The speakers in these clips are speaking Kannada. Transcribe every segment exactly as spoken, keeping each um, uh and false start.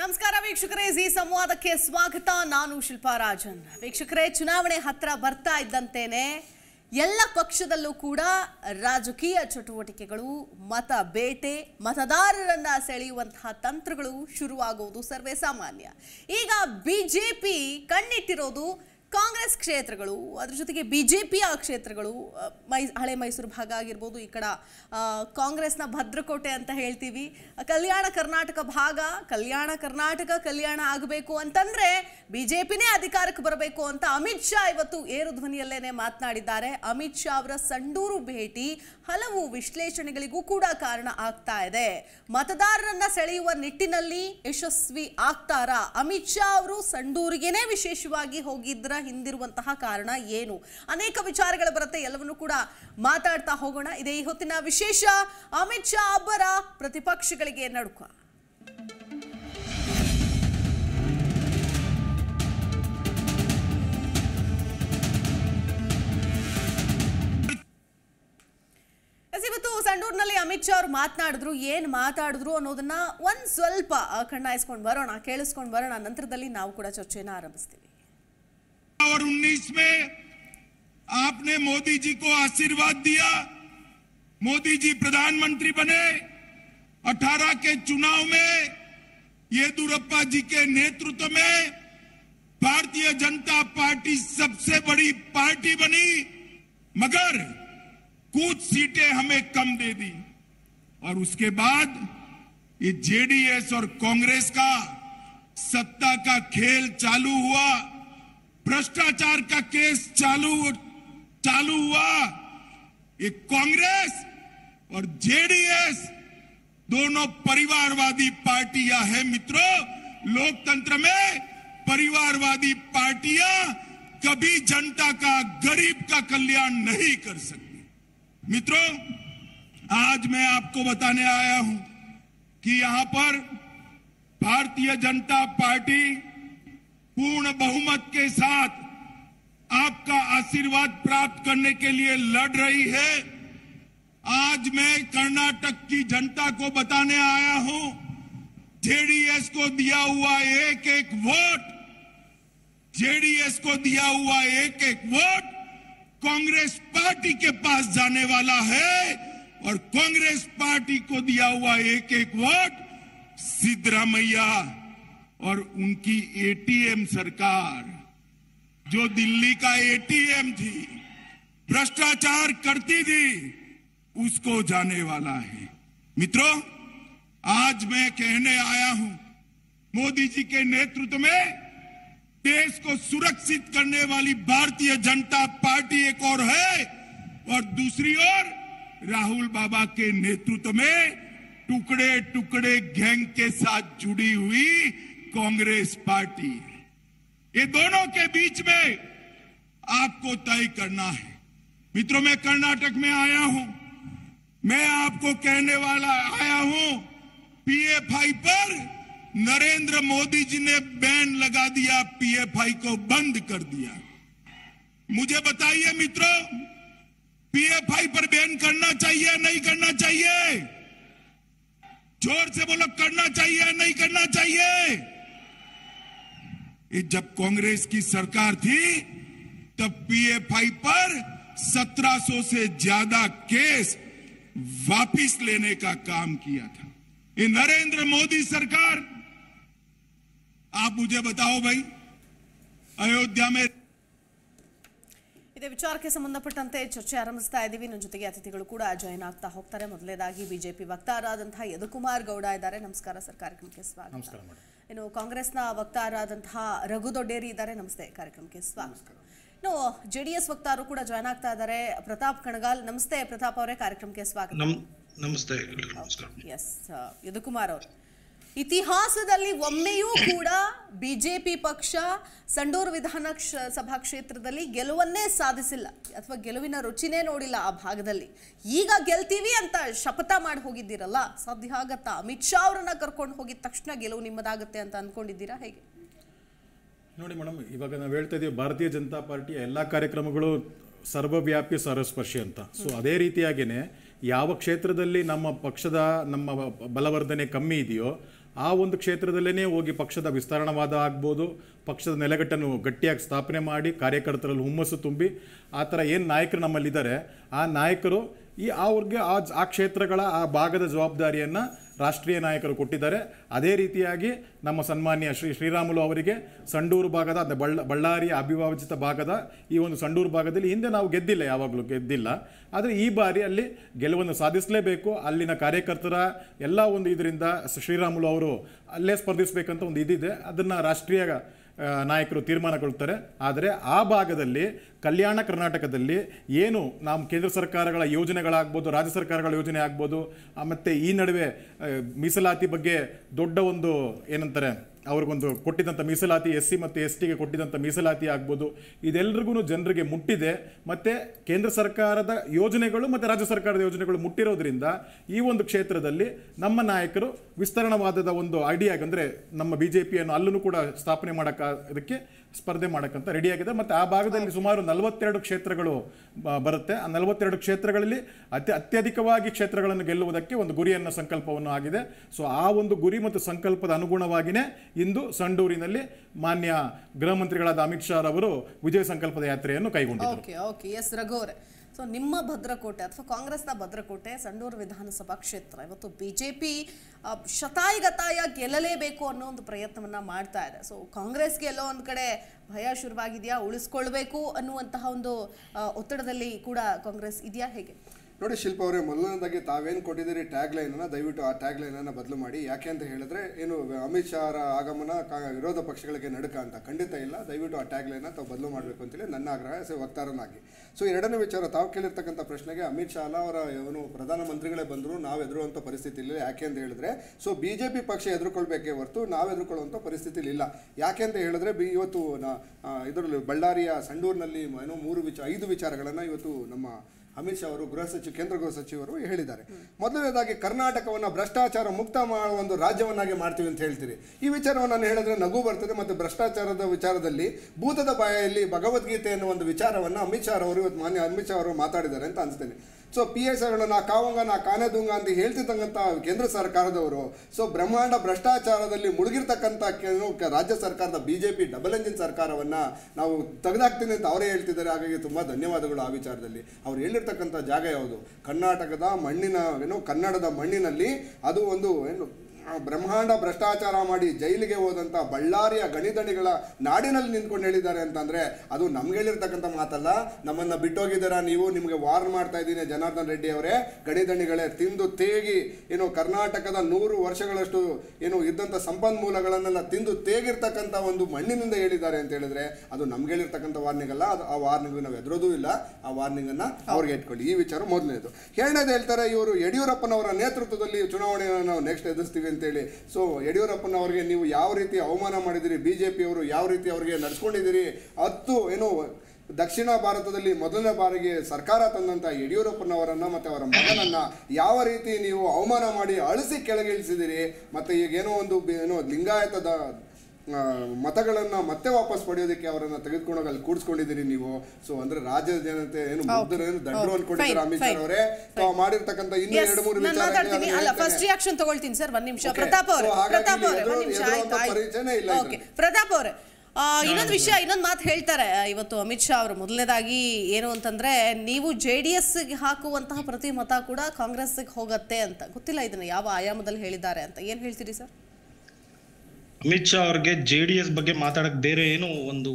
ನಮಸ್ಕಾರ ವೀಕ್ಷಕರೇ, ಜಿ ಸಂವಾದಕ್ಕೆ ಸ್ವಾಗತ. ನಾನು ಶಿಲ್ಪಾ ರಾಜನ್. ವೀಕ್ಷಕರೇ, ಚುನಾವಣೆ ಹತ್ರ ಬರ್ತಾ ಇದ್ದಂತೆಯೇ ಎಲ್ಲ ಪಕ್ಷದಲ್ಲೂ ಕೂಡ ರಾಜಕೀಯ ಚಟುವಟಿಕೆಗಳು, ಮತ ಬೇಟೆ, ಮತದಾರರನ್ನ ಸೆಳೆಯುವಂತಹ ತಂತ್ರಗಳು ಶುರುವಾಗುವುದು ಸರ್ವೇ ಸಾಮಾನ್ಯ. ಈಗ ಬಿಜೆಪಿ ಕಣ್ಣಿಟ್ಟಿರೋದು ಕಾಂಗ್ರೆಸ್ ಕ್ಷೇತ್ರಗಳು, ಅದರ ಜೊತೆಗೆ ಬಿಜೆಪಿಯ ಕ್ಷೇತ್ರಗಳು, ಮೈ ಹಳೆ ಮೈಸೂರು ಭಾಗ ಆಗಿರ್ಬೋದು, ಈ ಕಡೆ ಕಾಂಗ್ರೆಸ್ನ ಭದ್ರಕೋಟೆ ಅಂತ ಹೇಳ್ತೀವಿ, ಕಲ್ಯಾಣ ಕರ್ನಾಟಕ ಭಾಗ. ಕಲ್ಯಾಣ ಕರ್ನಾಟಕ ಕಲ್ಯಾಣ ಆಗಬೇಕು ಅಂತಂದ್ರೆ ಬಿಜೆಪಿನೇ ಅಧಿಕಾರಕ್ಕೆ ಬರಬೇಕು ಅಂತ ಅಮಿತ್ ಶಾ ಇವತ್ತು ಏರು ಧ್ವನಿಯಲ್ಲೇನೆ ಮಾತನಾಡಿದ್ದಾರೆ. ಅಮಿತ್ ಶಾ ಅವರ ಸಂಡೂರು ಭೇಟಿ ಹಲವು ವಿಶ್ಲೇಷಣೆಗಳಿಗೂ ಕೂಡ ಕಾರಣ ಆಗ್ತಾ ಇದೆ. ಮತದಾರರನ್ನ ಸೆಳೆಯುವ ನಿಟ್ಟಿನಲ್ಲಿ ಯಶಸ್ವಿ ಆಗ್ತಾರಾ? ಅಮಿತ್ ಶಾ ಅವರು ಸಂಡೂರಿಗೆನೇ ವಿಶೇಷವಾಗಿ ಹೋಗಿದ್ರ ಹಿಂದಿರುವಂತಹ ಕಾರಣ ಏನು? ಅನೇಕ ವಿಚಾರಗಳು ಬರುತ್ತೆ, ಎಲ್ಲವನ್ನೂ ಕೂಡ ಮಾತಾಡ್ತಾ ಹೋಗೋಣ. ಇದೇ ಈ ಹೊತ್ತಿನ ವಿಶೇಷ. ಅಮಿತ್ ಶಾ ಅಬ್ಬರ ಪ್ರತಿಪಕ್ಷಗಳಿಗೆ ನಡುಕ. ಇವತ್ತು ಸಂಡೂರಿನಲ್ಲಿ ಅಮಿತ್ ಶಾ ಅವರು ಮಾತನಾಡಿದ್ರು. ಏನ್ ಮಾತಾಡಿದ್ರು ಅನ್ನೋದನ್ನ ಒಂದ್ ಸ್ವಲ್ಪ ಕಣ್ಣಾಯಿಸ್ಕೊಂಡು ಬರೋಣ, ಕೇಳಿಸ್ಕೊಂಡು ಬರೋಣ. ನಂತರದಲ್ಲಿ ನಾವು ಕೂಡ ಚರ್ಚೆಯನ್ನು ಆರಂಭಿಸ್ತೀವಿ. और उन्नीस में आपने मोदी जी को आशीर्वाद दिया, मोदी जी प्रधानमंत्री बने। अठारह के चुनाव में येदियुरप्पा जी के नेतृत्व में भारतीय जनता पार्टी सबसे बड़ी पार्टी बनी, मगर कुछ सीटें हमें कम दे दी। और उसके बाद ये जेडीएस और कांग्रेस का सत्ता का खेल चालू हुआ, भ्रष्टाचार का केस चालू चालू हुआ। ये कांग्रेस और जेडीएस दोनों परिवारवादी पार्टियां हैं मित्रों। लोकतंत्र में परिवारवादी पार्टियां कभी जनता का, गरीब का कल्याण नहीं कर सकती। मित्रों, आज मैं आपको बताने आया हूं कि यहां पर भारतीय जनता पार्टी पूर्ण बहुमत के साथ आपका आशीर्वाद प्राप्त करने के लिए लड़ रही है। आज मैं कर्नाटक की जनता को बताने आया हूं, जेडीएस को दिया हुआ एक एक वोट, जेडीएस को दिया हुआ एक एक वोट कांग्रेस पार्टी के पास जाने वाला है, और कांग्रेस पार्टी को दिया हुआ एक एक वोट सिद्धरामैया और उनकी एटीएम सरकार, जो दिल्ली का एटीएम थी, भ्रष्टाचार करती थी, उसको जाने वाला है। मित्रों, आज मैं कहने आया हूं, मोदी जी के नेतृत्व में देश को सुरक्षित करने वाली भारतीय जनता पार्टी एक और है, और दूसरी ओर राहुल बाबा के नेतृत्व में टुकड़े टुकड़े गैंग के साथ जुड़ी हुई कांग्रेस पार्टी। ये दोनों के बीच में आपको तय करना है। मित्रों, मैं कर्नाटक में आया हूं, मैं आपको कहने वाला आया हूं, पीएफआई पर नरेंद्र मोदी जी ने बैन लगा दिया, पीएफआई को बंद कर दिया। मुझे बताइए मित्रों, पीएफआई पर बैन करना चाहिए नहीं करना चाहिए? जोर से बोलो, करना चाहिए नहीं करना चाहिए? जब कांग्रेस की सरकार थी तब पीएफआई पर सत्रह सौ से ज्यादा केस वापिस लेने का काम किया था ये नरेंद्र मोदी सरकार। आप मुझे बताओ भाई, अयोध्या में ಇದೇ ವಿಚಾರಕ್ಕೆ ಸಂಬಂಧಪಟ್ಟಂತೆ ಚರ್ಚೆ ಆರಂಭಿಸ್ತಾ ಇದ್ದೀವಿ. ನನ್ನ ಜೊತೆಗೆ ಅತಿಥಿಗಳು ಕೂಡ ಜಾಯಿನ್ ಆಗ್ತಾ ಹೋಗ್ತಾರೆ. ಮೊದಲನೇದಾಗಿ ಬಿಜೆಪಿ ವಕ್ತಾರರಾದಂತಹ ಯದುಕುಮಾರ್ ಗೌಡ ಇದ್ದಾರೆ. ನಮಸ್ಕಾರ ಸರ್, ಕಾರ್ಯಕ್ರಮಕ್ಕೆ ಸ್ವಾಗತ. ಇನ್ನು ಕಾಂಗ್ರೆಸ್ನ ವಕ್ತಾರರಾದಂತಹ ರಘು ದೊಡ್ಡೇರಿ ಇದ್ದಾರೆ. ನಮಸ್ತೆ, ಕಾರ್ಯಕ್ರಮಕ್ಕೆ ಸ್ವಾಗತ. ಇನ್ನು ಜೆಡಿಎಸ್ ವಕ್ತಾರರು ಕೂಡ ಜಾಯಿನ್ ಆಗ್ತಾ ಇದ್ದಾರೆ. ಪ್ರತಾಪ್ ಕಣಗಾಲ್, ನಮಸ್ತೆ ಪ್ರತಾಪ್ ಅವರೇ, ಕಾರ್ಯಕ್ರಮಕ್ಕೆ ಸ್ವಾಗತ. ನಮಸ್ತೆ. ಎಸ್, ಯದುಕುಮಾರ್ ಅವರು, ಇತಿಹಾಸದಲ್ಲಿ ಒಮ್ಮೆಯೂ ಕೂಡ ಬಿಜೆಪಿ ಪಕ್ಷ ಸಂಡೂರು ವಿಧಾನ ಸಭಾ ಕ್ಷೇತ್ರದಲ್ಲಿ ಗೆಲುವನ್ನೇ ಸಾಧಿಸಿಲ್ಲ, ಅಥವಾ ಗೆಲುವಿನ ರುಚಿನೇ ನೋಡಿಲ್ಲ ಆ ಭಾಗದಲ್ಲಿ. ಈಗ ಗೆಲ್ತೀವಿ ಅಂತ ಶಪಥ ಮಾಡಿ ಹೋಗಿದ್ದೀರಲ್ಲ, ಸಾಧ್ಯ ಆಗತ್ತಾ? ಅಮಿತ್ ಶಾ ಅವರನ್ನ ಕರ್ಕೊಂಡು ಹೋಗಿದ ತಕ್ಷಣ ಗೆಲುವು ನಿಮ್ಮದಾಗುತ್ತೆ ಅಂತ ಅನ್ಕೊಂಡಿದ್ದೀರಾ, ಹೇಗೆ? ನೋಡಿ ಮೇಡಮ್, ಇವಾಗ ನಾವು ಹೇಳ್ತಾ ಇದೀವಿ ಭಾರತೀಯ ಜನತಾ ಪಾರ್ಟಿಯ ಎಲ್ಲ ಕಾರ್ಯಕ್ರಮಗಳು ಸರ್ವವ್ಯಾಪಿ ಸರ್ವಸ್ಪರ್ಶಿ ಅಂತ. ಸೊ ಅದೇ ರೀತಿಯಾಗಿಯೇ ಯಾವ ಕ್ಷೇತ್ರದಲ್ಲಿ ನಮ್ಮ ಪಕ್ಷದ ನಮ್ಮ ಬಲವರ್ಧನೆ ಕಮ್ಮಿ ಇದೆಯೋ ಆ ಒಂದು ಕ್ಷೇತ್ರದಲ್ಲೇ ಹೋಗಿ ಪಕ್ಷದ ವಿಸ್ತರಣವಾದ ಆಗ್ಬೋದು, ಪಕ್ಷದ ನೆಲೆಗಟ್ಟನ್ನು ಗಟ್ಟಿಯಾಗಿ ಸ್ಥಾಪನೆ ಮಾಡಿ ಕಾರ್ಯಕರ್ತರಲ್ಲಿ ಹುಮ್ಮಸ್ಸು ತುಂಬಿ ಆ ಥರ ಏನು ನಾಯಕರು ನಮ್ಮಲ್ಲಿದ್ದಾರೆ ಆ ನಾಯಕರು ಈ ಅವ್ರಿಗೆ ಆ ಆ ಕ್ಷೇತ್ರಗಳ ಆ ಭಾಗದ ಜವಾಬ್ದಾರಿಯನ್ನು ರಾಷ್ಟ್ರೀಯ ನಾಯಕರು ಕೊಟ್ಟಿದ್ದಾರೆ. ಅದೇ ರೀತಿಯಾಗಿ ನಮ್ಮ ಸನ್ಮಾನ್ಯ ಶ್ರೀ ಶ್ರೀರಾಮುಲು ಅವರಿಗೆ ಸಂಡೂರು ಭಾಗದ ಅಂದರೆ ಬಳ್ಳ ಬಳ್ಳಾರಿಯ ಅವಿಭಾಜಿತ ಭಾಗದ ಈ ಒಂದು ಸಂಡೂರು ಭಾಗದಲ್ಲಿ ಹಿಂದೆ ನಾವು ಗೆದ್ದಿಲ್ಲ, ಯಾವಾಗಲೂ ಗೆದ್ದಿಲ್ಲ. ಆದರೆ ಈ ಬಾರಿ ಅಲ್ಲಿ ಗೆಲುವನ್ನು ಸಾಧಿಸಲೇಬೇಕು. ಅಲ್ಲಿನ ಕಾರ್ಯಕರ್ತರ ಎಲ್ಲ ಒಂದು ಇದರಿಂದ ಶ್ರೀರಾಮುಲು ಅವರು ಅಲ್ಲೇ ಸ್ಪರ್ಧಿಸಬೇಕಂತ ಒಂದು ಇದಿದೆ. ಅದನ್ನು ರಾಷ್ಟ್ರೀಯ ನಾಯಕರು ತೀರ್ಮಾನಗೊಳ್ತಾರೆ. ಆದರೆ ಆ ಭಾಗದಲ್ಲಿ ಕಲ್ಯಾಣ ಕರ್ನಾಟಕದಲ್ಲಿ ಏನು ನಮ್ಮ ಕೇಂದ್ರ ಸರ್ಕಾರಗಳ ಯೋಜನೆಗಳಾಗ್ಬೋದು, ರಾಜ್ಯ ಸರ್ಕಾರಗಳ ಯೋಜನೆ ಆಗ್ಬೋದು, ಮತ್ತು ಈ ನಡುವೆ ಮೀಸಲಾತಿ ಬಗ್ಗೆ ದೊಡ್ಡ ಒಂದು ಏನಂತಾರೆ ಅವ್ರಿಗೊಂದು ಕೊಟ್ಟಿದ್ದಂಥ ಮೀಸಲಾತಿ ಎಸ್ ಸಿ ಮತ್ತು ಎಸ್ ಟಿಗೆ ಕೊಟ್ಟಿದ್ದಂಥ ಮೀಸಲಾತಿ ಆಗ್ಬೋದು, ಇದೆಲ್ಲರಿಗೂ ಜನರಿಗೆ ಮುಟ್ಟಿದೆ. ಮತ್ತು ಕೇಂದ್ರ ಸರ್ಕಾರದ ಯೋಜನೆಗಳು ಮತ್ತು ರಾಜ್ಯ ಸರ್ಕಾರದ ಯೋಜನೆಗಳು ಮುಟ್ಟಿರೋದ್ರಿಂದ ಈ ಒಂದು ಕ್ಷೇತ್ರದಲ್ಲಿ ನಮ್ಮ ನಾಯಕರು ವಿಸ್ತರಣವಾದದ ಒಂದು ಐಡಿಯಾ ಅಂದರೆ ನಮ್ಮ ಬಿ ಜೆ ಪಿಯನ್ನು ಅಲ್ಲೂ ಕೂಡ ಸ್ಥಾಪನೆ ಮಾಡೋಕ್ಕೆ ಇದಕ್ಕೆ ಸ್ಪರ್ಧೆ ಮಾಡೋಕ್ಕಂತ ರೆಡಿಯಾಗಿದೆ. ಮತ್ತು ಆ ಭಾಗದಲ್ಲಿ ಸುಮಾರು ನಲವತ್ತೆರಡು ಕ್ಷೇತ್ರಗಳು ಬರುತ್ತೆ. ಆ ನಲವತ್ತೆರಡು ಕ್ಷೇತ್ರಗಳಲ್ಲಿ ಅತಿ ಅತ್ಯಧಿಕವಾಗಿ ಕ್ಷೇತ್ರಗಳನ್ನು ಗೆಲ್ಲುವುದಕ್ಕೆ ಒಂದು ಗುರಿಯನ್ನು ಸಂಕಲ್ಪವನ್ನು ಆಗಿದೆ. ಸೊ ಆ ಒಂದು ಗುರಿ ಮತ್ತು ಸಂಕಲ್ಪದ ಅನುಗುಣವಾಗಿಯೇ ಇಂದು ಸಂಡೂರಿನಲ್ಲಿ ಮಾನ್ಯ ಗೃಹ ಮಂತ್ರಿಗಳಾದ ಅಮಿತ್ ಶಾ ಅವರು ವಿಜಯ ಸಂಕಲ್ಪದ ಯಾತ್ರೆಯನ್ನು ಕೈಗೊಂಡಿದ್ದಾರೆ. ಓಕೆ ಓಕೆ ಎಸ್ ರಘು ಅವರೇ, ಸೊ ನಿಮ್ಮ ಭದ್ರಕೋಟೆ ಅಥವಾ ಕಾಂಗ್ರೆಸ್ನ ಭದ್ರಕೋಟೆ ಸಂಡೂರು ವಿಧಾನಸಭಾ ಕ್ಷೇತ್ರ ಇವತ್ತು ಬಿ ಜೆ ಪಿ ಶತಾಯಿಗತಾಯ ಗೆಲ್ಲಲೇಬೇಕು ಅನ್ನೋ ಒಂದು ಪ್ರಯತ್ನವನ್ನು ಮಾಡ್ತಾ ಇದೆ. ಸೊ ಕಾಂಗ್ರೆಸ್ಗೆ ಎಲ್ಲೋ ಒಂದು ಕಡೆ ಭಯ ಶುರುವಾಗಿದೆಯಾ, ಉಳಿಸ್ಕೊಳ್ಬೇಕು ಅನ್ನುವಂತಹ ಒಂದು ಒತ್ತಡದಲ್ಲಿ ಕೂಡ ಕಾಂಗ್ರೆಸ್ ಇದೆಯಾ, ಹೇಗೆ? ನೋಡಿ ಶಿಲ್ಪ ಅವರೇ, ಮೊದಲನೇದಾಗಿ ತಾವೇನು ಕೊಟ್ಟಿದ್ದೀರಿ ಟ್ಯಾಗ್ ಲೈನನ್ನು ದಯವಿಟ್ಟು ಆ ಟ್ಯಾಗ್ ಲೈನನ್ನು ಬದಲು ಮಾಡಿ. ಯಾಕೆ ಅಂತ ಹೇಳಿದ್ರೆ ಏನು ಅಮಿತ್ ಶಾ ಅವರ ಆಗಮನ ವಿರೋಧ ಪಕ್ಷಗಳಿಗೆ ನಡುಕ ಅಂತ ಖಂಡಿತ ಇಲ್ಲ. ದಯವಿಟ್ಟು ಆ ಟ್ಯಾಗ್ ಲೈನ್ನ ತಾವು ಬದಲು ಮಾಡಬೇಕು ಅಂತೇಳಿ ನನ್ನ ಆಗ್ರಹ ವಕ್ತಾರನಾಗಿ. ಸೊ ಎರಡನೇ ವಿಚಾರ, ತಾವು ಕೇಳಿರ್ತಕ್ಕಂಥ ಪ್ರಶ್ನೆಗೆ ಅಮಿತ್ ಶಾ ಅವರ ಏನು ಪ್ರಧಾನಮಂತ್ರಿಗಳೇ ಬಂದರೂ ನಾವು ಎದುರುವಂಥ ಪರಿಸ್ಥಿತಿ ಇಲ್ಲ. ಯಾಕೆ ಅಂತ ಹೇಳಿದ್ರೆ ಸೊ ಬಿ ಜೆ ಪಿ ಪಕ್ಷ ಎದುರುಕೊಳ್ಬೇಕೇ ಹೊರತು ನಾವು ಎದುರುಕೊಳ್ಳುವಂಥ ಪರಿಸ್ಥಿತಿ ಇಲ್ಲ. ಯಾಕೆ ಅಂತ ಹೇಳಿದ್ರೆ ಬಿ ಇವತ್ತು ಇದರಲ್ಲಿ ಬಳ್ಳಾರಿಯ ಸಂಡೂರಿನಲ್ಲಿ ಏನೋ ಮೂರು ವಿಚಾರ ಐದು ವಿಚಾರಗಳನ್ನು ಇವತ್ತು ನಮ್ಮ ಅಮಿತ್ ಶಾ ಅವರು ಗೃಹ ಸಚಿವ ಕೇಂದ್ರ ಗೃಹ ಸಚಿವರು ಹೇಳಿದ್ದಾರೆ. ಮೊದಲನೇದಾಗಿ ಕರ್ನಾಟಕವನ್ನು ಭ್ರಷ್ಟಾಚಾರ ಮುಕ್ತ ಮಾಡುವ ಒಂದು ರಾಜ್ಯವನ್ನಾಗಿ ಮಾಡ್ತೀವಿ ಅಂತ ಹೇಳ್ತೀರಿ. ಈ ವಿಚಾರವನ್ನು ನಾನು ಹೇಳಿದ್ರೆ ನಗು ಬರ್ತದೆ. ಮತ್ತು ಭ್ರಷ್ಟಾಚಾರದ ವಿಚಾರದಲ್ಲಿ ಭೂತದ ಬಾಯಲ್ಲಿ ಭಗವದ್ಗೀತೆ ಅನ್ನೋ ಒಂದು ವಿಚಾರವನ್ನು ಅಮಿತ್ ಶಾ ಅವರು ಇವತ್ತು ಮಾನ್ಯ ಅಮಿತ್ ಶಾ ಅವರು ಮಾತಾಡಿದ್ದಾರೆ ಅಂತ ಅನಿಸ್ತೇನೆ. ಸೊ ಪಿ ಎಸ್ ಐಗಳು ನಾ ಕಾವಂಗ ನಾ ಕಾನೆದುಂಗ ಅಂತ ಹೇಳ್ತಿರ್ತಕ್ಕಂಥ ಕೇಂದ್ರ ಸರ್ಕಾರದವರು ಸೊ ಬ್ರಹ್ಮಾಂಡ ಭ್ರಷ್ಟಾಚಾರದಲ್ಲಿ ಮುಳುಗಿರ್ತಕ್ಕಂಥ ರಾಜ್ಯ ಸರ್ಕಾರದ B J P double engine ಸರ್ಕಾರವನ್ನು ನಾವು ತೆಗೆದಾಕ್ತೀನಿ ಅಂತ ಅವರೇ ಹೇಳ್ತಿದ್ದಾರೆ. ಹಾಗಾಗಿ ತುಂಬ ಧನ್ಯವಾದಗಳು ಆ ವಿಚಾರದಲ್ಲಿ. ಅವ್ರು ಹೇಳಿರ್ತಕ್ಕಂಥ ಜಾಗ ಯಾವುದು? ಕರ್ನಾಟಕದ ಮಣ್ಣಿನ ಏನು ಕನ್ನಡದ ಮಣ್ಣಿನಲ್ಲಿ ಅದು ಒಂದು ಏನು ಬ್ರಹ್ಮಾಂಡ ಭ್ರಷ್ಟಾಚಾರ ಮಾಡಿ ಜೈಲಿಗೆ ಹೋದಂಥ ಬಳ್ಳಾರಿಯ ಗಣಿದಣಿಗಳ ನಾಡಿನಲ್ಲಿ ನಿಂತ್ಕೊಂಡು ಹೇಳಿದ್ದಾರೆ ಅಂತಂದರೆ ಅದು ನಮ್ಗೆ ಹೇಳಿರ್ತಕ್ಕಂಥ ಮಾತಲ್ಲ. ನಮ್ಮನ್ನು ಬಿಟ್ಟೋಗಿದ್ದೀರಾ ನೀವು, ನಿಮಗೆ ವಾರ್ನ್ ಮಾಡ್ತಾ ಇದ್ದೀನಿ ಜನಾರ್ದನ್ ರೆಡ್ಡಿ ಅವರೇ, ಗಣಿದಣಿಗಳೇ ತಿಂದು ತೇಗಿ ಏನು ಕರ್ನಾಟಕದ ನೂರು ವರ್ಷಗಳಷ್ಟು ಏನು ಇದ್ದಂಥ ಸಂಪನ್ಮೂಲಗಳನ್ನೆಲ್ಲ ತಿಂದು ತೇಗಿರ್ತಕ್ಕಂಥ ಒಂದು ಮಣ್ಣಿನಿಂದ ಹೇಳಿದ್ದಾರೆ ಅಂತ ಹೇಳಿದ್ರೆ ಅದು ನಮ್ಗೆ ಹೇಳಿರ್ತಕ್ಕಂಥ ವಾರ್ನಿಂಗ್ ಅಲ್ಲ. ಅದು ಆ ವಾರ್ನಿಂಗ್ ನಾವು ಎದುರೋದೂ ಇಲ್ಲ. ಆ ವಾರ್ನಿಂಗನ್ನು ಅವ್ರಿಗೆ ಇಟ್ಕೊಳ್ಳಿ. ಈ ವಿಚಾರ ಮೊದಲನೇದು. ಎರಡನೇದು ಹೇಳ್ತಾರೆ ಇವರು ಯಡಿಯೂರಪ್ಪನವರ ನೇತೃತ್ವದಲ್ಲಿ ಚುನಾವಣೆಯನ್ನು ನಾವು ನೆಕ್ಸ್ಟ್ ಎದುರಿಸ್ತೀವಿ ಅಂತೇಳಿ. ಸೊ ಯಡಿಯೂರಪ್ಪನವರಿಗೆ ನೀವು ಯಾವ ರೀತಿ ಅವಮಾನ ಮಾಡಿದಿರಿ, ಬಿ ಜೆ ಪಿಯವರು ಯಾವ ರೀತಿ ಅವರಿಗೆ ನಡೆಸ್ಕೊಂಡಿದ್ದೀರಿ, ಹತ್ತು ಏನು ದಕ್ಷಿಣ ಭಾರತದಲ್ಲಿ ಮೊದಲನೇ ಬಾರಿಗೆ ಸರ್ಕಾರ ತಂದಂಥ ಯಡಿಯೂರಪ್ಪನವರನ್ನು ಮತ್ತು ಅವರ ಮಗನನ್ನು ಯಾವ ರೀತಿ ನೀವು ಅವಮಾನ ಮಾಡಿ ಅಳಿಸಿ ಕೆಳಗಿಳಿಸಿದಿರಿ. ಮತ್ತು ಈಗೇನೋ ಒಂದು ಏನೋ ಲಿಂಗಾಯತದ ಮತಗಳನ್ನು ಮತ್ತೆ ವಾಪಸ್ ಪಡೆಯೋದಕ್ಕೆ ಅವರನ್ನು ತೆಗೆದುಕೊಂಡೋಗಿ ಅಲ್ಲಿ ಕೂಡಿಸ್ಕೊಂಡಿದ್ದೀರಿ ನೀವು. ಸೊ ಅಂದ್ರೆ ರಾಜ್ಯದ ಜನತೆ ಏನು ಮುಗ್ಧರೇನು ದಂಡರು ಅನ್ಕೊಂಡಿದ್ದಾರೆ ಅಮಿತ್ ಶಾ ಅವರೇ. ತಾವು ಮಾಡಿರ್ತಕ್ಕಂಥ ಇನ್ನೂ ಎರಡು ಮೂರು ಫಸ್ಟ್ ರಿಯಾಕ್ಷನ್ ತಗೊಳ್ತೀನಿ ಸರ್. ಒಂದ್ ನಿಮಿಷ ಪ್ರತಾಪ್ ಅವರೇ, ಪ್ರತಾಪ್ ಅವರೇ ಒಂದ್ ನಿಮಿಷ ಪರಿಚಯನೇ ಇಲ್ಲ. ಓಕೆ ಪ್ರತಾಪ್ ಅವರೇ, ಇನ್ನೊಂದು ವಿಷಯ ಇನ್ನೊಂದು ಮಾತು ಹೇಳ್ತಾರೆ ಇವತ್ತು ಅಮಿತ್ ಶಾ ಅವರು. ಮೊದಲನೇದಾಗಿ ಏನು ಅಂತಂದ್ರೆ ನೀವು ಜೆ ಡಿ ಎಸ್ ಹಾಕುವಂತಹ ಪ್ರತಿ ಮತ ಕೂಡ ಕಾಂಗ್ರೆಸ್ಗೆ ಹೋಗತ್ತೆ ಅಂತ. ಗೊತ್ತಿಲ್ಲ ಇದನ್ನ ಯಾವ ಆಯಾಮದಲ್ಲಿ ಹೇಳಿದ್ದಾರೆ ಅಂತ. ಏನ್ ಹೇಳ್ತೀರಿ ಸರ್? ಅಮಿತ್ ಶಾ ಅವ್ರಿಗೆ ಜೆ ಡಿ ಎಸ್ ಬಗ್ಗೆ ಮಾತಾಡಕ್ ಬೇರೆ ಏನು ಒಂದು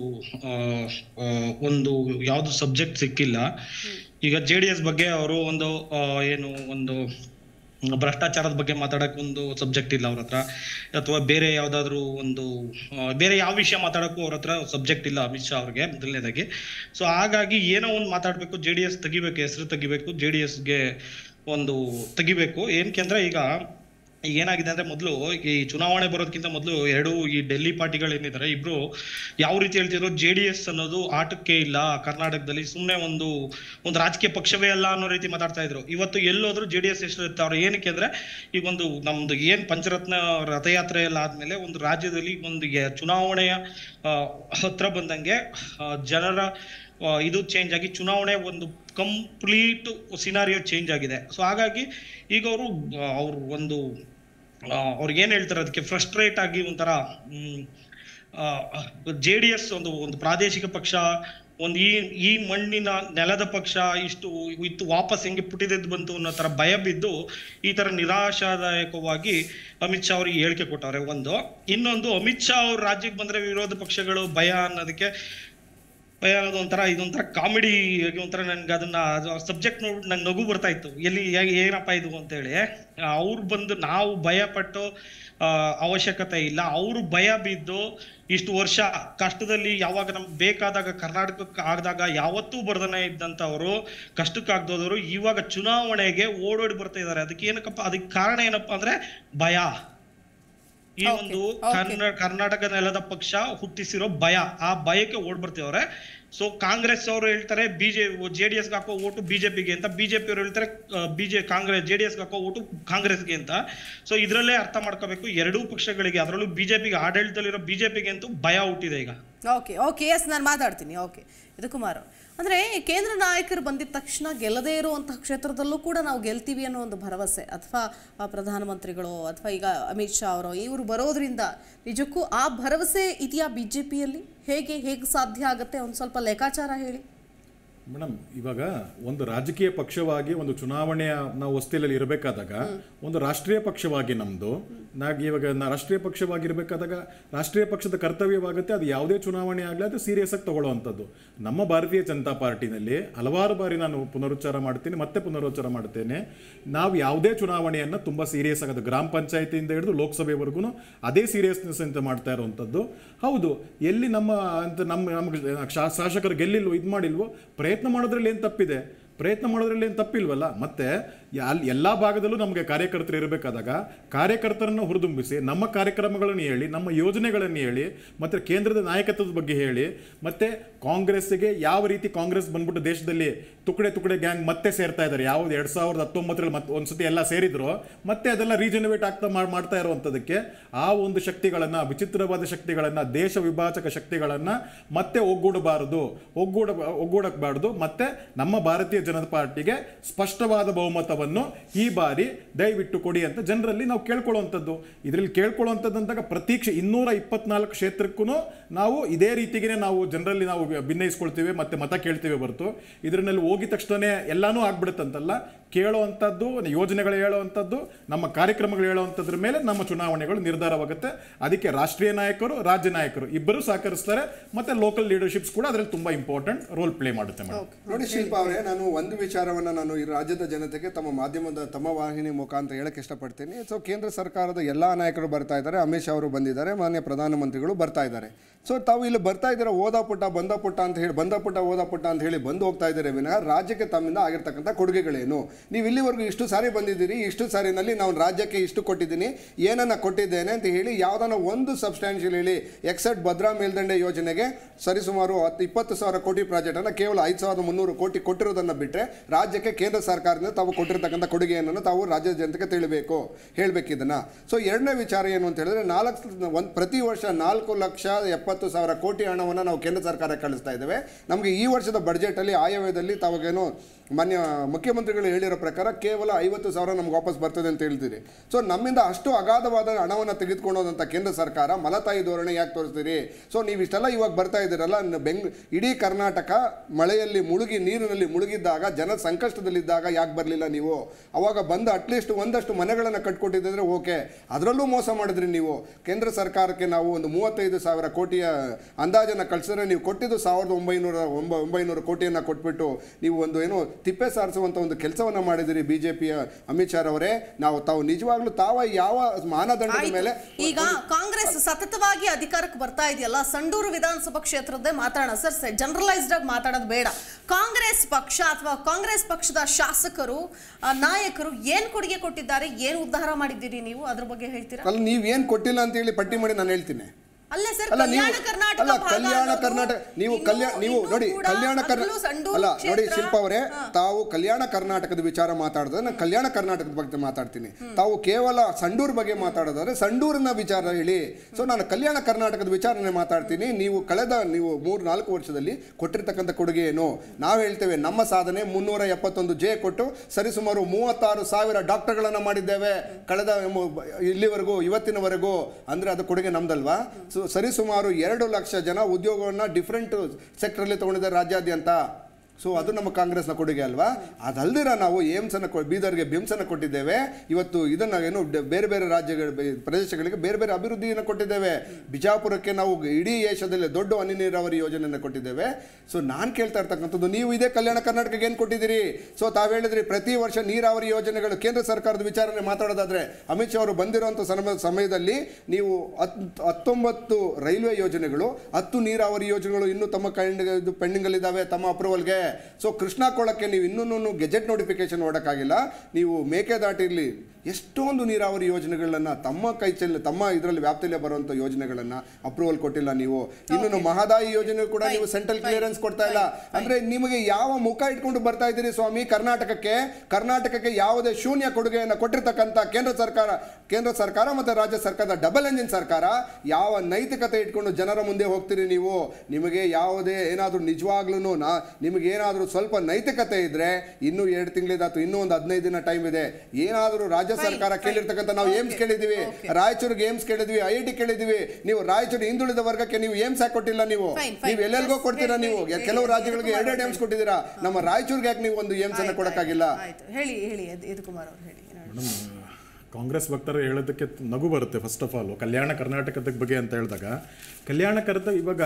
ಒಂದು ಯಾವ್ದು ಸಬ್ಜೆಕ್ಟ್ ಸಿಕ್ಕಿಲ್ಲ. ಈಗ ಜೆ ಡಿ ಎಸ್ ಬಗ್ಗೆ ಅವರು ಒಂದು ಏನು ಒಂದು ಭ್ರಷ್ಟಾಚಾರದ ಬಗ್ಗೆ ಮಾತಾಡಕ್ ಒಂದು ಸಬ್ಜೆಕ್ಟ್ ಇಲ್ಲ ಅವ್ರ ಹತ್ರ, ಅಥವಾ ಬೇರೆ ಯಾವ್ದಾದ್ರು ಒಂದು ಬೇರೆ ಯಾವ ವಿಷಯ ಮಾತಾಡಕ್ಕೂ ಅವ್ರ ಹತ್ರ ಸಬ್ಜೆಕ್ಟ್ ಇಲ್ಲ ಅಮಿತ್ ಶಾ ಅವ್ರಿಗೆ ಮೊದಲನೇದಾಗಿ. ಸೊ ಹಾಗಾಗಿ ಏನೋ ಒಂದು ಮಾತಾಡ್ಬೇಕು, ಜೆ ಡಿ ಎಸ್ ತೆಗಿಬೇಕು, ಹೆಸರು ತೆಗಿಬೇಕು, ಜೆ ಡಿ ಎಸ್ಗೆ ಒಂದು ತೆಗಿಬೇಕು. ಏನಕ್ಕೆ ಅಂದ್ರೆ ಈಗ ಈಗ ಏನಾಗಿದೆ ಅಂದ್ರೆ ಮೊದಲು ಈ ಚುನಾವಣೆ ಬರೋದಕ್ಕಿಂತ ಮೊದಲು ಎರಡು ಈ ಡೆಲ್ಲಿ ಪಾರ್ಟಿಗಳು ಏನಿದ್ದಾರೆ ಇಬ್ರು ಯಾವ ರೀತಿ ಹೇಳ್ತಿದ್ರು, ಜೆ ಡಿ ಎಸ್ ಅನ್ನೋದು ಆಟಕ್ಕೆ ಇಲ್ಲ ಕರ್ನಾಟಕದಲ್ಲಿ, ಸುಮ್ಮನೆ ಒಂದು ಒಂದು ರಾಜಕೀಯ ಪಕ್ಷವೇ ಅಲ್ಲ ಅನ್ನೋ ರೀತಿ ಮಾತಾಡ್ತಾ ಇದ್ರು. ಇವತ್ತು ಎಲ್ಲೋದ್ರು ಜೆ ಡಿ ಎಸ್ ಹೆಸರು ಇರ್ತಾವ್ರೆ. ಏನಕ್ಕೆ ಅಂದ್ರೆ ಈಗ ಒಂದು ನಮ್ದು ಏನ್ ಪಂಚರತ್ನ ರಥಯಾತ್ರೆ ಎಲ್ಲ ಆದ್ಮೇಲೆ ಒಂದು ರಾಜ್ಯದಲ್ಲಿ ಒಂದು ಚುನಾವಣೆಯ ಹತ್ರ ಬಂದಂಗೆ ಜನರ ಇದು ಚೇಂಜ್ ಆಗಿ ಚುನಾವಣೆ ಒಂದು ಕಂಪ್ಲೀಟ್ ಸಿನಾರಿಯೋ ಚೇಂಜ್ ಆಗಿದೆ. ಸೊ ಹಾಗಾಗಿ ಈಗ ಅವರು ಅವ್ರು ಒಂದು ಅವ್ರಿಗೆ ಏನ್ ಹೇಳ್ತಾರೆ ಅದಕ್ಕೆ ಫ್ರಸ್ಟ್ರೇಟ್ ಆಗಿ ಒಂಥರ ಜೆ ಡಿ ಎಸ್ ಒಂದು ಒಂದು ಪ್ರಾದೇಶಿಕ ಪಕ್ಷ, ಒಂದು ಈ ಈ ಮಣ್ಣಿನ ನೆಲದ ಪಕ್ಷ ಇಷ್ಟು ಇತ್ತು ವಾಪಸ್ ಹೆಂಗೆ ಪುಟಿದೆದ್ದು ಬಂತು ಅನ್ನೋ ತರ ಭಯ ಬಿದ್ದು ಈ ತರ ನಿರಾಶಾದಾಯಕವಾಗಿ ಅಮಿತ್ ಶಾ ಅವ್ರಿಗೆ ಹೇಳಿಕೆ ಕೊಟ್ಟವ್ರೆ. ಒಂದು ಇನ್ನೊಂದು, ಅಮಿತ್ ಶಾ ಅವ್ರು ರಾಜ್ಯಕ್ಕೆ ಬಂದ್ರೆ ವಿರೋಧ ಪಕ್ಷಗಳು ಭಯ ಅನ್ನೋದಕ್ಕೆ ಭಯ ಅನ್ನೋದು ಒಂಥರ ಇದೊಂಥರ ಕಾಮಿಡಿ ಒಂಥರ ನನ್ಗೆ ಅದನ್ನ ಸಬ್ಜೆಕ್ಟ್ ನೋಡ್ಬಿಟ್ಟು ನಂಗೆ ನಗು ಬರ್ತಾ ಇತ್ತು, ಎಲ್ಲಿ ಏನಪ್ಪ ಇದು ಅಂತೇಳಿ. ಅವ್ರು ಬಂದು ನಾವು ಭಯ ಪಟ್ಟು ಅವಶ್ಯಕತೆ ಇಲ್ಲ, ಅವರು ಭಯ ಬಿದ್ದು ಇಷ್ಟು ವರ್ಷ ಕಷ್ಟದಲ್ಲಿ ಯಾವಾಗ ನಮ್ಗೆ ಬೇಕಾದಾಗ ಕರ್ನಾಟಕಕ್ಕೆ ಆಗದಾಗ ಯಾವತ್ತೂ ಬರ್ದನೆ ಇದ್ದಂಥವ್ರು, ಕಷ್ಟಕ್ಕಾಗ್ದೋದವರು ಇವಾಗ ಚುನಾವಣೆಗೆ ಓಡೋಡಿ ಬರ್ತಾ ಇದ್ದಾರೆ. ಅದಕ್ಕೆ ಏನಕ್ಕಪ್ಪ, ಅದಕ್ಕೆ ಕಾರಣ ಏನಪ್ಪಾ ಅಂದ್ರೆ ಭಯ. ಈ ಒಂದು ಕರ್ನಾ ಕರ್ನಾಟಕ ನೆಲದ ಪಕ್ಷ ಹುಟ್ಟಿಸಿರೋ ಭಯ, ಆ ಭಯಕ್ಕೆ ಓಡ್ ಬರ್ತಿದವ್ರೆ. ಸೊ ಕಾಂಗ್ರೆಸ್ ಅವರು ಹೇಳ್ತಾರೆ ಬಿಜೆ ಜೆ ಡಿ ಎಸ್ಗೆ ಹಾಕೋ ಓಟು ಬಿಜೆಪಿಗೆ ಅಂತ, ಬಿಜೆಪಿ ಅವರು ಹೇಳ್ತಾರೆ ಬಿಜೆ ಕಾಂಗ್ರೆಸ್ ಜೆ ಡಿ ಎಸ್ಗೆ ಹಾಕೋ ಓಟು ಕಾಂಗ್ರೆಸ್ಗೆ ಅಂತ. ಸೊ ಇದರಲ್ಲೇ ಅರ್ಥ ಮಾಡ್ಕೋಬೇಕು, ಎರಡೂ ಪಕ್ಷಗಳಿಗೆ, ಅದರಲ್ಲೂ ಬಿಜೆಪಿಗೆ, ಆಡಳಿತದಲ್ಲಿರೋ ಬಿಜೆಪಿಗೆ ಅಂತೂ ಭಯ ಹುಟ್ಟಿದೆ ಈಗ. ಓಕೆ ಓಕೆ ಎಸ್ ನಾನು ಮಾತಾಡ್ತೀನಿ. ಓಕೆ ಇದು ಕುಮಾರ್, ಅಂದರೆ ಕೇಂದ್ರ ನಾಯಕರು ಬಂದಿದ ತಕ್ಷಣ ಗೆಲ್ಲದೇ ಇರುವಂತಹ ಕ್ಷೇತ್ರದಲ್ಲೂ ಕೂಡ ನಾವು ಗೆಲ್ತೀವಿ ಅನ್ನೋ ಒಂದು ಭರವಸೆ, ಅಥವಾ ಪ್ರಧಾನಮಂತ್ರಿಗಳು ಅಥವಾ ಈಗ ಅಮಿತ್ ಶಾ ಅವರು ಇವರು ಬರೋದ್ರಿಂದ ನಿಜಕ್ಕೂ ಆ ಭರವಸೆ ಇದೆಯಾ ಬಿ ಜೆ ಪಿಯಲ್ಲಿ? ಹೇಗೆ ಹೇಗೆ ಸಾಧ್ಯ ಆಗುತ್ತೆ, ಒಂದು ಸ್ವಲ್ಪ ಲೆಕ್ಕಾಚಾರ ಹೇಳಿ ಮೇಡಮ್. ಇವಾಗ ಒಂದು ರಾಜಕೀಯ ಪಕ್ಷವಾಗಿ ಒಂದು ಚುನಾವಣೆಯ ನಾವು ಹೊಸ್ತಿಲಲ್ಲಿ ಇರಬೇಕಾದಾಗ ಒಂದು ರಾಷ್ಟ್ರೀಯ ಪಕ್ಷವಾಗಿ ನಮ್ಮದು ನಾಗ ಇವಾಗ ರಾಷ್ಟ್ರೀಯ ಪಕ್ಷವಾಗಿರ್ಬೇಕಾದಾಗ ರಾಷ್ಟ್ರೀಯ ಪಕ್ಷದ ಕರ್ತವ್ಯವಾಗುತ್ತೆ ಅದು ಯಾವುದೇ ಚುನಾವಣೆ ಆಗಲಿ ಅದು ಸೀರಿಯಸ್ ಆಗಿ ತಗೊಳ್ಳುವಂಥದ್ದು. ನಮ್ಮ ಭಾರತೀಯ ಜನತಾ ಪಾರ್ಟಿನಲ್ಲಿ ಹಲವಾರು ಬಾರಿ ನಾನು ಪುನರುಚ್ಚಾರ ಮಾಡ್ತೀನಿ, ಮತ್ತೆ ಪುನರುಚ್ಚಾರ ಮಾಡ್ತೇನೆ, ನಾವು ಯಾವುದೇ ಚುನಾವಣೆಯನ್ನು ತುಂಬ ಸೀರಿಯಸ್ ಆಗೋದು, ಗ್ರಾಮ ಪಂಚಾಯತಿಯಿಂದ ಹಿಡಿದು ಲೋಕಸಭೆವರೆಗೂ ಅದೇ ಸೀರಿಯಸ್ನೆಸ್ ಅಂತ ಮಾಡ್ತಾ ಇರುವಂಥದ್ದು. ಹೌದು, ಎಲ್ಲಿ ನಮ್ಮ ಅಂತ ನಮ್ಮ ನಮಗೆ ಶಾಸಕರು ಗೆಲ್ಲಿಲ್ವೋ ಇದು ಮಾಡಿಲ್ವೋ, ಪ್ರಯತ್ನ ಮಾಡೋದ್ರಲ್ಲಿ ಏನು ತಪ್ಪಿದೆ? ಪ್ರಯತ್ನ ಮಾಡೋದ್ರಲ್ಲಿ ಏನು ತಪ್ಪಿಲ್ವಲ್ಲ. ಮತ್ತೆ ಅಲ್ಲಿ ಎಲ್ಲ ಭಾಗದಲ್ಲೂ ನಮಗೆ ಕಾರ್ಯಕರ್ತರು ಇರಬೇಕಾದಾಗ ಕಾರ್ಯಕರ್ತರನ್ನು ಹುರಿದುಂಬಿಸಿ ನಮ್ಮ ಕಾರ್ಯಕ್ರಮಗಳನ್ನು ಹೇಳಿ, ನಮ್ಮ ಯೋಜನೆಗಳನ್ನು ಹೇಳಿ, ಮತ್ತು ಕೇಂದ್ರದ ನಾಯಕತ್ವದ ಬಗ್ಗೆ ಹೇಳಿ, ಮತ್ತು ಕಾಂಗ್ರೆಸ್ಸಿಗೆ ಯಾವ ರೀತಿ ಕಾಂಗ್ರೆಸ್ ಬಂದ್ಬಿಟ್ಟು ದೇಶದಲ್ಲಿ ತುಕಡೆ ತುಕಡೆ ಗ್ಯಾಂಗ್ ಮತ್ತೆ ಸೇರ್ತಾ ಇದ್ದಾರೆ, ಯಾವ್ದು ಎರಡು ಸಾವಿರದ ಹತ್ತೊಂಬತ್ತರಲ್ಲಿ ಮತ್ತೆ ಒಂದ್ಸತಿ ಎಲ್ಲ ಸೇರಿದ್ರು, ಮತ್ತೆ ಅದೆಲ್ಲ ರೀಜನರೇಟ್ ಆಗ್ತಾ ಮಾಡ್ತಾ ಇರುವಂಥದ್ದಕ್ಕೆ ಆ ಒಂದು ಶಕ್ತಿಗಳನ್ನು, ವಿಚಿತ್ರವಾದ ಶಕ್ತಿಗಳನ್ನು, ದೇಶ ವಿಭಾಜಕ ಶಕ್ತಿಗಳನ್ನು ಮತ್ತೆ ಒಗ್ಗೂಡಬಾರದು, ಒಗ್ಗೂಡ ಒಗ್ಗೂಡಬಾರದು ಮತ್ತೆ ನಮ್ಮ ಭಾರತೀಯ ಜನತಾ ಪಾರ್ಟಿಗೆ ಸ್ಪಷ್ಟವಾದ ಬಹುಮತವನ್ನು ಈ ಬಾರಿ ದಯವಿಟ್ಟು ಕೊಡಿ ಅಂತ ಜನರಲ್ಲಿ ನಾವು ಕೇಳ್ಕೊಳ್ಳುವಂಥದ್ದು. ಇದರಲ್ಲಿ ಕೇಳ್ಕೊಳ್ಳುವಂಥದ್ದು ಅಂದಾಗ ಪ್ರತಿ ಕ್ಷೇ ಇನ್ನೂರ ಇಪ್ಪತ್ನಾಲ್ಕು ಕ್ಷೇತ್ರಕ್ಕೂ ನಾವು ಇದೇ ರೀತಿಗೆ ನಾವು ಜನರಲ್ಲಿ ನಾವು ಭಿನ್ನಯಿಸ್ಕೊಳ್ತೀವಿ ಮತ್ತೆ ಮತ ಕೇಳ್ತೀವಿ ಹೊರತು ಇದರಲ್ಲಿ ಹೋಗಿದ ತಕ್ಷಣ ಎಲ್ಲಾನು ಆಗ್ಬಿಡುತ್ತಂತಲ್ಲ. ಕೇಳುವಂಥದ್ದು, ಯೋಜನೆಗಳು ಹೇಳುವಂಥದ್ದು, ನಮ್ಮ ಕಾರ್ಯಕ್ರಮಗಳು ಹೇಳುವಂಥದ್ರ ಮೇಲೆ ನಮ್ಮ ಚುನಾವಣೆಗಳು ನಿರ್ಧಾರವಾಗುತ್ತೆ. ಅದಕ್ಕೆ ರಾಷ್ಟ್ರೀಯ ನಾಯಕರು, ರಾಜ್ಯ ನಾಯಕರು ಇಬ್ಬರು ಸಹಕರಿಸ್ತಾರೆ, ಮತ್ತೆ ಲೋಕಲ್ ಲೀಡರ್ಶಿಪ್ಸ್ ಕೂಡ ಅದರಲ್ಲಿ ತುಂಬಾ ಇಂಪಾರ್ಟೆಂಟ್ ರೋಲ್ ಪ್ಲೇ ಮಾಡುತ್ತೆ ಮೇಡಮ್. ನೋಡಿ ಶಿಲ್ಪಾ ಅವರೇ, ನಾನು ಒಂದು ವಿಚಾರವನ್ನು ನಾನು ಈ ರಾಜ್ಯದ ಜನತೆಗೆ ತಮ್ಮ ಮಾಧ್ಯಮದ ತಮ್ಮ ವಾಹಿನಿ ಮುಖಾಂತರ ಹೇಳಕ್ಕೆ ಇಷ್ಟಪಡ್ತೀನಿ. ಸೊ ಕೇಂದ್ರ ಸರ್ಕಾರದ ಎಲ್ಲ ನಾಯಕರು ಬರ್ತಾ ಇದ್ದಾರೆ, ಅಮಿತ್ ಶಾ ಅವರು ಬಂದಿದ್ದಾರೆ, ಮಾನ್ಯ ಪ್ರಧಾನಮಂತ್ರಿಗಳು ಬರ್ತಾ ಇದ್ದಾರೆ. ಸೊ ತಾವು ಇಲ್ಲಿ ಬರ್ತಾ ಇದ್ದೀರಾ, ಓದ ಪುಟ್ಟ ಬಂದ ಪುಟ್ಟ ಅಂತ ಹೇಳಿ ಬಂದ ಪುಟ್ಟ ಓದ ಪುಟ್ಟ ಅಂತ ಹೇಳಿ ಬಂದು ಹೋಗ್ತಾ ಇದ್ದಾರೆ ವಿನಃ ರಾಜ್ಯಕ್ಕೆ ತಮ್ಮಿಂದ ಆಗಿರ್ತಕ್ಕಂಥ ಕೊಡುಗೆಗಳೇನು? ನೀವು ಇಲ್ಲಿವರೆಗೂ ಇಷ್ಟು ಸಾರಿ ಬಂದಿದ್ದೀರಿ, ಇಷ್ಟು ಸಾರಿನಲ್ಲಿ ನಾವು ರಾಜ್ಯಕ್ಕೆ ಇಷ್ಟು ಕೊಟ್ಟಿದ್ದೀನಿ, ಏನನ್ನ ಕೊಟ್ಟಿದ್ದೇನೆ ಅಂತ ಹೇಳಿ ಯಾವುದನ್ನ ಒಂದು ಸಬ್ಸ್ಟ್ಯಾನ್ಷಿಯಲ್ ಹೇಳಿ. ಎಕ್ಸೆಟ್ ಭದ್ರಾ ಮೇಲ್ದಂಡೆ ಯೋಜನೆಗೆ ಸರಿಸುಮಾರು ಹತ್ತು ಇಪ್ಪತ್ತು ಸಾವಿರ ಕೋಟಿ ಪ್ರಾಜೆಕ್ಟನ್ನು ಕೇವಲ ಐದು ಸಾವಿರದ ಮುನ್ನೂರು ಕೋಟಿ ಕೊಟ್ಟಿರೋದನ್ನು ಬಿಟ್ಟರೆ ರಾಜ್ಯಕ್ಕೆ ಕೇಂದ್ರ ಸರ್ಕಾರದಿಂದ ತಾವು ಕೊಟ್ಟಿರ್ತಕ್ಕಂಥ ಕೊಡುಗೆಯನ್ನು ತಾವು ರಾಜ್ಯದ ಜನತೆಗೆ ತಿಳಿಬೇಕು, ಹೇಳಬೇಕು ಇದನ್ನು. ಸೊ ಎರಡನೇ ವಿಚಾರ ಏನು ಅಂತ ಹೇಳಿದ್ರೆ, ನಾಲ್ಕು ಒಂದು ಪ್ರತಿ ವರ್ಷ ನಾಲ್ಕು ಲಕ್ಷ ಎಪ್ಪತ್ತು ಸಾವಿರ ಕೋಟಿ ಹಣವನ್ನು ನಾವು ಕೇಂದ್ರ ಸರ್ಕಾರ ಕಳಿಸ್ತಾ ಇದ್ದೇವೆ. ನಮಗೆ ಈ ವರ್ಷದ ಬಡ್ಜೆಟಲ್ಲಿ ಆಯವ್ಯಯದಲ್ಲಿ ತಾವಾಗೇನು ಮಾನ್ಯ ಮುಖ್ಯಮಂತ್ರಿಗಳು ಹೇಳಿರೋ ಪ್ರಕಾರ ಕೇವಲ ಐವತ್ತು ಸಾವಿರ ನಮ್ಗೆ ವಾಪಸ್ ಬರ್ತದೆ ಅಂತ ಹೇಳ್ತೀರಿ. ಸೊ ನಮ್ಮಿಂದ ಅಷ್ಟು ಅಗಾಧವಾದ ಹಣವನ್ನು ತೆಗೆದುಕೊಳ್ಳೋದಂಥ ಕೇಂದ್ರ ಸರ್ಕಾರ ಮಲತಾಯಿ ಧೋರಣೆ ಯಾಕೆ ತೋರಿಸ್ತೀರಿ? ಸೊ ನೀವು ಇಷ್ಟೆಲ್ಲ ಇವಾಗ ಬರ್ತಾ ಇದ್ದೀರಲ್ಲ, ಬೆಂಗ್ ಇಡೀ ಕರ್ನಾಟಕ ಮಳೆಯಲ್ಲಿ ಮುಳುಗಿ ನೀರಿನಲ್ಲಿ ಮುಳುಗಿದ್ದಾಗ ಜನ ಸಂಕಷ್ಟದಲ್ಲಿದ್ದಾಗ ಯಾಕೆ ಬರಲಿಲ್ಲ ನೀವು? ಅವಾಗ ಬಂದು ಅಟ್ಲೀಸ್ಟ್ ಒಂದಷ್ಟು ಮನೆಗಳನ್ನು ಕಟ್ಕೊಟ್ಟಿದ್ದರೆ ಓಕೆ, ಅದರಲ್ಲೂ ಮೋಸ ಮಾಡಿದ್ರಿ ನೀವು. ಕೇಂದ್ರ ಸರ್ಕಾರಕ್ಕೆ ನಾವು ಒಂದು ಮೂವತ್ತೈದು ಸಾವಿರ ಕೋಟಿಯ ಅಂದಾಜನ್ನು ಕಳಿಸಿದ್ರೆ ನೀವು ಕೊಟ್ಟಿದ್ದು ಸಾವಿರದ ಒಂಬೈನೂರ ಒಂಬ ಒಂಬೈನೂರು ಕೋಟಿಯನ್ನು ಕೊಟ್ಬಿಟ್ಟು ನೀವು ಒಂದು ಏನು ತಿಪ್ಪೆ ಸಾರಿಸುವಂಥ ಒಂದು ಕೆಲಸವನ್ನು ಮಾಡಿದಿರಿ ಬಿಜೆಪಿಯ ಅಮಿತ್ ಶಾ ಅವರೇ. ನಾವು ತಾವು ನಿಜವಾಗ್ಲೂ ತಾವ ಯಾವ ಮಾನದಂಡದ ಮೇಲೆ ಈಗ ಕಾಂಗ್ರೆಸ್ ಸತತವಾಗಿ ಅಧಿಕಾರಕ್ಕೆ ಬರ್ತಾ ಇದೆಯಲ್ಲ, ಸಂಡೂರು ವಿಧಾನಸಭಾ ಕ್ಷೇತ್ರದ್ದೇ ಮಾತಾಡೋಣ ಸರ್, ಜನರಲೈಸ್ಡ್ ಆಗಿ ಮಾತಾಡೋದು ಬೇಡ. ಕಾಂಗ್ರೆಸ್ ಪಕ್ಷ ಅಥವಾ ಕಾಂಗ್ರೆಸ್ ಪಕ್ಷದ ಶಾಸಕರು, ನಾಯಕರು ಏನ್ ಕೊಡುಗೆ ಕೊಟ್ಟಿದ್ದಾರೆ, ಏನು ಉದ್ಧಾರ ಮಾಡಿದ್ದೀರಿ ನೀವು, ಅದ್ರ ಬಗ್ಗೆ ಹೇಳ್ತೀರಾ? ಅಲ್ಲ, ನೀವ್ ಏನ್ ಕೊಟ್ಟಿಲ್ಲ ಅಂತ ಹೇಳಿ ಪಟ್ಟಿ ಮಾಡಿ ನಾನು ಹೇಳ್ತೀನಿ. ಅಲ್ಲೇ ಸರ್ ಅಲ್ಲ ನೀವು ಕಲ್ಯಾಣ ಕರ್ನಾಟಕ ಅಲ್ಲ ಭಾಗ ಕಲ್ಯಾಣ ಅನ್ನೋದು ಕರ್ನಾಟಕ ನೀವು ಇನ್ನೂ- ಕಲ್ಯಾಣ ನೀವು ಇನ್ನೂ ನೋಡಿ ಕೂಡ ಕಲ್ಯಾಣ ಹಗಲು ಕರ್ನಾಟಕ ಸಂಡೂರು ಅಲ್ಲ ನೋಡಿ ಕ್ಷೇತ್ರ- ಶಿಲ್ಪಾ ಅವರೇ, ಹಾ. ತಾವು ಕಲ್ಯಾಣ ಕರ್ನಾಟಕದ ವಿಚಾರ ಮಾತಾಡಿದ್ರೆ ನಾನು ಕಲ್ಯಾಣ ಕರ್ನಾಟಕದ ಬಗ್ಗೆ ಮಾತಾಡ್ತೀನಿ. ತಾವು ಕೇವಲ ಸಂಡೂರ್ ಬಗ್ಗೆ ಮಾತಾಡೋದಾದ್ರೆ ಸಂಡೂರಿನ ವಿಚಾರ ಹೇಳಿ. ಸೊ ನಾನು ಕಲ್ಯಾಣ ಕರ್ನಾಟಕದ ವಿಚಾರನೆ ಮಾತಾಡ್ತೀನಿ. ನೀವು ಕಳೆದ ನೀವು ಮೂರು ನಾಲ್ಕು ವರ್ಷದಲ್ಲಿ ಕೊಟ್ಟಿರ್ತಕ್ಕಂಥ ಕೊಡುಗೆ ಏನು? ನಾವು ಹೇಳ್ತೇವೆ ನಮ್ಮ ಸಾಧನೆ ಮುನ್ನೂರ ಎಪ್ಪತ್ತೊಂದು ಜೆ ಕೊಟ್ಟು ಸರಿಸುಮಾರು ಮೂವತ್ತಾರು ಸಾವಿರ ಡಾಕ್ಟರ್ಗಳನ್ನ ಮಾಡಿದ್ದೇವೆ ಕಳೆದ ಇಲ್ಲಿವರೆಗೂ ಇವತ್ತಿನವರೆಗೂ. ಅಂದ್ರೆ ಅದು ಕೊಡುಗೆ ನಮ್ದಲ್ವಾ? ಸೊ ಸರಿಸುಮಾರು ಎರಡು ಲಕ್ಷ ಜನ ಉದ್ಯೋಗವನ್ನ ಡಿಫ್ರೆಂಟ್ ಸೆಕ್ಟರ್ ಅಲ್ಲಿ ತಗೊಂಡಿದ್ದಾರೆ ರಾಜ್ಯಾದ್ಯಂತ. ಸೊ ಅದು ನಮ್ಮ ಕಾಂಗ್ರೆಸ್ನ ಕೊಡುಗೆ ಅಲ್ವಾ? ಅದಲ್ದಿರ ನಾವು ಏಮ್ಸನ್ನು ಬೀದರ್ಗೆ ಬಿಮ್ಸನ್ನು ಕೊಟ್ಟಿದ್ದೇವೆ. ಇವತ್ತು ಇದನ್ನು ಏನು ಬೇರೆ ಬೇರೆ ರಾಜ್ಯಗಳ ಪ್ರದೇಶಗಳಿಗೆ ಬೇರೆ ಬೇರೆ ಅಭಿವೃದ್ಧಿಯನ್ನು ಕೊಟ್ಟಿದ್ದೇವೆ. ಬಿಜಾಪುರಕ್ಕೆ ನಾವು ಇಡೀ ದೇಶದಲ್ಲಿ ದೊಡ್ಡ ಹನಿ ನೀರಾವರಿ ಯೋಜನೆಯನ್ನು ಕೊಟ್ಟಿದ್ದೇವೆ. ಸೊ ನಾನು ಕೇಳ್ತಾ ಇರ್ತಕ್ಕಂಥದ್ದು, ನೀವು ಇದೇ ಕಲ್ಯಾಣ ಕರ್ನಾಟಕಕ್ಕೆ ಏನು ಕೊಟ್ಟಿದ್ದೀರಿ? ಸೊ ತಾವು ಹೇಳಿದ್ರಿ ಪ್ರತಿ ವರ್ಷ ನೀರಾವರಿ ಯೋಜನೆಗಳು ಕೇಂದ್ರ ಸರ್ಕಾರದ ವಿಚಾರಣೆ ಮಾತಾಡೋದಾದ್ರೆ ಅಮಿತ್ ಶಾ ಅವರು ಬಂದಿರುವಂಥ ಸಮಯದಲ್ಲಿ ನೀವು ಹತ್ತೊಂಬತ್ತು ರೈಲ್ವೆ ಯೋಜನೆಗಳು, ಹತ್ತು ನೀರಾವರಿ ಯೋಜನೆಗಳು ಇನ್ನೂ ತಮ್ಮ ಕೈಂಡ್ ಪೆಂಡಿಂಗಲ್ಲಿದ್ದಾವೆ ತಮ್ಮ ಅಪ್ರೂವಲ್ಗೆ. ಸೊ ಕೃಷ್ಣಾ ಕೊಳಕ್ಕೆ ನೀವು ಇನ್ನೂ ಗೆಜೆಟ್ ನೋಟಿಫಿಕೇಶನ್ ಹೊಡಕ್ಕಾಗಿಲ್ಲ. ನೀವು ಮೇಕೆದಾಟಿರ್ಲಿ ಎಷ್ಟೊಂದು ನೀರಾವರಿ ಯೋಜನೆಗಳನ್ನ ತಮ್ಮ ಕೈ ಚೆಲ್ಲಿ ತಮ್ಮ ಇದರಲ್ಲಿ ವ್ಯಾಪ್ತಿಯಲ್ಲೇ ಬರುವಂಥ ಯೋಜನೆಗಳನ್ನ ಅಪ್ರೂವಲ್ ಕೊಟ್ಟಿಲ್ಲ ನೀವು. ಇನ್ನು ಮಹದಾಯಿ ಯೋಜನೆ ಕೂಡ ನೀವು ಸೆಂಟ್ರಲ್ ಕ್ಲಿಯರೆನ್ಸ್ ಕೊಡ್ತಾ ಇಲ್ಲ. ಅಂದ್ರೆ ನಿಮಗೆ ಯಾವ ಮುಖ ಇಟ್ಕೊಂಡು ಬರ್ತಾ ಇದ್ದೀರಿ ಸ್ವಾಮಿ ಕರ್ನಾಟಕಕ್ಕೆ? ಕರ್ನಾಟಕಕ್ಕೆ ಯಾವುದೇ ಶೂನ್ಯ ಕೊಡುಗೆಯನ್ನು ಕೊಟ್ಟಿರ್ತಕ್ಕಂಥ ಕೇಂದ್ರ ಸರ್ಕಾರ ಕೇಂದ್ರ ಸರ್ಕಾರ ಮತ್ತು ರಾಜ್ಯ ಸರ್ಕಾರದ ಡಬಲ್ ಎಂಜಿನ್ ಸರ್ಕಾರ ಯಾವ ನೈತಿಕತೆ ಇಟ್ಕೊಂಡು ಜನರ ಮುಂದೆ ಹೋಗ್ತೀರಿ ನೀವು? ನಿಮಗೆ ಯಾವುದೇ ಏನಾದರೂ ನಿಜವಾಗ್ಲೂ ನಾ ನಿಮಗೆ ಏನಾದರೂ ಸ್ವಲ್ಪ ನೈತಿಕತೆ ಇದ್ರೆ ಇನ್ನೂ ಎರಡು ತಿಂಗಳಿದಾತು, ಇನ್ನೂ ಒಂದು ಹದಿನೈದು ದಿನ ಟೈಮ್ ಇದೆ. ಏನಾದರೂ ರಾಜ್ಯ ಸರ್ಕಾರ ಕೇಳಿರ್ತಕ್ಕಂಥ ನಾವು ಏಮ್ಸ್ ಕೇಳಿದ್ವಿ, ರಾಯಚೂರಿಗೆ ಏಮ್ಸ್ ಕೇಳಿದ್ವಿ, ಐ ಐ ಟಿ ಕೇಳಿದ್ವಿ. ನೀವು ರಾಯಚೂರು ಹಿಂದುಳಿದ ವರ್ಗಕ್ಕೆ ನೀವು ಏಮ್ಸ್ ಯಾಕೆ ಕೊಟ್ಟಿಲ್ಲ? ನೀವು ನೀವು ಎಲ್ಲೆಲ್ಗೋ ಕೊಡ್ತೀರಾ? ನೀವು ಕೆಲವು ರಾಜ್ಯಗಳಿಗೆ ಎರಡೆರಡು ಏಮ್ಸ್ ಕೊಟ್ಟಿದ್ದೀರಾ, ನಮ್ಮ ರಾಯಚೂರಿಗೆ ಯಾಕೆ ನೀವು ಒಂದು ಏಮ್ಸ್ ಅನ್ನು ಕೊಡಕ್ಕಾಗಿಲ್ಲ? ಹೇಳಿ ಹೇಳಿ ಯದು ಕುಮಾರ್ ಅವರು ಹೇಳಿ. ಮೇಡಮ್, ಕಾಂಗ್ರೆಸ್ ವಕ್ತಾರರು ಹೇಳೋದಕ್ಕೆ ನಗು ಬರುತ್ತೆ. ಫಸ್ಟ್ ಆಫ್ ಆಲ್ ಕಲ್ಯಾಣ ಕರ್ನಾಟಕದ ಬಗ್ಗೆ ಅಂತ ಹೇಳಿದಾಗ, ಕಲ್ಯಾಣ ಕರ್ನಾಟಕ ಇವಾಗ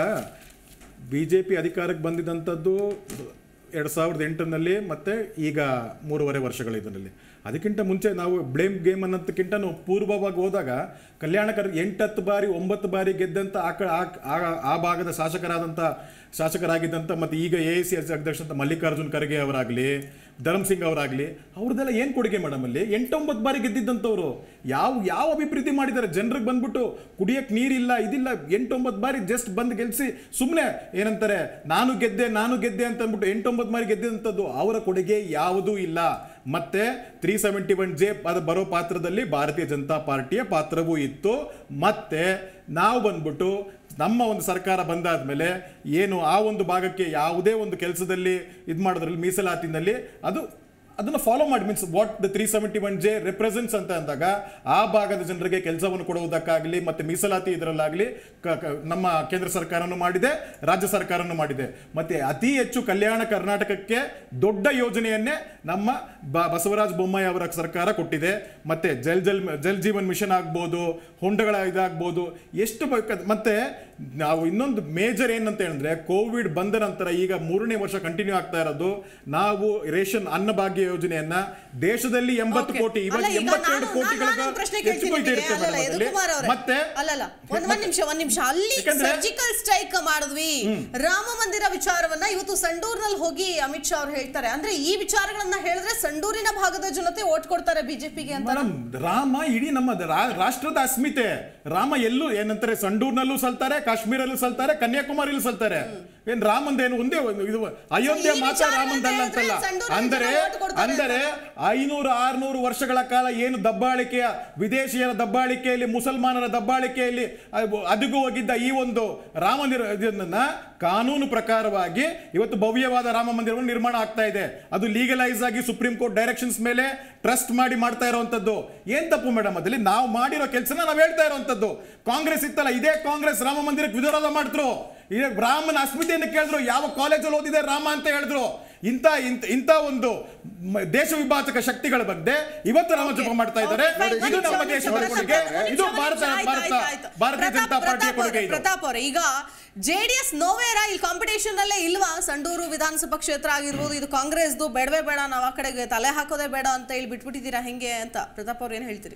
ಬಿ ಜೆ ಪಿ ಅಧಿಕಾರಕ್ಕೆ ಬಂದಿದ್ದಂಥದ್ದು ಎರಡು ಸಾವಿರದ ಎಂಟರಲ್ಲಿ ಮತ್ತು ಈಗ ಮೂರುವರೆ ವರ್ಷಗಳ ಇದರಲ್ಲಿ. ಅದಕ್ಕಿಂತ ಮುಂಚೆ ನಾವು ಬ್ಲೇಮ್ ಗೇಮ್ ಅನ್ನೋದಕ್ಕಿಂತ ನಾವು ಪೂರ್ವವಾಗಿ ಹೋದಾಗ ಕಲ್ಯಾಣ ಕರ್ ಎಂಟು ಹತ್ತು ಬಾರಿ ಒಂಬತ್ತು ಬಾರಿ ಗೆದ್ದಂಥ ಆ ಕ ಆ ಭಾಗದ ಶಾಸಕರಾದಂಥ ಶಾಸಕರಾಗಿದ್ದಂಥ ಮತ್ತು ಈಗ ಎ ಐ ಸಿ ಅಧ್ಯಕ್ಷ ಮಲ್ಲಿಕಾರ್ಜುನ್ ಖರ್ಗೆ ಅವರಾಗಲಿ, ಧರ್ಮ್ ಸಿಂಗ್ ಅವರಾಗಲಿ, ಅವ್ರದ್ದೆಲ್ಲ ಏನು ಕೊಡುಗೆ ಮೇಡಮ್? ಅಲ್ಲಿ ಎಂಟೊಂಬತ್ತು ಬಾರಿ ಗೆದ್ದಿದ್ದಂಥವ್ರು ಯಾವ ಯಾವ ಅಭಿವೃದ್ಧಿ ಮಾಡಿದ್ದಾರೆ? ಜನರಿಗೆ ಬಂದ್ಬಿಟ್ಟು ಕುಡಿಯೋಕ್ಕೆ ನೀರಿಲ್ಲ, ಇದಿಲ್ಲ, ಎಂಟೊಂಬತ್ತು ಬಾರಿ ಜಸ್ಟ್ ಬಂದು ಗೆಲ್ಲಿಸಿ ಸುಮ್ಮನೆ ಏನಂತಾರೆ ನಾನು ಗೆದ್ದೆ ನಾನು ಗೆದ್ದೆ ಅಂತ ಅಂದ್ಬಿಟ್ಟು ಎಂಟೊಂಬತ್ತು ಬಾರಿ ಗೆದ್ದಿದ್ದಂಥದ್ದು ಅವರ ಕೊಡುಗೆ ಯಾವುದೂ ಇಲ್ಲ. ಮತ್ತೆ ತ್ರೀ ಸೆವೆಂಟಿ ಒನ್ ಜೆ ಅದು ಬರೋ ಪಾತ್ರದಲ್ಲಿ ಭಾರತೀಯ ಜನತಾ ಪಾರ್ಟಿಯ ಪಾತ್ರವೂ ಇತ್ತು. ಮತ್ತೆ ನಾವು ಬಂದ್ಬಿಟ್ಟು ನಮ್ಮ ಒಂದು ಸರ್ಕಾರ ಬಂದಾದ್ಮೇಲೆ ಏನು ಆ ಒಂದು ಭಾಗಕ್ಕೆ ಯಾವುದೇ ಒಂದು ಕೆಲಸದಲ್ಲಿ ಇದು ಮಾಡೋದ್ರಲ್ಲಿ ಮೀಸಲಾತಿನಲ್ಲಿ ಅದು ಅದನ್ನು ಫಾಲೋ ಮಾಡಿ, means what the three seventy one J represents ಅಂತ ಅಂದಾಗ ಆ ಭಾಗದ ಜನರಿಗೆ ಕೆಲಸವನ್ನು ಕೊಡುವುದಕ್ಕಾಗಲಿ ಮತ್ತು ಮೀಸಲಾತಿ ಇದರಲ್ಲಾಗಲಿ ನಮ್ಮ ಕೇಂದ್ರ ಸರ್ಕಾರನೂ ಮಾಡಿದೆ, ರಾಜ್ಯ ಸರ್ಕಾರನೂ ಮಾಡಿದೆ. ಮತ್ತು ಅತಿ ಹೆಚ್ಚು ಕಲ್ಯಾಣ ಕರ್ನಾಟಕಕ್ಕೆ ದೊಡ್ಡ ಯೋಜನೆಯನ್ನೇ ನಮ್ಮ ಬ ಬಸವರಾಜ ಬೊಮ್ಮಾಯಿ ಅವರ ಸರ್ಕಾರ ಕೊಟ್ಟಿದೆ. ಮತ್ತು ಜಲ್ ಜಲ್ ಜಲ್ ಜೀವನ್ ಮಿಷನ್ ಆಗ್ಬೋದು, ಹೊಂಡಗಳ ಇದಾಗ್ಬೋದು, ಎಷ್ಟು ಬೇಕಾದ. ಮತ್ತು ನಾವು ಇನ್ನೊಂದು ಮೇಜರ್ ಏನಂತ ಹೇಳಿದ್ರೆ, ಕೋವಿಡ್ ಬಂದ ನಂತರ ಈಗ ಮೂರನೇ ವರ್ಷ ಕಂಟಿನ್ಯೂ ಆಗ್ತಾ ಇರೋದು, ನಾವು ರೇಷನ್ ಅನ್ನಭಾಗ್ಯ ಯೋಜನೆಯನ್ನ ದೇಶದಲ್ಲಿ ಎಂಬತ್ತು ಕೋಟಿ ಇವಾಗ ಎಂಬತ್ತೆರಡು ಕೋಟಿಗಳಿಗೆ ಮತ್ತೆ ಅಲ್ಲಲ್ಲ ಒಂದ್ ನಿಮಿಷ ಒಂದ್ ನಿಮಿಷ ಅಲ್ಲಿ ಸರ್ಜಿಕಲ್ ಸ್ಟ್ರೈಕ್ ಮಾಡಿದ್ವಿ, ರಾಮ ಮಂದಿರ ವಿಚಾರವನ್ನ ಇವತ್ತು ಸಂಡೂರ್ನಲ್ಲಿ ಹೋಗಿ ಅಮಿತ್ ಶಾ ಅವ್ರು ಹೇಳ್ತಾರೆ. ಅಂದ್ರೆ ಈ ವಿಚಾರಗಳನ್ನ ಹೇಳಿದ್ರೆ ಸಂಡೂರಿನ ಭಾಗದ ಜನತೆ ಓಟ್ ಕೊಡ್ತಾರೆ ಬಿಜೆಪಿಗೆ ಅಂತ. ರಾಮ ಇಡೀ ನಮ್ಮ ರಾಷ್ಟ್ರದ ಅಸ್ಮಿತೆ. ರಾಮ ಎಲ್ಲೂ ಏನಂತಾರೆ, ಸಂಡೂರ್ನಲ್ಲೂ ಸಲ್ತಾರೆ, ಕಾಶ್ಮೀರಲ್ಲೂ ಸಲ್ತಾರೆ, ಕನ್ಯಾಕುಮಾರಿಲೂ ಸಲ್ತಾರೆ. ಏನ್ ರಾಮಂದೇನು ಒಂದೇ ಇದು ಅಯೋಧ್ಯೆ ಮಾತ್ರ ರಾಮಂದಲ್ಲ ಅಂತಲ್ಲ. ಅಂದರೆ ಅಂದರೆ ಐನೂರು ಆರ್ನೂರು ವರ್ಷಗಳ ಕಾಲ ಏನು ದಬ್ಬಾಳಿಕೆಯ ವಿದೇಶಿಯರ ದಬ್ಬಾಳಿಕೆಯಲ್ಲಿ ಮುಸಲ್ಮಾನರ ದಬ್ಬಾಳಿಕೆಯಲ್ಲಿ ಅದುಗು ಹೋಗಿದ್ದ ಈ ಒಂದು ರಾಮ ಇದನ್ನ ಕಾನೂನು ಪ್ರಕಾರವಾಗಿ ಇವತ್ತು ಭವ್ಯವಾದ ರಾಮ ಮಂದಿರವನ್ನು ನಿರ್ಮಾಣ ಆಗ್ತಾ ಇದೆ. ಅದು ಲೀಗಲೈಸ್ ಆಗಿ ಸುಪ್ರೀಂ ಕೋರ್ಟ್ ಡೈರೆಕ್ಷನ್ಸ್ ಮೇಲೆ ಟ್ರಸ್ಟ್ ಮಾಡಿ ಮಾಡ್ತಾ ಇರುವಂತದ್ದು. ಏನ್ ತಪ್ಪು ಮೇಡಮ್ ಅದಲ್ಲಿ? ನಾವು ಮಾಡಿರೋ ಕೆಲಸನ ನಾವು ಹೇಳ್ತಾ ಇರುವಂತದ್ದು. ಕಾಂಗ್ರೆಸ್ ಇತ್ತಲ್ಲ, ಇದೇ ಕಾಂಗ್ರೆಸ್ ರಾಮ ಮಂದಿರಕ್ಕೆ ವಿರೋಧ ಮಾಡಿದ್ರು, ಈಗ ರಾಮನ ಅಸ್ಮಿತೆಯನ್ನು ಕೇಳಿದ್ರು, ಯಾವ ಕಾಲೇಜಲ್ಲಿ ಓದಿದೆ ರಾಮ ಅಂತ ಹೇಳಿದ್ರು. ಇಂಥ ಇಂಥ ಒಂದು ದೇಶ ವಿಭಾಜಕ ಶಕ್ತಿಗಳ ಬಗ್ಗೆ ಇವತ್ತು ರಾಮ ಜಪ ಮಾಡ್ತಾ ಇದ್ದಾರೆ. ಇದು ನಮ್ಮ ದೇಶದ ಕೊಡುಗೆ, ಇದು ಭಾರತ ಭಾರತ ಭಾರತೀಯ ಜನತಾ ಪಾರ್ಟಿಯ ಕೊಡುಗೆ. ಪ್ರತಾಪ್ ಅವರೇ, ಈಗ ಜೆಡಿಎಸ್ ನೋವೇರ ಇಲ್ಲಿ ಕಾಂಪಿಟೇಷನ್ ಅಲ್ಲೇ ಇಲ್ವಾ? ಸಂಡೂರು ವಿಧಾನಸಭಾ ಕ್ಷೇತ್ರ ಆಗಿರ್ಬೋದು, ಇದು ಕಾಂಗ್ರೆಸ್ದು ಬೇಡವೇ ಬೇಡ, ನಾವು ಆ ಕಡೆಗೆ ತಲೆ ಹಾಕೋದೇ ಬೇಡ ಅಂತ ಹೇಳಿ ಬಿಟ್ಬಿಟ್ಟಿದ್ದೀರಾ ಹೆಂಗೆ ಅಂತ ಪ್ರತಾಪ್ ಅವ್ರು ಏನ್ ಹೇಳ್ತೀರಿ?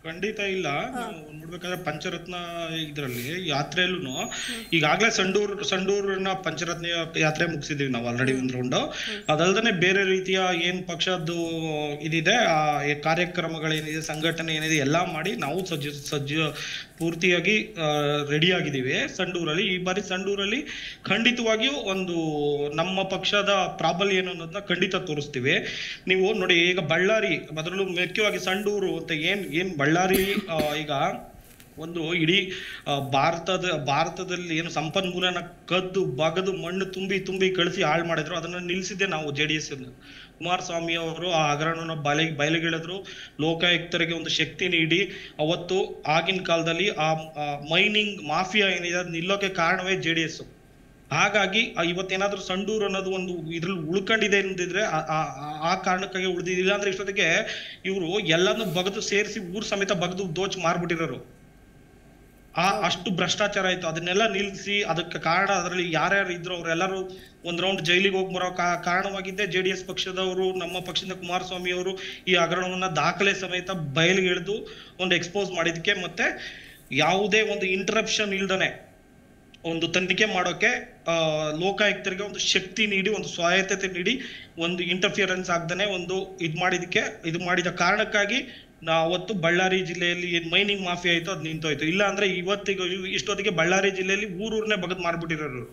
ಖಂಡಿತ ಇಲ್ಲ. ನೀವು ನೋಡ್ಬೇಕಾದ್ರೆ ಪಂಚರತ್ನ ಇದ್ರಲ್ಲಿ ಯಾತ್ರೆಯಲ್ಲೂ ಈಗಾಗಲೇ ಸಂಡೂರ್ ಸಂಡೂರಿನ ಪಂಚರತ್ನ ಯಾತ್ರೆ ಮುಗಿಸಿದೀವಿ ನಾವು ಆಲ್ರೆಡಿ ಒಂದ್ ರೌಂಡ್. ಅದಲ್ದೇ ಬೇರೆ ರೀತಿಯ ಏನ್ ಪಕ್ಷದ್ದು ಇದಿದೆ ಆ ಕಾರ್ಯಕ್ರಮಗಳೇನಿದೆ, ಸಂಘಟನೆ ಏನಿದೆ ಎಲ್ಲ ಮಾಡಿ ನಾವು ಸಜ್ಜ ಸಜ್ಜ ಪೂರ್ತಿಯಾಗಿ ರೆಡಿ ಆಗಿದ್ದೀವಿ ಸಂಡೂರಲ್ಲಿ. ಈ ಬಾರಿ ಸಂಡೂರಲ್ಲಿ ಖಂಡಿತವಾಗಿಯೂ ಒಂದು ನಮ್ಮ ಪಕ್ಷದ ಪ್ರಾಬಲ್ಯ ಏನು ಅನ್ನೋದನ್ನ ಖಂಡಿತ ತೋರಿಸ್ತೀವಿ. ನೀವು ನೋಡಿ, ಈಗ ಬಳ್ಳಾರಿ, ಅದರಲ್ಲೂ ಮುಖ್ಯವಾಗಿ ಸಂಡೂರು ಅಂತ ಏನ್ ಏನ್ ಬಳ್ಳಾರಿ ಈಗ ಒಂದು ಇಡೀ ಭಾರತದ ಭಾರತದಲ್ಲಿ ಏನು ಸಂಪನ್ಮೂಲನ ಕದ್ದು ಬಗದು ಮಣ್ಣು ತುಂಬಿ ತುಂಬಿ ಕಳಿಸಿ ಹಾಳು ಮಾಡಿದ್ರು, ಅದನ್ನ ನಿಲ್ಸಿದ್ದೆ ನಾವು ಜೆ ಡಿ ಎಸ್. ಕುಮಾರಸ್ವಾಮಿ ಅವರು ಆ ಹಗರಣನ ಬಯಲ ಬಯಲಿಗೆಳೆದ್ರು, ಲೋಕಾಯುಕ್ತರಿಗೆ ಒಂದು ಶಕ್ತಿ ನೀಡಿ ಅವತ್ತು ಆಗಿನ ಕಾಲದಲ್ಲಿ ಆ ಮೈನಿಂಗ್ ಮಾಫಿಯಾ ಏನಿದೆ ಅದು ನಿಲ್ಲೋಕೆ ಕಾರಣವೇ ಜೆ ಡಿ ಎಸ್. ಹಾಗಾಗಿ ಇವತ್ತೇನಾದ್ರೂ ಸಂಡೂರು ಅನ್ನೋದು ಒಂದು ಇದ್ರಲ್ಲಿ ಉಳ್ಕೊಂಡಿದೆ ಅಂದಿದ್ರೆ ಆ ಕಾರಣಕ್ಕಾಗಿ ಉಳಿದಿಲ್ಲ. ಅಂದ್ರೆ ಇಷ್ಟೊತ್ತಿಗೆ ಇವರು ಎಲ್ಲಾನು ಬಗದು ಸೇರಿಸಿ ಊರ್ ಸಮೇತ ಬಗದು ದೋಚ್ ಮಾರ್ಬಿಟ್ಟಿರೋರು. ಆ ಅಷ್ಟು ಭ್ರಷ್ಟಾಚಾರ ಆಯ್ತು. ಅದನ್ನೆಲ್ಲ ನಿಲ್ಸಿ ಅದಕ್ಕೆ ಕಾರಣ ಅದರಲ್ಲಿ ಯಾರ್ಯಾರು ಇದ್ರು ಅವರೆಲ್ಲರೂ ಒಂದ್ ರೌಂಡ್ ಜೈಲಿಗೆ ಹೋಗಿ ಬರೋ ಕಾರಣವಾಗಿದ್ದೆ ಜೆ ಡಿ ಎಸ್ ಪಕ್ಷದವರು, ನಮ್ಮ ಪಕ್ಷದ ಕುಮಾರಸ್ವಾಮಿ ಅವರು ಈ ಹಗರಣವನ್ನ ದಾಖಲೆ ಸಮೇತ ಬಯಲಿಗೆ ಎಳೆದು ಒಂದು ಎಕ್ಸ್ಪೋಸ್ ಮಾಡಿದಕ್ಕೆ, ಮತ್ತೆ ಯಾವುದೇ ಒಂದು ಇಂಟರಪ್ಷನ್ ಇಲ್ದನೆ ಒಂದು ತನಿಖೆ ಮಾಡೋಕೆ ಲೋಕಾಯುಕ್ತರಿಗೆ ಒಂದು ಶಕ್ತಿ ನೀಡಿ, ಒಂದು ಸ್ವಾಯತ್ತತೆ ನೀಡಿ, ಒಂದು ಇಂಟರ್ಫಿಯರೆನ್ಸ್ ಆಗ್ದಾನೆ ಒಂದು ಇದ್ ಮಾಡಿದಕ್ಕೆ ಇದು ಮಾಡಿದ ಕಾರಣಕ್ಕಾಗಿ ನಾ ಅವತ್ತು ಬಳ್ಳಾರಿ ಜಿಲ್ಲೆಯಲ್ಲಿ ಏನ್ ಮೈನಿಂಗ್ ಮಾಫಿಯಾ ಆಯ್ತು ಅದು ನಿಂತೋಯ್ತು. ಇಲ್ಲ ಅಂದ್ರೆ ಇವತ್ತಿಗೆ ಇಷ್ಟೊತ್ತಿಗೆ ಬಳ್ಳಾರಿ ಜಿಲ್ಲೆಯಲ್ಲಿ ಊರೂರ್ನೇ ಬಗದ್ ಮಾರ್ಬಿಟ್ಟಿರೋರು.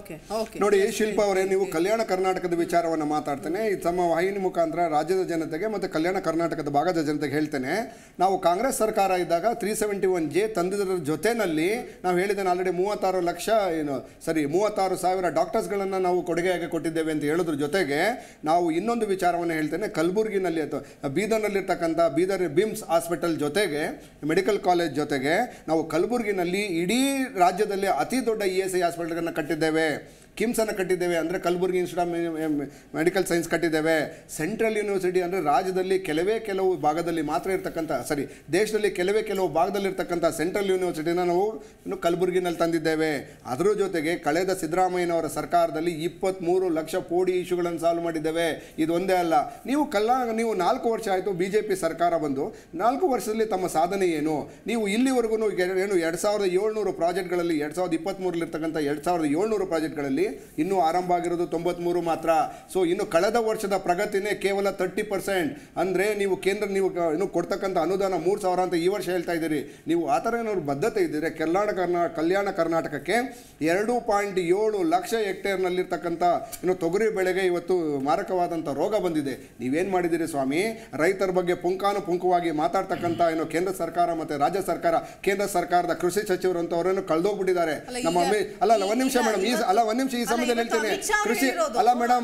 ನೋಡಿ ಶಿಲ್ಪ ಅವರೇ, ನೀವು ಕಲ್ಯಾಣ ಕರ್ನಾಟಕದ ವಿಚಾರವನ್ನು ಮಾತಾಡ್ತೇನೆ. ಈ ತಮ್ಮ ವಾಹಿನಿ ಮುಖಾಂತರ ರಾಜ್ಯದ ಜನತೆಗೆ ಮತ್ತು ಕಲ್ಯಾಣ ಕರ್ನಾಟಕದ ಭಾಗದ ಜನತೆಗೆ ಹೇಳ್ತೇನೆ, ನಾವು ಕಾಂಗ್ರೆಸ್ ಸರ್ಕಾರ ಇದ್ದಾಗ ತ್ರೀ ಸೆವೆಂಟಿ ಒನ್ ಜೆ ತಂದಿದ್ದರ ಜೊತೆನಲ್ಲಿ ನಾವು ಹೇಳಿದ್ದೇನೆ ಆಲ್ರೆಡಿ ಮೂವತ್ತಾರು ಲಕ್ಷ ಏನು ಸರಿ ಮೂವತ್ತಾರು ಸಾವಿರ ಡಾಕ್ಟರ್ಸ್ಗಳನ್ನು ನಾವು ಕೊಡುಗೆಯಾಗಿ ಕೊಟ್ಟಿದ್ದೇವೆ ಅಂತ ಹೇಳೋದ್ರ ಜೊತೆಗೆ ನಾವು ಇನ್ನೊಂದು ವಿಚಾರವನ್ನು ಹೇಳ್ತೇನೆ. ಕಲಬುರಗಿನಲ್ಲಿ ಅಥವಾ ಬೀದರ್ನಲ್ಲಿರ್ತಕ್ಕಂಥ ಬೀದರ್ ಬಿಮ್ಸ್ ಹಾಸ್ಪಿಟಲ್ ಜೊತೆಗೆ ಮೆಡಿಕಲ್ ಕಾಲೇಜ್ ಜೊತೆಗೆ ನಾವು ಕಲಬುರಗಿನಲ್ಲಿ ಇಡೀ ರಾಜ್ಯದಲ್ಲಿ ಅತಿ ದೊಡ್ಡ ಇ ಎಸ್ ಐ ಹಾಸ್ಪಿಟಲ್ಗಳನ್ನು ಕಟ್ಟಿದ್ದೇವೆ. ಕಿಮ್ಸ್ ಅನ್ನು ಕಟ್ಟಿದ್ದೇವೆ, ಅಂದರೆ Kalaburagi institute of medical science ಕಟ್ಟಿದ್ದೇವೆ. ಸೆಂಟ್ರಲ್ ಯೂನಿವರ್ಸಿಟಿ ಅಂದರೆ ರಾಜ್ಯದಲ್ಲಿ ಕೆಲವೇ ಕೆಲವು ಭಾಗದಲ್ಲಿ ಮಾತ್ರ ಇರ್ತಕ್ಕಂಥ ಸರಿ ದೇಶದಲ್ಲಿ ಕೆಲವೇ ಕೆಲವು ಭಾಗದಲ್ಲಿ ಇರ್ತಕ್ಕಂಥ ಸೆಂಟ್ರಲ್ ಯೂನಿವರ್ಸಿಟಿನ ನಾವು ಇನ್ನು ಕಲಬುರಗಿನಲ್ಲಿ ತಂದಿದ್ದೇವೆ. ಅದರ ಜೊತೆಗೆ ಕಳೆದ ಸಿದ್ದರಾಮಯ್ಯನವರ ಸರ್ಕಾರದಲ್ಲಿ ಇಪ್ಪತ್ತ್ಮೂರು ಲಕ್ಷ ಕೋಟಿ ಇಶ್ಯೂಗಳನ್ನು ಸಾಲ್ವ್ ಮಾಡಿದ್ದೇವೆ. ಇದು ಒಂದೇ ಅಲ್ಲ, ನೀವು ಕಲ್ಲ ನೀವು ನಾಲ್ಕು ವರ್ಷ ಆಯಿತು ಬಿ ಜೆ ಪಿ ಸರ್ಕಾರ ಬಂದು, ನಾಲ್ಕು ವರ್ಷದಲ್ಲಿ ತಮ್ಮ ಸಾಧನೆ ಏನು? ನೀವು ಇಲ್ಲಿವರೆಗೂ ಏನು ಎರಡು ಸಾವಿರದ ಏಳ್ನೂರು ಪ್ರಾಜೆಕ್ಟ್ಗಳಲ್ಲಿ ಎರಡು ಸಾವಿರದ ಇಪ್ಪತ್ತ್ಮೂರಲ್ಲಿರ್ತಕ್ಕಂಥ ಎರಡು ಸಾವಿರದ ಏಳ್ನೂರು ಪ್ರಾಜೆಕ್ಟ್ಗಳಲ್ಲಿ ಇನ್ನೂ ಆರಂಭ ಆಗಿರೋದು ತೊಂಬತ್ಮೂರು ಮಾತ್ರ. ಸೊ ಇನ್ನು ಕಳೆದ ವರ್ಷದ ಪ್ರಗತಿನೇ ಕೇವಲ ತರ್ಟಿ ಪರ್ಸೆಂಟ್. ಅಂದರೆ ನೀವು ಕೇಂದ್ರ ನೀವು ಇನ್ನು ಕೊಡ್ತಕ್ಕಂಥ ಅನುದಾನ ಮೂರು ಸಾವಿರ ಅಂತ ಈ ವರ್ಷ ಹೇಳ್ತಾ ಇದ್ದೀರಿ. ನೀವು ಆ ಥರ ಏನಾದ್ರು ಬದ್ಧತೆ ಇದ್ದರೆ ಕಲ್ಯಾಣ ಕರ್ನಾ ಕಲ್ಯಾಣ ಕರ್ನಾಟಕಕ್ಕೆ ಎರಡು ಪಾಯಿಂಟ್ ಏಳು ಲಕ್ಷ ಹೆಕ್ಟೇರ್ನಲ್ಲಿರ್ತಕ್ಕಂಥ ಇನ್ನು ತೊಗರಿ ಬೆಳೆಗೆ ಇವತ್ತು ಮಾರಕವಾದಂಥ ರೋಗ ಬಂದಿದೆ. ನೀವೇನು ಮಾಡಿದ್ದೀರಿ ಸ್ವಾಮಿ? ರೈತರ ಬಗ್ಗೆ ಪುಂಕಾನು ಪುಂಕವಾಗಿ ಮಾತಾಡ್ತಕ್ಕಂಥ ಏನು ಕೇಂದ್ರ ಸರ್ಕಾರ ಮತ್ತು ರಾಜ್ಯ ಸರ್ಕಾರ, ಕೇಂದ್ರ ಸರ್ಕಾರದ ಕೃಷಿ ಸಚಿವರು ಅಂತ ಅವರೇನು ಕಳೆದೋಗ್ಬಿಟ್ಟಿದ್ದಾರೆ. ನಮ್ಮ ಅಲ್ಲ ಅಲ್ಲ ಒಂದು ನಿಮಿಷ ಮೇಡಮ್, ಈ ಅಲ್ಲ ಒಂದು ನಿಮಿಷ ಈ ಸಮಯದಲ್ಲಿ ಹೇಳ್ತೇನೆ. ಕೃಷಿ ಅಲ್ಲ ಮೇಡಮ್,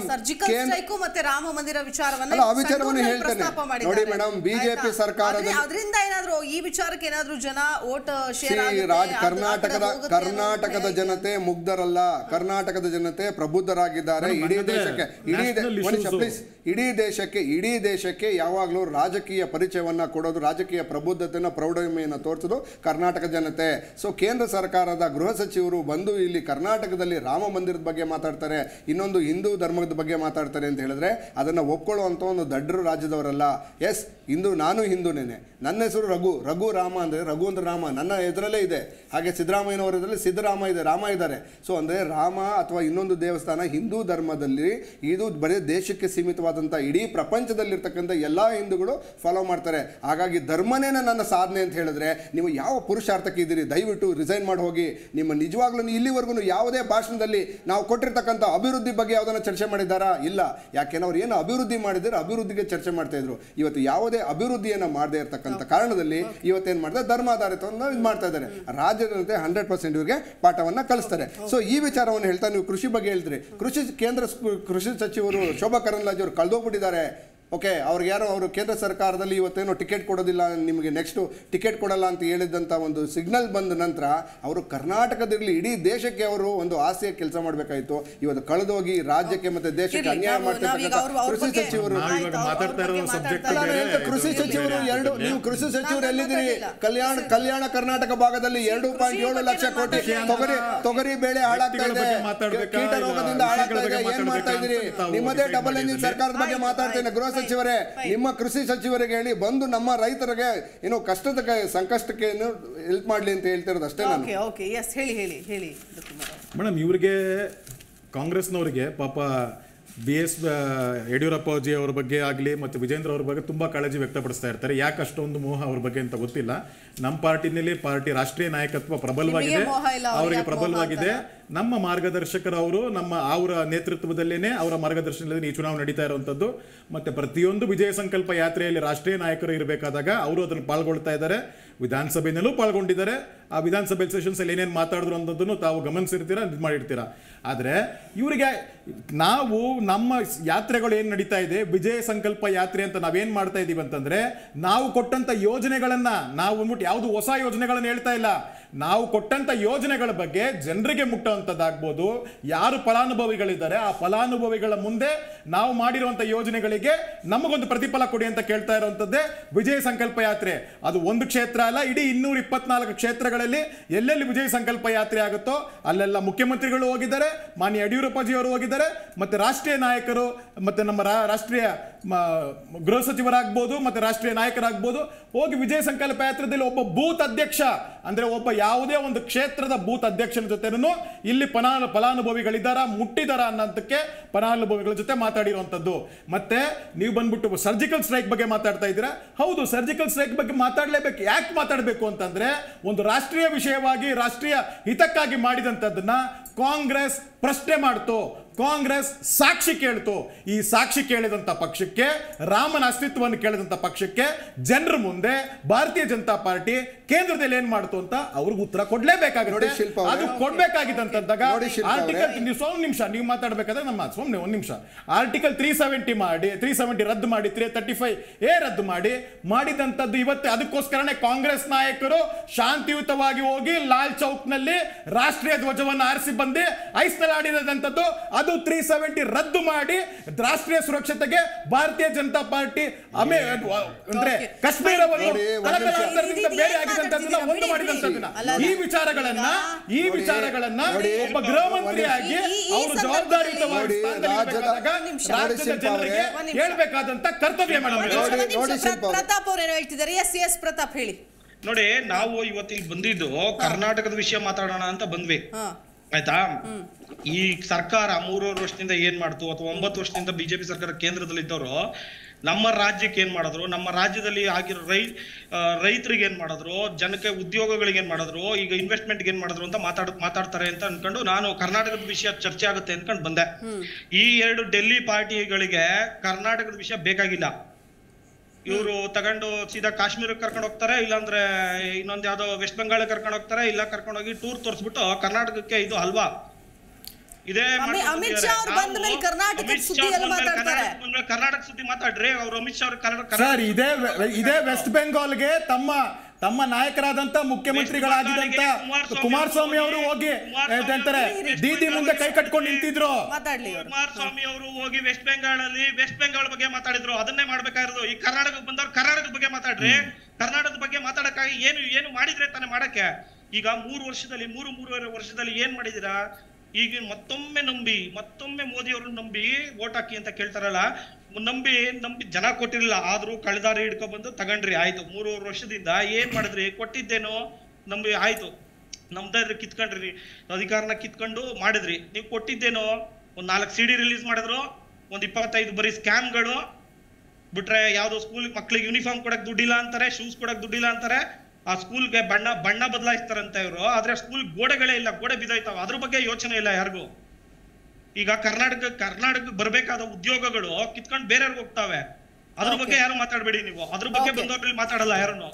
ಮತ್ತೆ ರಾಮ ಮಂದಿರ ವಿಚಾರವನ್ನ ಅಲ್ಲ ಆ ವಿಚಾರವನ್ನು ಹೇಳ್ತೇನೆ ನೋಡಿ ಮೇಡಮ್. ಬಿಜೆಪಿ ಸರ್ಕಾರದ ಅದರಿಂದ ಏನಾದ್ರು ಈ ವಿಚಾರಕ್ಕೆ ಏನಾದ್ರು ಜನ ವೋಟ್ ಶೇರ್ ರಾಜ್ ಕರ್ನಾಟಕದ ಕರ್ನಾಟಕದ ಜನತೆ ಮುಗ್ಧರಲ್ಲ, ಕರ್ನಾಟಕದ ಜನತೆ ಪ್ರಬುದ್ಧರಾಗಿದ್ದಾರೆ. ಇಡೀ ದೇಶಕ್ಕೆ ಇಡೀ ಪ್ಲೀಸ್ ಇಡೀ ದೇಶಕ್ಕೆ ಇಡೀ ದೇಶಕ್ಕೆ ಯಾವಾಗಲೂ ರಾಜಕೀಯ ಪರಿಚಯವನ್ನ ಕೊಡೋದು, ರಾಜಕೀಯ ಪ್ರಬುದ್ಧತೆಯನ್ನು ಪ್ರೌಢಮೆಯನ್ನು ತೋರಿಸೋದು ಕರ್ನಾಟಕ ಜನತೆ. ಸೊ ಕೇಂದ್ರ ಸರ್ಕಾರದ ಗೃಹ ಸಚಿವರು ಬಂದು ಇಲ್ಲಿ ಕರ್ನಾಟಕದಲ್ಲಿ ರಾಮ ಮಂದಿರದ ಬಗ್ಗೆ ಮಾತಾಡ್ತಾರೆ, ಇನ್ನೊಂದು ಹಿಂದೂ ಧರ್ಮದ ಬಗ್ಗೆ ಮಾತಾಡ್ತಾರೆ ಅಂತ ಹೇಳಿದ್ರೆ ಅದನ್ನು ಒಪ್ಕೊಳ್ಳುವಂಥ ಒಂದು ದಡ್ಡರು ರಾಜ್ಯದವರಲ್ಲ. ಎಸ್, ಹಿಂದೂ, ನಾನು ಹಿಂದೂನೇನೆ, ನನ್ನ ಹೆಸರು ರಘು, ರಘು ರಾಮ ಅಂದರೆ ರಘು ಅಂದ್ರೆ ರಾಮ ನನ್ನ ಎದುರಲ್ಲೇ ಇದೆ. ಹಾಗೆ ಸಿದ್ದರಾಮಯ್ಯನವರ ಎದುರಲ್ಲಿ ಸಿದ್ದರಾಮ ಇದೆ, ರಾಮ ಇದ್ದಾರೆ. ಸೊ ಅಂದರೆ ರಾಮ ಅಥವಾ ಇನ್ನೊಂದು ದೇವಸ್ಥಾನ ಹಿಂದೂ ಧರ್ಮದಲ್ಲಿ ಇದು ಬರೀ ದೇಶಕ್ಕೆ ಸೀಮಿತವಾದಂಥ ಇಡೀ ಪ್ರಪಂಚದಲ್ಲಿರ್ತಕ್ಕಂಥ ಎಲ್ಲ ಹಿಂದೂಗಳು ಫಾಲೋ ಮಾಡ್ತಾರೆ. ಹಾಗಾಗಿ ಧರ್ಮನೇ ನನ್ನ ಸಾಧನೆ ಅಂತ ಹೇಳಿದ್ರೆ ನೀವು ಯಾವ ಪುರುಷಾರ್ಥಕ್ಕೆ ಇದ್ದೀರಿ? ದಯವಿಟ್ಟು ರಿಸೈನ್ ಮಾಡಿ ಹೋಗಿ. ನಿಮ್ಮ ನಿಜವಾಗ್ಲೂ ಇಲ್ಲಿವರೆಗೂ ಯಾವುದೇ ಭಾಷಣದಲ್ಲಿ ನಾವು ಕೊಟ್ಟಿರ್ತಕ್ಕಂಥ ಅಭಿವೃದ್ಧಿ ಬಗ್ಗೆ ಯಾವುದನ್ನ ಚರ್ಚೆ ಮಾಡಿದ್ದಾರಾ? ಇಲ್ಲ. ಯಾಕೆಂದ್ರೆ ಅವ್ರು ಏನು ಅಭಿವೃದ್ಧಿ ಮಾಡಿದ್ರೆ ಅಭಿವೃದ್ಧಿಗೆ ಚರ್ಚೆ ಮಾಡ್ತಾ ಇದ್ರು. ಇವತ್ತು ಯಾವುದೇ ಅಭಿವೃದ್ಧಿಯನ್ನು ಮಾಡದೇ ಇರತಕ್ಕಂಥ ಕಾರಣದಲ್ಲಿ ಇವತ್ತೇನು ಮಾಡಿದ್ರೆ ಧರ್ಮಾಧಾರಿತವನ್ನು ಇದು ಮಾಡ್ತಾ ಇದ್ದಾರೆ. ರಾಜ್ಯದ ಜನತೆ ಹಂಡ್ರೆಡ್ ಪರ್ಸೆಂಟ್ ಇವರಿಗೆ ಪಾಠವನ್ನ ಕಲಿಸ್ತಾರೆ. ಸೊ ಈ ವಿಚಾರವನ್ನು ಹೇಳ್ತಾ ನೀವು ಕೃಷಿ ಬಗ್ಗೆ ಹೇಳಿದ್ರಿ. ಕೃಷಿ ಕೇಂದ್ರ ಕೃಷಿ ಸಚಿವರು ಶೋಭಾ ಕರಂದ್ಲಾಜೆ ಅವರು ಕಳೆದೋಗ್ಬಿಟ್ಟಿದ್ದಾರೆ. ಓಕೆ, ಅವ್ರಿಗೆ ಯಾರೋ ಅವರು ಕೇಂದ್ರ ಸರ್ಕಾರದಲ್ಲಿ ಇವತ್ತೇನೋ ಟಿಕೆಟ್ ಕೊಡೋದಿಲ್ಲ, ನಿಮಗೆ ನೆಕ್ಸ್ಟು ಟಿಕೆಟ್ ಕೊಡಲ್ಲ ಅಂತ ಹೇಳಿದಂಥ ಒಂದು ಸಿಗ್ನಲ್ ಬಂದ ನಂತರ ಅವರು ಕರ್ನಾಟಕದಿರಲಿ ಇಡೀ ದೇಶಕ್ಕೆ ಅವರು ಒಂದು ಆಸೆಯ ಕೆಲಸ ಮಾಡಬೇಕಾಯಿತು. ಇವತ್ತು ಕಳೆದೋಗಿ ರಾಜ್ಯಕ್ಕೆ ಮತ್ತೆ ದೇಶಕ್ಕೆ ಅನ್ಯಾಯ ಮಾಡ್ತಿರ್ತಕ್ಕಂಥ ಕೃಷಿ ಸಚಿವರು ಕೃಷಿ ಸಚಿವರು ಎರಡು ನೀವು ಕೃಷಿ ಸಚಿವರು ಎಲ್ಲಿದ್ದೀರಿ? ಕಲ್ಯಾಣ ಕಲ್ಯಾಣ ಕರ್ನಾಟಕ ಭಾಗದಲ್ಲಿ ಎರಡು ಪಾಯಿಂಟ್ ಏಳು ಲಕ್ಷ ಕೋಟಿ ತೊಗರಿ ತೊಗರಿ ಬೆಳೆ ಹಾಳಾಗ್ತಾ ಇದೆ, ಕೀಟ ರೋಗದಿಂದ ಹಾಳಾಗ್ತಾ ಇದೆ. ಏನ್ ಮಾಡ್ತಾ ಇದ್ದೀರಿ? ನಿಮ್ಮದೇ ಡಬಲ್ ಎಂಜಿನ್ ಸರ್ಕಾರದ ಬಗ್ಗೆ ಮಾತಾಡ್ತೇನೆ. ಗೃಹ ಸಚಿವರೇ, ನಿಮ್ಮ ಕೃಷಿ ಸಚಿವರಿಗೆ ಹೇಳಿ ಬಂದು ನಮ್ಮ ರೈತರಿಗೆ ಏನು ಕಷ್ಟದ ಸಂಕಷ್ಟಕ್ಕೆ ಏನು ಹೆಲ್ಪ್ ಮಾಡ್ಲಿ ಅಂತ ಹೇಳ್ತಿರೋದು ಅಷ್ಟೇ ನಾನು. ಓಕೆ ಓಕೆ ಎಸ್ ಹೇಳಿ ಹೇಳಿ ಹೇಳಿ ಮೇಡಮ್, ಇವ್ರಿಗೆ ಕಾಂಗ್ರೆಸ್ನವರಿಗೆ ಪಾಪ ಬಿ ಎಸ್ ಯಡಿಯೂರಪ್ಪಾಜಿ ಅವ್ರ ಬಗ್ಗೆ ಆಗಲಿ ಮತ್ತು ವಿಜೇಂದ್ರ ಅವ್ರ ಬಗ್ಗೆ ತುಂಬ ಕಾಳಜಿ ವ್ಯಕ್ತಪಡಿಸ್ತಾ ಇರ್ತಾರೆ. ಯಾಕೆ ಅಷ್ಟೊಂದು ಮೋಹ ಅವ್ರ ಬಗ್ಗೆ ಅಂತ ಗೊತ್ತಿಲ್ಲ. ನಮ್ಮ ಪಾರ್ಟಿನಲ್ಲಿ ಪಾರ್ಟಿ ರಾಷ್ಟ್ರೀಯ ನಾಯಕತ್ವ ಪ್ರಬಲವಾಗಿದೆ, ಅವರಿಗೆ ಪ್ರಬಲವಾಗಿದೆ. ನಮ್ಮ ಮಾರ್ಗದರ್ಶಕರು ಅವರು ನಮ್ಮ ಅವರ ನೇತೃತ್ವದಲ್ಲೇನೆ ಅವರ ಮಾರ್ಗದರ್ಶನದಲ್ಲಿ ಈ ಚುನಾವಣೆ ನಡೀತಾ ಇರುವಂಥದ್ದು. ಮತ್ತು ಪ್ರತಿಯೊಂದು ವಿಜಯ ಸಂಕಲ್ಪ ಯಾತ್ರೆಯಲ್ಲಿ ರಾಷ್ಟ್ರೀಯ ನಾಯಕರು ಇರಬೇಕಾದಾಗ ಅವರು ಅದನ್ನು ಪಾಲ್ಗೊಳ್ತಾ ಇದ್ದಾರೆ. ವಿಧಾನಸಭೆಯಲ್ಲೂ ಪಾಲ್ಗೊಂಡಿದ್ದಾರೆ. ಆ ವಿಧಾನಸಭೆ ಸೆಷನ್ಸಲ್ಲಿ ಏನೇನು ಮಾತಾಡಿದ್ರು ಅನ್ನೋದನ್ನು ತಾವು ಗಮನಿಸಿರ್ತೀರಾ, ಇದು ಮಾಡಿರ್ತೀರಾ. ಆದರೆ ಇವರಿಗೆ ನಾವು ನಮ್ಮ ಯಾತ್ರೆಗಳು ಏನು ನಡೀತಾ ಇದೆ, ವಿಜಯ ಸಂಕಲ್ಪ ಯಾತ್ರೆ ಅಂತ ನಾವೇನು ಮಾಡ್ತಾ ಇದ್ದೀವಿ ಅಂತಂದರೆ, ನಾವು ಕೊಟ್ಟಂಥ ಯೋಜನೆಗಳನ್ನು ನಾವು ಅಂದ್ಬಿಟ್ಟು ಯಾವುದು ಹೊಸ ಯೋಜನೆಗಳನ್ನು ಹೇಳ್ತಾ ಇಲ್ಲ, ನಾವು ಕೊಟ್ಟಂಥ ಯೋಜನೆಗಳ ಬಗ್ಗೆ ಜನರಿಗೆ ಮುಟ್ಟುವಂಥದ್ದಾಗ್ಬೋದು. ಯಾರು ಫಲಾನುಭವಿಗಳಿದ್ದಾರೆ ಆ ಫಲಾನುಭವಿಗಳ ಮುಂದೆ ನಾವು ಮಾಡಿರುವಂಥ ಯೋಜನೆಗಳಿಗೆ ನಮಗೊಂದು ಪ್ರತಿಫಲ ಕೊಡಿ ಅಂತ ಕೇಳ್ತಾ ಇರುವಂಥದ್ದೇ ವಿಜಯ ಸಂಕಲ್ಪ ಯಾತ್ರೆ. ಅದು ಒಂದು ಕ್ಷೇತ್ರ ಅಲ್ಲ, ಇಡೀ ಇನ್ನೂರ ಇಪ್ಪತ್ನಾಲ್ಕು ಕ್ಷೇತ್ರಗಳಲ್ಲಿ ಎಲ್ಲೆಲ್ಲಿ ವಿಜಯ ಸಂಕಲ್ಪ ಯಾತ್ರೆ ಆಗುತ್ತೋ ಅಲ್ಲೆಲ್ಲ ಮುಖ್ಯಮಂತ್ರಿಗಳು ಹೋಗಿದ್ದಾರೆ, ಮಾನ್ಯ ಯಡಿಯೂರಪ್ಪಾಜಿ ಅವರು ಹೋಗಿದ್ದಾರೆ, ಮತ್ತು ರಾಷ್ಟ್ರೀಯ ನಾಯಕರು ಮತ್ತು ನಮ್ಮ ರಾಷ್ಟ್ರೀಯ ಗೃಹ ಸಚಿವರಾಗ್ಬೋದು ಮತ್ತು ರಾಷ್ಟ್ರೀಯ ನಾಯಕರಾಗ್ಬೋದು ಹೋಗಿ ವಿಜಯ ಸಂಕಲ್ಪ ಯಾತ್ರೆಯಲ್ಲಿ ಒಬ್ಬ ಬೂತ್ ಅಧ್ಯಕ್ಷ ಅಂದರೆ ಒಬ್ಬ ಯಾವುದೇ ಒಂದು ಕ್ಷೇತ್ರದ ಬೂತ್ ಅಧ್ಯಕ್ಷನ ಜೊತೆನೂ ಇಲ್ಲಿ ಫಲಾ ಫಲಾನುಭವಿಗಳಿದ್ದಾರ ಮುಟ್ಟಿದಾರ ಅನ್ನೋದಕ್ಕೆ ಫಲಾನುಭವಿಗಳ ಜೊತೆ ಮಾತಾಡಿರುವಂಥದ್ದು. ಮತ್ತೆ ನೀವು ಬಂದ್ಬಿಟ್ಟು ಸರ್ಜಿಕಲ್ ಸ್ಟ್ರೈಕ್ ಬಗ್ಗೆ ಮಾತಾಡ್ತಾ ಇದ್ದೀರಾ. ಹೌದು, ಸರ್ಜಿಕಲ್ ಸ್ಟ್ರೈಕ್ ಬಗ್ಗೆ ಮಾತಾಡಲೇಬೇಕು. ಯಾಕೆ ಮಾತಾಡಬೇಕು ಅಂತಂದ್ರೆ, ಒಂದು ರಾಷ್ಟ್ರೀಯ ವಿಷಯವಾಗಿ ರಾಷ್ಟ್ರೀಯ ಹಿತಕ್ಕಾಗಿ ಮಾಡಿದಂಥದ್ದನ್ನ ಕಾಂಗ್ರೆಸ್ ಪ್ರಶ್ನೆ ಮಾಡ್ತು, ಕಾಂಗ್ರೆಸ್ ಸಾಕ್ಷಿ ಕೇಳ್ತು. ಈ ಸಾಕ್ಷಿ ಕೇಳಿದಂಥ ಪಕ್ಷಕ್ಕೆ, ರಾಮನ ಅಸ್ತಿತ್ವವನ್ನು ಕೇಳಿದಂಥ ಪಕ್ಷಕ್ಕೆ ಜನರ ಮುಂದೆ ಭಾರತೀಯ ಜನತಾ ಪಾರ್ಟಿ ಕೇಂದ್ರದಲ್ಲಿ ಏನ್ ಮಾಡ್ತು ಅಂತ ಅವ್ರಿಗೆ ಉತ್ತರ ಕೊಡ್ಲೇಬೇಕಾಗುತ್ತೆ. ಅದು ಕೊಡ್ಬೇಕಾಗಿದ್ದಂತಂದಾಗ ಆರ್ಟಿಕಲ್ ನೀವು ಸ್ವಲ್ಪ ನಿಮಿಷ ನೀವು ಮಾತಾಡ್ಬೇಕಾದ್ರೆ ನಮ್ಮ ಸುಮ್ಮನೆ ಒಂದ್ ನಿಮಿಷ ಆರ್ಟಿಕಲ್ ತ್ರೀ ಸೆವೆಂಟಿ ಮಾಡಿ ತ್ರೀ ಸೆವೆಂಟಿ ರದ್ದು ಮಾಡಿ ತ್ರೀ ತರ್ಟಿ ಫೈವ್ ಎ ರದ್ದು ಮಾಡಿ ಮಾಡಿದಂಥದ್ದು ಇವತ್ತು. ಅದಕ್ಕೋಸ್ಕರನೇ ಕಾಂಗ್ರೆಸ್ ನಾಯಕರು ಶಾಂತಿಯುತವಾಗಿ ಹೋಗಿ ಲಾಲ್ ಚೌಕ್ ನಲ್ಲಿ ರಾಷ್ಟ್ರೀಯ ಧ್ವಜವನ್ನು ಆರಿಸಿ ಬಂದು ಐಸ್ನಲ್ಲಿ ಆಡಿದಂಥದ್ದು. ಅದು ತ್ರೀ ಸೆವೆಂಟಿ ರದ್ದು ಮಾಡಿ ರಾಷ್ಟ್ರೀಯ ಸುರಕ್ಷತೆಗೆ ಭಾರತೀಯ ಜನತಾ ಪಾರ್ಟಿ ಅಮೇ ಅಂದ್ರೆ ಕಾಶ್ಮೀರವನ್ನು ಬೇರೆ ಆಗಿದಂತದ್ದನ್ನ ಒಂದು ಮಾಡಿದಂತದ್ದನ್ನ ಈ ವಿಚಾರಗಳನ್ನ ಈ ವಿಚಾರಗಳನ್ನ ಒಬ್ಬ ಗೃಹ ಮಂತ್ರಿಯಾಗಿ ಅವರು ಜವಾಬ್ದಾರಿಯುತವಾಗಿ ರಾಜ್ಯದ ಜನರಿಗೆ ಹೇಳ್ಬೇಕಾದಂತ ಕರ್ತವ್ಯ. ಪ್ರತಾಪ್ ಅವರು ಏನೋ ಹೇಳ್ತಿದ್ದಾರೆ. ಎಸ್ ಎಸ್ ಪ್ರತಾಪ್ ಹೇಳಿ. ನೋಡಿ, ನಾವು ಇವತ್ತಿಗೆ ಬಂದಿದ್ದು ಕರ್ನಾಟಕದ ವಿಷಯ ಮಾತಾಡೋಣ ಅಂತ ಬಂದ್ವಿ, ಆಯ್ತಾ. ಈ ಸರ್ಕಾರ ಮೂರುವರೆ ವರ್ಷದಿಂದ ಏನ್ ಮಾಡ್ತು, ಅಥವಾ ಒಂಬತ್ತು ವರ್ಷದಿಂದ ಬಿಜೆಪಿ ಸರ್ಕಾರ ಕೇಂದ್ರದಲ್ಲಿ ಇದ್ದವರು ನಮ್ಮ ರಾಜ್ಯಕ್ಕೆ ಏನ್ ಮಾಡಿದ್ರು, ನಮ್ಮ ರಾಜ್ಯದಲ್ಲಿ ಆಗಿರೋ ರೈ ರೈತರಿಗೆ ಏನ್ ಮಾಡಿದ್ರು, ಜನಕ್ಕೆ ಉದ್ಯೋಗಗಳಿಗೆ ಏನ್ ಮಾಡಿದ್ರು, ಈಗ ಇನ್ವೆಸ್ಟ್ಮೆಂಟ್ಗೆ ಏನ್ ಮಾಡಿದ್ರು ಅಂತ ಮಾತಾಡ್ ಮಾತಾಡ್ತಾರೆ ಅಂತ ಅನ್ಕೊಂಡು ನಾನು ಕರ್ನಾಟಕದ ವಿಷಯ ಚರ್ಚೆ ಆಗುತ್ತೆ ಅನ್ಕೊಂಡು ಬಂದೆ. ಈ ಎರಡು ಡೆಲ್ಲಿ ಪಾರ್ಟಿಗಳಿಗೆ ಕರ್ನಾಟಕದ ವಿಷಯ ಬೇಕಾಗಿಲ್ಲ. ಇವರು ತಗೊಂಡು ಸೀದಾ ಕಾಶ್ಮೀರಕ್ಕೆ ಕರ್ಕೊಂಡು ಹೋಗ್ತಾರೆ, ಇಲ್ಲಾಂದ್ರೆ ಇನ್ನೊಂದ್ ಯಾವ್ದೋ ವೆಸ್ಟ್ ಬೆಂಗಾಲ್ ಕರ್ಕೊಂಡು ಹೋಗ್ತಾರೆ, ಇಲ್ಲ ಕರ್ಕೊಂಡು ಹೋಗಿ ಟೂರ್ ತೋರಿಸ್ಬಿಟ್ಟು ಕರ್ನಾಟಕಕ್ಕೆ ಇದು ಅಲ್ವಾ ಇದೇ ಅಮಿತ್ ಶಾ ಅವರು ಬಂದ ಮೇಲೆ ಕರ್ನಾಟಕ ಸುದ್ದಿ ಎಲ್ಲ ಮಾತಾಡ್ತಾರೆ. ಕರ್ನಾಟಕ ಸುದ್ದಿ ಮಾತಾಡ್ರಿ ಅವರು. ಅಮಿತ್ ಶಾ ಅವರು ಸರ್ ಇದೇ ಇದೇ ವೆಸ್ಟ್ ಬೆಂಗಾಲ್ಗೆ ತಮ್ಮ ತಮ್ಮ ನಾಯಕರಾದಂತ ಮುಖ್ಯಮಂತ್ರಿಗಳಾಗಿದ್ದಂತ ಕುಮಾರಸ್ವಾಮಿ ಅವರು ಹೋಗಿ ಅಂತಾರೆ ದೀದಿ ಮುಂದೆ ಕೈ ಕಟ್ಕೊಂಡು ನಿಂತಿದ್ರು. ಕುಮಾರಸ್ವಾಮಿ ಅವರು ಹೋಗಿ ವೆಸ್ಟ್ ಬೆಂಗಾಲ್ ಅಲ್ಲಿ ವೆಸ್ಟ್ ಬೆಂಗಾಲ್ ಬಗ್ಗೆ ಮಾತಾಡಿದ್ರು. ಅದನ್ನೇ ಮಾಡ್ಬೇಕಾಗಿರೋದು. ಈ ಕರ್ನಾಟಕಕ್ಕೆ ಬಂದವ್ರು ಕರ್ನಾಟಕದ ಬಗ್ಗೆ ಮಾತಾಡ್ರಿ. ಕರ್ನಾಟಕದ ಬಗ್ಗೆ ಮಾತಾಡಕ್ಕಾಗಿ ಏನು ಏನು ಮಾಡಿದ್ರೆ ತಾನೇ ಮಾಡಕ್ಕೆ. ಈಗ ಮೂರು ವರ್ಷದಲ್ಲಿ ಮೂರು ಮೂರುವರೆ ವರ್ಷದಲ್ಲಿ ಏನ್ ಮಾಡಿದಿರಾ? ಈಗ ಮತ್ತೊಮ್ಮೆ ನಂಬಿ ಮತ್ತೊಮ್ಮೆ ಮೋದಿ ಅವ್ರನ್ನ ನಂಬಿ ವೋಟ್ ಹಾಕಿ ಅಂತ ಕೇಳ್ತಾರಲ್ಲ, ನಂಬಿ ನಂಬಿ ಜನ ಕೊಟ್ಟಿರಲಿಲ್ಲ, ಆದ್ರೂ ಕಳೆದಾರಿ ಹಿಡ್ಕೊ ಬಂದು ತಗೊಂಡ್ರಿ. ಆಯ್ತು, ಮೂರುವರೆ ವರ್ಷದಿಂದ ಏನ್ ಮಾಡಿದ್ರಿ? ಕೊಟ್ಟಿದ್ದೇನೋ ನಂಬಿ ಆಯ್ತು, ನಮ್ದಾದ್ರೆ ಕಿತ್ಕೊಂಡ್ರಿ, ಅಧಿಕಾರನ ಕಿತ್ಕೊಂಡು ಮಾಡಿದ್ರಿ. ನೀವು ಕೊಟ್ಟಿದ್ದೇನೋ ಒಂದ್ ನಾಲ್ಕು ಸಿ ಡಿ ರಿಲೀಸ್ ಮಾಡಿದ್ರು, ಒಂದ್ ಇಪ್ಪತ್ತೈದು ಬರೀ ಸ್ಕ್ಯಾಮ್ಗಳು ಬಿಟ್ರೆ, ಯಾವ್ದೋ ಸ್ಕೂಲ್ ಮಕ್ಳಿಗೆ ಯೂನಿಫಾರ್ಮ್ ಕೊಡಕ್ ದುಡ್ಡಿಲ್ಲ ಅಂತಾರೆ, ಶೂಸ್ ಕೊಡಕ್ ದುಡ್ಡಿಲ್ಲ ಅಂತಾರೆ, ಆ ಸ್ಕೂಲ್ಗೆ ಬಣ್ಣ ಬಣ್ಣ ಬದಲಾಯಿಸ್ತಾರಂತ ಇವರು. ಆದ್ರೆ ಸ್ಕೂಲ್ ಗೋಡೆಗಳೇ ಇಲ್ಲ, ಗೋಡೆ ಬಿದ್ದೋಯ್ತಾವ, ಅದ್ರ ಬಗ್ಗೆ ಯೋಚನೆ ಇಲ್ಲ ಯಾರಿಗೂ. ಈಗ ಕರ್ನಾಟಕ ಕರ್ನಾಟಕಕ್ಕೆ ಬರ್ಬೇಕಾದ ಉದ್ಯೋಗಗಳು ಕಿತ್ಕೊಂಡು ಬೇರೆಯವ್ರಿಗೆ ಹೋಗ್ತಾವೆ, ಅದ್ರ ಬಗ್ಗೆ ಯಾರು ಮಾತಾಡ್ಬೇಡಿ ನೀವು. ಅದ್ರ ಬಗ್ಗೆ ಬಂದವ್ರಲ್ಲಿ ಮಾತಾಡಲ್ಲ ಯಾರನ್ನು.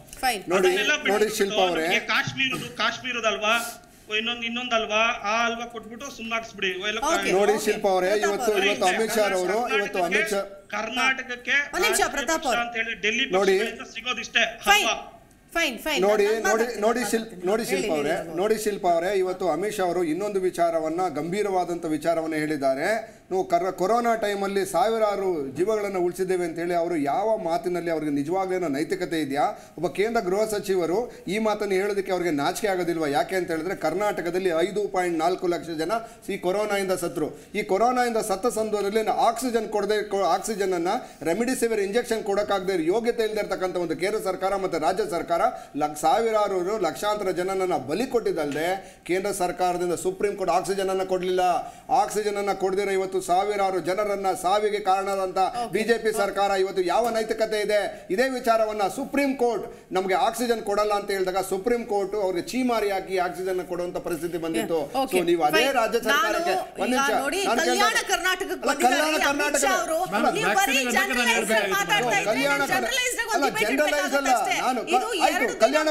ಕಾಶ್ಮೀರದ ಕಾಶ್ಮೀರದಲ್ವಾ ಇನ್ನೊಂದ್ ಇನ್ನೊಂದಲ್ವಾ ಆ ಅಲ್ವಾ ಕೊಟ್ಬಿಟ್ಟು ಸುಮ್ನಾಕ್ಸ್ಬಿಡಿ. ನೋಡಿ ಶಿಲ್ಪ ಅವರೇ, ಇವತ್ತು ಇವತ್ತು ಅಮಿತ್ ಶಾ ಅವರು ಇವತ್ತು ಅಮಿತ್ ಶಾ ಕರ್ನಾಟಕಕ್ಕೆ ಅಂತ ಹೇಳಿ ಡೆಲ್ಲಿ ಸಿಗೋದಿಷ್ಟೇ. ನೋಡಿ ನೋಡಿ ನೋಡಿ ಶಿಲ್ಪ ನೋಡಿ ಶಿಲ್ಪ ಅವರೇ ನೋಡಿ ಶಿಲ್ಪ ಅವರೇ ಇವತ್ತು ಅಮಿತ್ ಶಾ ಅವರು ಇನ್ನೊಂದು ವಿಚಾರವನ್ನ ಗಂಭೀರವಾದಂತ ವಿಚಾರವನ್ನ ಹೇಳಿದ್ದಾರೆ. ನಾವು ಕರ ಕೊರೋನಾ ಟೈಮಲ್ಲಿ ಸಾವಿರಾರು ಜೀವಗಳನ್ನು ಉಳಿಸಿದ್ದೇವೆ ಅಂತೇಳಿ ಅವರು ಯಾವ ಮಾತಿನಲ್ಲಿ ಅವ್ರಿಗೆ ನಿಜವಾಗ್ಲೇನೋ ನೈತಿಕತೆ ಇದೆಯಾ? ಒಬ್ಬ ಕೇಂದ್ರ ಗೃಹ ಸಚಿವರು ಈ ಮಾತನ್ನು ಹೇಳೋದಕ್ಕೆ ಅವ್ರಿಗೆ ನಾಚಿಕೆ ಆಗೋದಿಲ್ವಾ? ಯಾಕೆ ಅಂತ ಹೇಳಿದ್ರೆ ಕರ್ನಾಟಕದಲ್ಲಿ ಐದು ಪಾಯಿಂಟ್ ನಾಲ್ಕು ಲಕ್ಷ ಜನ ಈ ಕೊರೋನಾಯಿಂದ ಸತ್ರು. ಈ ಕೊರೋನಾದಿಂದ ಸತ್ತ ಸಂದರ್ಭದಲ್ಲಿ ಆಕ್ಸಿಜನ್ ಕೊಡದೆ ಆಕ್ಸಿಜನ್ ಅನ್ನ ರೆಮಿಡಿಸಿವಿರ್ ಇಂಜೆಕ್ಷನ್ ಕೊಡೋಕ್ಕಾಗದೆ ಯೋಗ್ಯತೆ ಇಲ್ಲದೆ ಇರತಕ್ಕಂಥ ಒಂದು ಕೇಂದ್ರ ಸರ್ಕಾರ ಮತ್ತು ರಾಜ್ಯ ಸರ್ಕಾರ ಲಕ್ಷ ಸಾವಿರಾರು ಲಕ್ಷಾಂತರ ಜನನನ್ನ ಬಲಿ ಕೊಟ್ಟಿದ್ದಲ್ಲದೆ ಕೇಂದ್ರ ಸರ್ಕಾರದಿಂದ ಸುಪ್ರೀಂ ಕೋರ್ಟ್ ಆಕ್ಸಿಜನ್ ಅನ್ನ ಕೊಡಲಿಲ್ಲ. ಆಕ್ಸಿಜನ್ ಅನ್ನ ಕೊಡದಿರೋ ಇವತ್ತು ಸಾವಿರಾರು ಜನರನ್ನ ಸಾವಿಗೆ ಕಾರಣದಂತ ಬಿಜೆಪಿ ಸರ್ಕಾರ ಇವತ್ತು ಯಾವ ನೈತಿಕತೆ ಇದೆ? ಇದೇ ವಿಚಾರವನ್ನ ಸುಪ್ರೀಂ ಕೋರ್ಟ್ ನಮಗೆ ಆಕ್ಸಿಜನ್ ಕೊಡಲ್ಲ ಅಂತ ಹೇಳಿದಾಗ ಸುಪ್ರೀಂ ಕೋರ್ಟ್ ಅವ್ರಿಗೆ ಚೀಮಾರಿ ಹಾಕಿ ಆಕ್ಸಿಜನ್ ಕೊಡುವಂತ ಪರಿಸ್ಥಿತಿ ಬಂದಿತ್ತು. ಸೊ ನೀವು ಅದೇ ರಾಜ್ಯ ಸರ್ಕಾರಕ್ಕೆ ಒಂದ್ ನಿಮಿಷ ಕಲ್ಯಾಣ ಕರ್ನಾಟಕಕ್ಕೆ ಕಲ್ಯಾಣ ಕರ್ನಾಟಕ ಕಲ್ಯಾಣ ಜನರಲೈಸ್ ಅಲ್ಲ ನಾನು ಆಯ್ತು ಕಲ್ಯಾಣ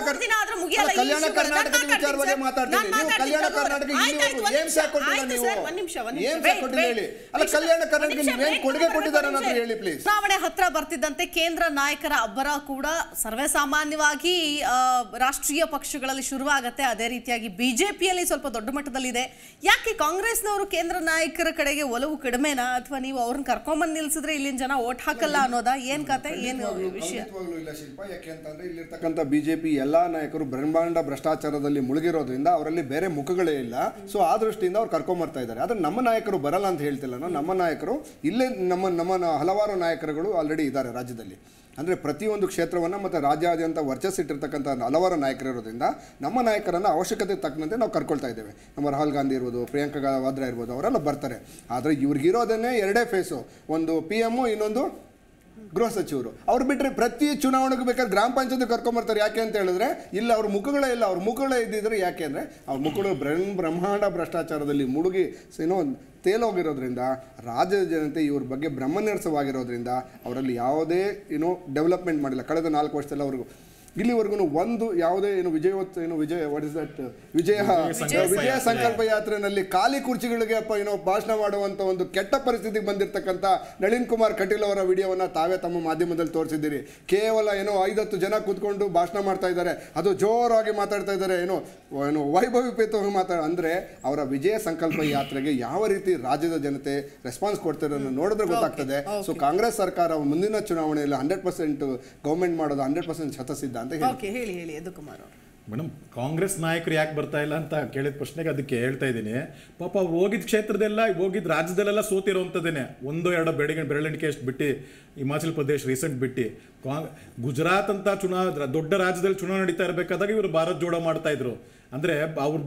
ಕಲ್ಯಾಣ ಕರ್ನಾಟಕದ ವಿಚಾರವಾಗಿ ಮಾತಾಡ್ತೀನಿ. ನೀವು ಕಲ್ಯಾಣ ಕರ್ನಾಟಕ ಏಮ್ಸ್ ಕೊಟ್ಟಿಲ್ಲ, ನೀವು ಏಮ್ಸ್ ಕೊಟ್ಟಿಲ್ಲ ಹೇಳಿ. ಅಲ್ಲ ಕಲ್ಯಾಣ ಕರ್ನಾಟಕ ನೀವೇನ್ ಕೊಡುಗೆ ಕೊಟ್ಟಿದ್ದಾರೆ ಅನ್ನೋದು ಹೇಳಿ ಪ್ಲೀಸ್. ಚುನಾವಣೆ ಹತ್ರ ಬರ್ತಿದ್ದಂತೆ ಕೇಂದ್ರ ನಾಯಕರ ಅಬ್ಬರ ಕೂಡ ಸರ್ವೇ ಸಾಮಾನ್ಯವಾಗಿ ರಾಷ್ಟ್ರೀಯ ಪಕ್ಷಗಳಲ್ಲಿ ಶುರುವಾಗತ್ತೆ. ಅದೇ ರೀತಿಯಾಗಿ ಬಿಜೆಪಿಯಲ್ಲಿ ಸ್ವಲ್ಪ ದೊಡ್ಡ ಮಟ್ಟದಲ್ಲಿದೆ. ಯಾಕೆ ಕಾಂಗ್ರೆಸ್ನವರು ಕೇಂದ್ರ ನಾಯಕರ ಕಡೆಗೆ ಒಲವು ಕಡಿಮೆನಾ, ಅಥವಾ ನೀವು ಅವ್ರನ್ನ ಕರ್ಕೊಂಬಂದು ನಿಲ್ಸಿದ್ರೆ ಇಲ್ಲಿನ ಜನ ಓಟ್ ಹಾಕಲ್ಲ ಅನ್ನೋದಾ? ಏನ್ ಕತೆ, ಏನು ವಿಷಯ? ಇಲ್ಲ ಶಿಲ್ಪ, ಯಾಕೆ ಅಂತಂದ್ರೆ ಇಲ್ಲಿರ್ತಕ್ಕಂಥ ಬಿಜೆಪಿ ಎಲ್ಲಾ ನಾಯಕರು ಬ್ರಹ್ಮಾಂಡ ಭ್ರಷ್ಟಾಚಾರದಲ್ಲಿ ಮುಳುಗಿರೋದ್ರಿಂದ ಅವರಲ್ಲಿ ಬೇರೆ ಮುಖಗಳೇ ಇಲ್ಲ. ಸೊ ಆ ದೃಷ್ಟಿಯಿಂದ ಅವ್ರು ಕರ್ಕೊಂಡ್ ಬರ್ತಾ ಇದ್ದಾರೆ. ಆದ್ರೆ ನಮ್ಮ ನಾಯಕರು ಬರಲ್ಲ ಅಂತ ಹೇಳ್ತಿಲ್ಲ ನಾನು. ನಮ್ಮ ನಾಯಕರು ಇಲ್ಲೇ ನಮ್ಮ ನಮ್ಮ ಹಲವಾರು ನಾಯಕರುಗಳು ಆಲ್ರೆಡಿ ಇದ್ದಾರೆ ರಾಜ್ಯದಲ್ಲಿ. ಅಂದರೆ ಪ್ರತಿಯೊಂದು ಕ್ಷೇತ್ರವನ್ನು ಮತ್ತು ರಾಜ್ಯಾದ್ಯಂತ ವರ್ಚಸ್ಸಿಟ್ಟಿರ್ತಕ್ಕಂಥ ಹಲವಾರು ನಾಯಕರು ಇರೋದ್ರಿಂದ ನಮ್ಮ ನಾಯಕರನ್ನು ಅವಶ್ಯಕತೆ ತಕ್ಕಂತೆ ನಾವು ಕರ್ಕೊಳ್ತಾ ಇದ್ದೇವೆ. ನಮ್ಮ ರಾಹುಲ್ ಗಾಂಧಿ ಇರ್ಬೋದು, ಪ್ರಿಯಾಂಕಾ ವಾದ್ರಾ ಇರ್ಬೋದು, ಅವರೆಲ್ಲ ಬರ್ತಾರೆ. ಆದರೆ ಇವ್ರಿಗಿರೋದನ್ನೇ ಎರಡೇ ಫೇಸು, ಒಂದು ಪಿ ಎಮ್ಮು, ಇನ್ನೊಂದು ಗೃಹ ಸಚಿವರು. ಅವ್ರು ಬಿಟ್ಟರೆ ಪ್ರತಿ ಚುನಾವಣೆಗೂ ಬೇಕಾದ್ರೆ ಗ್ರಾಮ ಪಂಚಾಯತ್ ಕರ್ಕೊಂಬರ್ತಾರೆ. ಯಾಕೆ ಅಂತ ಹೇಳಿದ್ರೆ ಇಲ್ಲ ಅವ್ರ ಮುಖಗಳೇ ಇಲ್ಲ. ಅವ್ರ ಮುಖಗಳೇ ಇದ್ದಿದ್ರೆ ಯಾಕೆ ಅಂದರೆ ಅವ್ರ ಮುಖಗಳು ಬ್ರಹ್ಮ ಬ್ರಹ್ಮಾಂಡ ಭ್ರಷ್ಟಾಚಾರದಲ್ಲಿ ಮುಳುಗಿ ಏನೋ ತೇಲೋಗಿರೋದ್ರಿಂದ ರಾಜ್ಯದ ಜನತೆ ಇವ್ರ ಬಗ್ಗೆ ಬ್ರಹ್ಮನಿರಸವಾಗಿರೋದ್ರಿಂದ ಅವರಲ್ಲಿ ಯಾವುದೇ ಏನೋ ಡೆವಲಪ್ಮೆಂಟ್ ಮಾಡಿಲ್ಲ ಕಳೆದ ನಾಲ್ಕು ವರ್ಷದಲ್ಲಿ. ಅವ್ರಿಗೂ ಇಲ್ಲಿವರೆಗೂ ಒಂದು ಯಾವುದೇ ಏನು ವಿಜಯೋತ್ ಏನು ವಿಜಯ ವಾಟ್ ಇಸ್ ದಟ್ ವಿಜಯ ವಿಜಯ ಸಂಕಲ್ಪ ಯಾತ್ರೆಯಲ್ಲಿ ಖಾಲಿ ಕುರ್ಚಿಗಳಿಗೆ ಅಪ್ಪ ಏನೋ ಭಾಷಣ ಮಾಡುವಂಥ ಒಂದು ಕೆಟ್ಟ ಪರಿಸ್ಥಿತಿಗೆ ಬಂದಿರತಕ್ಕಂಥ ನಳಿನ್ ಕುಮಾರ್ ಕಟೀಲ್ ಅವರ ವಿಡಿಯೋವನ್ನು ತಾವೇ ತಮ್ಮ ಮಾಧ್ಯಮದಲ್ಲಿ ತೋರಿಸಿದ್ದೀರಿ. ಕೇವಲ ಏನೋ ಐದತ್ತು ಜನ ಕೂತ್ಕೊಂಡು ಭಾಷಣ ಮಾಡ್ತಾ ಇದ್ದಾರೆ, ಅದು ಜೋರಾಗಿ ಮಾತಾಡ್ತಾ ಇದ್ದಾರೆ, ಏನೋ ಏನು ವೈಭವೀಪೇತವಾಗಿ ಮಾತಾಡ ಅಂದರೆ ಅವರ ವಿಜಯ ಸಂಕಲ್ಪ ಯಾತ್ರೆಗೆ ಯಾವ ರೀತಿ ರಾಜ್ಯದ ಜನತೆ ರೆಸ್ಪಾನ್ಸ್ ಕೊಡ್ತಿರೋದನ್ನು ನೋಡಿದ್ರೆ ಗೊತ್ತಾಗ್ತದೆ. ಸೊ ಕಾಂಗ್ರೆಸ್ ಸರ್ಕಾರ ಮುಂದಿನ ಚುನಾವಣೆಯಲ್ಲಿ ಹಂಡ್ರೆಡ್ ಪರ್ಸೆಂಟ್ ಗೌರ್ಮೆಂಟ್ ಮಾಡೋದು ಹಂಡ್ರೆಡ್ ಪರ್ಸೆಂಟ್ ಶತಸಿದ್ಧ ಅಂತ ಹೇಳಿ ಹೇಳಿ ಯದುಕುಮಾರ್ ಅವರು. ಮೇಡಮ್, ಕಾಂಗ್ರೆಸ್ ನಾಯಕರು ಯಾಕೆ ಬರ್ತಾ ಇಲ್ಲ ಅಂತ ಕೇಳಿದ ಪ್ರಶ್ನೆಗೆ ಅದಕ್ಕೆ ಹೇಳ್ತಾ ಇದ್ದೀನಿ. ಪಾಪ ಅವ್ರು ಹೋಗಿದ್ದ ಕ್ಷೇತ್ರದೆಲ್ಲ ಹೋಗಿದ್ದ ರಾಜ್ಯದಲ್ಲೆಲ್ಲ ಸೋತಿರೋವಂಥದ್ದೇನೆ. ಒಂದು ಎರಡು ಬೆಳಗ್ಗೆ ಬೆರಳೆಣಿಕೆ ಅಷ್ಟು ಬಿಟ್ಟು ಹಿಮಾಚಲ್ ಪ್ರದೇಶ್ ರೀಸೆಂಟ್ ಬಿಟ್ಟು ಕಾಂಗ್ ಗುಜರಾತ್ ಅಂತ ಚುನಾ ದೊಡ್ಡ ರಾಜ್ಯದಲ್ಲಿ ಚುನಾವಣೆ ನಡೀತಾ ಇರಬೇಕಾದಾಗ ಇವರು ಭಾರತ್ ಜೋಡೋ ಮಾಡ್ತಾ ಇದ್ರು. ಅಂದರೆ ಅವ್ರು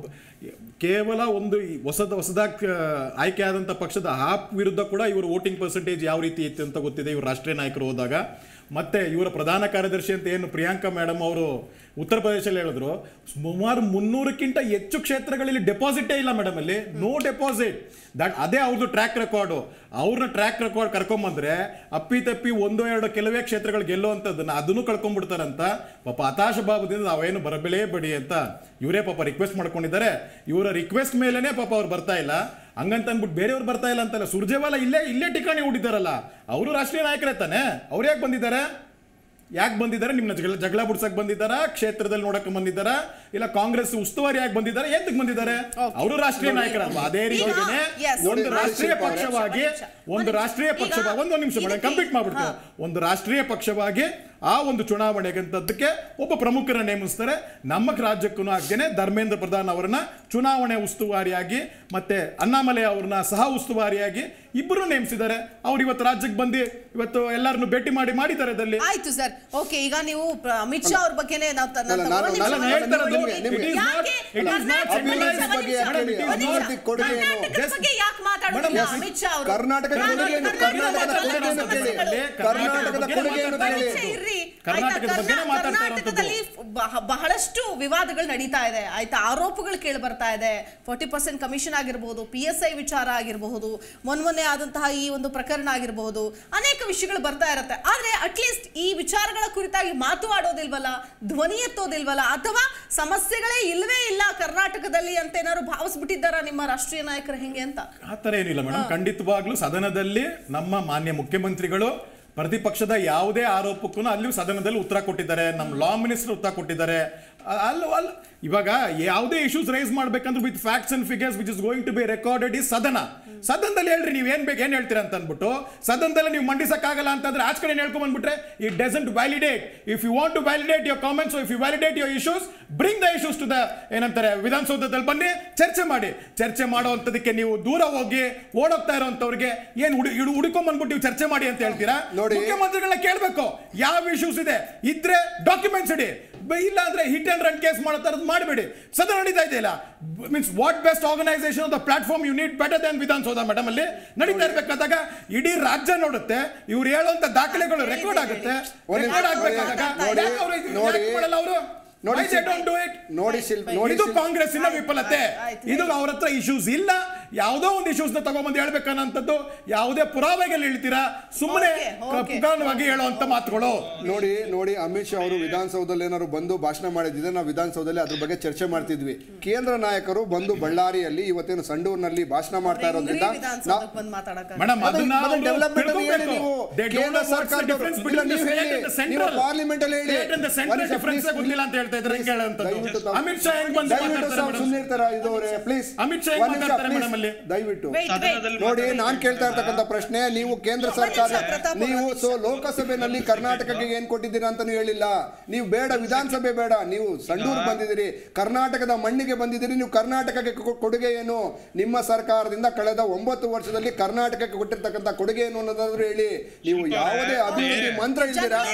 ಕೇವಲ ಒಂದು ಹೊಸದ ಹೊಸದಾಗಿ ಆಯ್ಕೆ ಆದಂಥ ಪಕ್ಷದ ಹಾಪ್ ವಿರುದ್ಧ ಕೂಡ ಇವರು ವೋಟಿಂಗ್ ಪರ್ಸೆಂಟೇಜ್ ಯಾವ ರೀತಿ ಇತ್ತು ಅಂತ ಗೊತ್ತಿದೆ ಇವರು ರಾಷ್ಟ್ರೀಯ ನಾಯಕರು ಹೋದಾಗ. ಮತ್ತು ಇವರ ಪ್ರಧಾನ ಕಾರ್ಯದರ್ಶಿ ಅಂತ ಏನು ಪ್ರಿಯಾಂಕಾ ಮೇಡಮ್ ಅವರು ಉತ್ತರ ಪ್ರದೇಶದಲ್ಲಿ ಹೇಳಿದ್ರು, ಸುಮಾರು ಮುನ್ನೂರಕ್ಕಿಂತ ಹೆಚ್ಚು ಕ್ಷೇತ್ರಗಳಲ್ಲಿ ಡೆಪಾಸಿಟೇ ಇಲ್ಲ ಮೇಡಮ್, ಅಲ್ಲಿ ನೋ ಡೆಪಾಸಿಟ್. ದಟ್ ಅದೇ ಅವ್ರದ್ದು ಟ್ರ್ಯಾಕ್ ರೆಕಾರ್ಡು. ಅವ್ರನ್ನ ಟ್ರ್ಯಾಕ್ ರೆಕಾರ್ಡ್ ಕರ್ಕೊಂಬಂದ್ರೆ ಅಪ್ಪಿ ತಪ್ಪಿ ಒಂದು ಎರಡು ಕೆಲವೇ ಕ್ಷೇತ್ರಗಳು ಗೆಲ್ಲುವಂಥದ್ದನ್ನು ಅದನ್ನು ಕಳ್ಕೊಂಡ್ಬಿಡ್ತಾರಂತ ಪಾಪ ಹತಾಶ ಭಾವದಿಂದ ನಾವೇನು ಬರಬೇಳೇ ಬಡಿ ಅಂತ ಇವರೇ ಪಾಪ ರಿಕ್ವೆಸ್ಟ್ ಮಾಡ್ಕೊಂಡಿದ್ದಾರೆ. ಇವರ ರಿಕ್ವೆಸ್ಟ್ ಮೇಲೇ ಪಾಪ ಅವ್ರು ಬರ್ತಾ ಇಲ್ಲ. ಹಂಗಂತ ಅಂದ್ಬಿಟ್ಟು ಬೇರೆಯವ್ರು ಬರ್ತಾ ಇಲ್ಲ ಅಂತಲ್ಲ. ಸುರ್ಜೇವಾಲಾ ಇಲ್ಲೇ ಇಲ್ಲೇ ಠಿಕಾಣಿ ಹೂಡಿದ್ದಾರಲ್ಲ, ಅವರು ರಾಷ್ಟ್ರೀಯ ನಾಯಕರೇ ತಾನೆ. ಅವ್ರು ಯಾಕೆ ಬಂದಿದ್ದಾರೆ ಯಾಕೆ ಬಂದಿದ್ದಾರೆ ನಿಮ್ಮನ್ನ ಜಗಳ ಜಗಳ ಬಿಡ್ಸಕ್ ಬಂದಿದ್ದಾರಾ, ಕ್ಷೇತ್ರದಲ್ಲಿ ನೋಡಕ್ ಬಂದಿದ್ದಾರಾ, ಇಲ್ಲ ಕಾಂಗ್ರೆಸ್ ಉಸ್ತುವಾರಿ ಯಾಕೆ ಬಂದಿದ್ದಾರೆ, ಏತಕ್ಕೆ ಬಂದಿದ್ದಾರೆ? ಅವರು ರಾಷ್ಟ್ರೀಯ ನಾಯಕರಲ್ವಾ? ಅದೇ ರೀತಿಯೇ ಒಂದು ರಾಷ್ಟ್ರೀಯ ಪಕ್ಷವಾಗಿ ಒಂದು ರಾಷ್ಟ್ರೀಯ ಪಕ್ಷವಾಗಿ ಒಂದೊಂದು ನಿಮಿಷ ಮೇಡಮ್ ಕಂಪ್ಲೀಟ್ ಮಾಡ್ಬಿಡ್ತೀವಿ. ಒಂದು ರಾಷ್ಟ್ರೀಯ ಪಕ್ಷವಾಗಿ ಆ ಒಂದು ಚುನಾವಣೆಗಂತದ್ದಕ್ಕೆ ಒಬ್ಬ ಪ್ರಮುಖರನ್ನ ನೇಮಿಸ್ತಾರೆ. ನಮ್ಮ ರಾಜ್ಯಕ್ಕೂ ಹಾಗೇನೆ ಧರ್ಮೇಂದ್ರ ಪ್ರಧಾನ್ ಅವರನ್ನ ಚುನಾವಣೆ ಉಸ್ತುವಾರಿಯಾಗಿ ಮತ್ತೆ ಅಣ್ಣಾಮಲೈ ಅವ್ರನ್ನ ಸಹ ಉಸ್ತುವಾರಿಯಾಗಿ ಇಬ್ಬರು ನೇಮಿಸಿದ್ದಾರೆ. ಅವ್ರು ಇವತ್ತು ರಾಜ್ಯಕ್ಕೆ ಬಂದು ಇವತ್ತು ಎಲ್ಲರನ್ನು ಭೇಟಿ ಮಾಡಿ ಮಾಡಿದ್ದಾರೆ. ಅದಲ್ಲಿ ಆಯ್ತು ಸರ್, ಓಕೆ. ಈಗ ನೀವು ಅಮಿತ್ ಶಾ ಅವ್ರ ಬಗ್ಗೆನೇ ನಾವು ಅಮಿತ್ ಶಾ ಅವರು ಕರ್ನಾಟಕದ ಕರ್ನಾಟಕದಲ್ಲಿ ಬಹಳಷ್ಟು ವಿವಾದಗಳು ನಡೀತಾ ಇದೆ. ಆಯ್ತಾ, ಆರೋಪಗಳು ಕೇಳಿ ಬರ್ತಾ ಇದೆ. ಫೋರ್ಟಿ ಪರ್ಸೆಂಟ್ ಕಮಿಷನ್ ಆಗಿರಬಹುದು, ಪಿ ಎಸ್ ಐ ವಿಚಾರ ಆಗಿರಬಹುದು, ಮೊನ್ನೆ ಆದಂತಹ ಈ ಒಂದು ಪ್ರಕರಣ ಆಗಿರಬಹುದು, ಅನೇಕ ವಿಷಯಗಳು ಬರ್ತಾ ಇರುತ್ತೆ. ಆದ್ರೆ ಅಟ್ಲೀಸ್ಟ್ ಈ ವಿಚಾರಗಳ ಕುರಿತಾಗಿ ಮಾತು ಆಡೋದಿಲ್ವಲ್ಲ, ಧ್ವನಿ ಎತ್ತೋದಿಲ್ವಲ್ಲ, ಅಥವಾ ಸಮಸ್ಯೆಗಳೇ ಇಲ್ವೇ ಇಲ್ಲ ಕರ್ನಾಟಕದಲ್ಲಿ ಅಂತ ಏನಾದ್ರು ಭಾವಿಸ್ಬಿಟ್ಟಿದ್ದಾರ ನಿಮ್ಮ ರಾಷ್ಟ್ರೀಯ ನಾಯಕರು ಹೆಂಗೆ ಅಂತ? ಆತರ ಏನಿಲ್ಲ ಮೇಡಮ್. ಖಂಡಿತವಾಗ್ಲೂ ಸದನದಲ್ಲಿ ನಮ್ಮ ಮಾನ್ಯ ಮುಖ್ಯಮಂತ್ರಿಗಳು ಪ್ರತಿಪಕ್ಷದ ಯಾವುದೇ ಆರೋಪಕ್ಕೂ ಅಲ್ಲಿ ಸದನದಲ್ಲಿ ಉತ್ತರ ಕೊಟ್ಟಿದ್ದಾರೆ. ನಮ್ಮ ಲಾ ಮಿನಿಸ್ಟರ್ ಉತ್ತರ ಕೊಟ್ಟಿದ್ದಾರೆ. ಅಲ್ಲ ಅಲ್ಲ ಇವಾಗ ಯಾವುದೇ ಇಶ್ಯೂಸ್ ರೈಸ್ ಮಾಡ್ಬೇಕಂದ್ರೆ with facts and figures which is going to be recorded is ಸದನ. ಸದನದಲ್ಲಿ ಹೇಳ್ರಿ ನೀವು ಏನ್ ಬೇಕು ಏನ್ ಹೇಳ್ತೀರಾ ಅಂತ ಅಂದ್ಬಿಟ್ಟು ಸದನದಲ್ಲಿ ನೀವು ಮಂಡಿಸಕ್ಕಾಗಲ್ಲ ಅಂತಂದ್ರೆ ಆಚ ಕಡೆ ಹೇಳ್ಕೊಂಡ್ ಬಂದ್ಬಿಟ್ರೆ it doesn't validate. If you want to validate your comments, if you validate your issues, bring the issues to the ಏನಂತಾರೆ ವಿಧಾನಸೌಧದಲ್ಲಿ ಬನ್ನಿ ಚರ್ಚೆ ಮಾಡಿ. ಚರ್ಚೆ ಮಾಡುವಂತದಕ್ಕೆ ನೀವು ದೂರ ಹೋಗಿ ಓಡೋಗ್ತಾ ಇರೋಂಥವ್ರಿಗೆ ಏನ್ ಹುಡುಕೊಂಡ್ ಬಂದ್ಬಿಟ್ಟು ನೀವು ಚರ್ಚೆ ಮಾಡಿ ಅಂತ ಹೇಳ್ತೀರಾ? ಮುಖ್ಯಮಂತ್ರಿಗಳನ್ನ ಕೇಳಬೇಕು ಯಾವ ಇಶ್ಯೂಸ್ ಇದೆ ಇದ್ರೆ ಡಾಕ್ಯುಮೆಂಟ್ಸ್ ಇಡಿ, ಇಲ್ಲ ಅಂದ್ರೆ ಹಿಟ್ ಅಂಡ್ ರನ್ ಕೇಸ್ ಮಾಡೋ ತರದ್ ಮಾಡಬೇಡಿ. ಸದನ ನಡೀತಾ ಇದೆಯಲ್ಲ, means what best organisation of the platform you need better than Vidhana Soudha madam ಅಲ್ಲಿ ನಡೀತಾ ಇರ್ಬೇಕಾದಾಗ ಇಡೀ ರಾಜ್ಯ ನೋಡುತ್ತೆ, ಇವ್ರು ಹೇಳುವಂತ ದಾಖಲೆಗಳು ರೆಕಾರ್ಡ್ ಆಗುತ್ತೆ. ರೆಕಾರ್ಡ್ ಆಗ್ಬೇಕಾದಾಗ ಅವರು ನೋಡಿ ನೋಡಿ ನೋಡಿ ಇದು ಕಾಂಗ್ರೆಸ್ಸಿನ ವಿಫಲತೆ. ಇದು ಅವ್ರ ಹತ್ರ ಇಶ್ಯೂಸ್ ಇಲ್ಲ, ಯಾವುದೋ ಒಂದು ಇಶ್ಯೂಸ್ ನ ತಗೊಂಡ್ಬಂದು ಹೇಳ್ಬೇಕನ್ನಂಥದ್ದು ಯಾವುದೇ ಪುರಾವೆಗಳು ಹೇಳ್ತೀರಾ, ಸುಮ್ಮನೆ ಪುಗಾನವಾಗಿ ಹೇಳುವಂತ ಮಾತುಗಳು. ನೋಡಿ ನೋಡಿ ಅಮಿತ್ ಶಾ ಅವರು ವಿಧಾನಸೌಧದಲ್ಲಿ ಏನಾದ್ರು ಬಂದು ಭಾಷಣ ಮಾಡಿದ್ರೆ ನಾವು ವಿಧಾನಸೌಧದಲ್ಲಿ ಅದ್ರ ಬಗ್ಗೆ ಚರ್ಚೆ ಮಾಡ್ತಿದ್ವಿ. ಕೇಂದ್ರ ನಾಯಕರು ಬಂದು ಬಳ್ಳಾರಿಯಲ್ಲಿ ಇವತ್ತೇನು ಸಂಡೂರಿನಲ್ಲಿ ಭಾಷಣ ಮಾಡ್ತಾ ಇರೋದ್ರಿಂದ ಕೇಂದ್ರ ಸರ್ಕಾರ ಪಾರ್ಲಿಮೆಂಟ್ ಅಲ್ಲಿ ಹೇಳಿ ಅಮಿತ್ ಶಾ ಹೆಂಗ್ ಬಂದು ಸುಮ್ಮನಿರ್ತಾರ ಇದು ಪ್ಲೀಸ್ ಅಮಿತ್ ಶಾ ದಯವಿಟ್ಟು ನೋಡಿ ನಾನ್ ಕೇಳ್ತಾ ಇರ್ತಕ್ಕಂಥ ಪ್ರಶ್ನೆ, ನೀವು ಕೇಂದ್ರ ಸರ್ಕಾರ ನೀವು ಸೊ ಲೋಕಸಭೆಯಲ್ಲಿ ಕರ್ನಾಟಕಕ್ಕೆ ಏನ್ ಕೊಟ್ಟಿದ್ದೀರಾ ಅಂತ ನೀವು ಹೇಳಿಲ್ಲ. ನೀವು ಬೇಡ ವಿಧಾನಸಭೆ ಬೇಡ, ನೀವು ಸಂಡೂರು ಬಂದಿದ್ದೀರಿ, ಕರ್ನಾಟಕದ ಮಣ್ಣಿಗೆ ಬಂದಿದ್ದೀರಿ. ನೀವು ಕರ್ನಾಟಕಕ್ಕೆ ಕೊಡುಗೆ ಏನು, ನಿಮ್ಮ ಸರ್ಕಾರದಿಂದ ಕಳೆದ ಒಂಬತ್ತು ವರ್ಷದಲ್ಲಿ ಕರ್ನಾಟಕಕ್ಕೆ ಕೊಟ್ಟಿರ್ತಕ್ಕಂಥ ಕೊಡುಗೆ ಏನು ಅನ್ನೋದಾದ್ರೂ ಹೇಳಿ. ನೀವು ಯಾವುದೇ ಅಭಿವೃದ್ಧಿ ಮಂತ್ರ ಇದ್ದೀರಾ?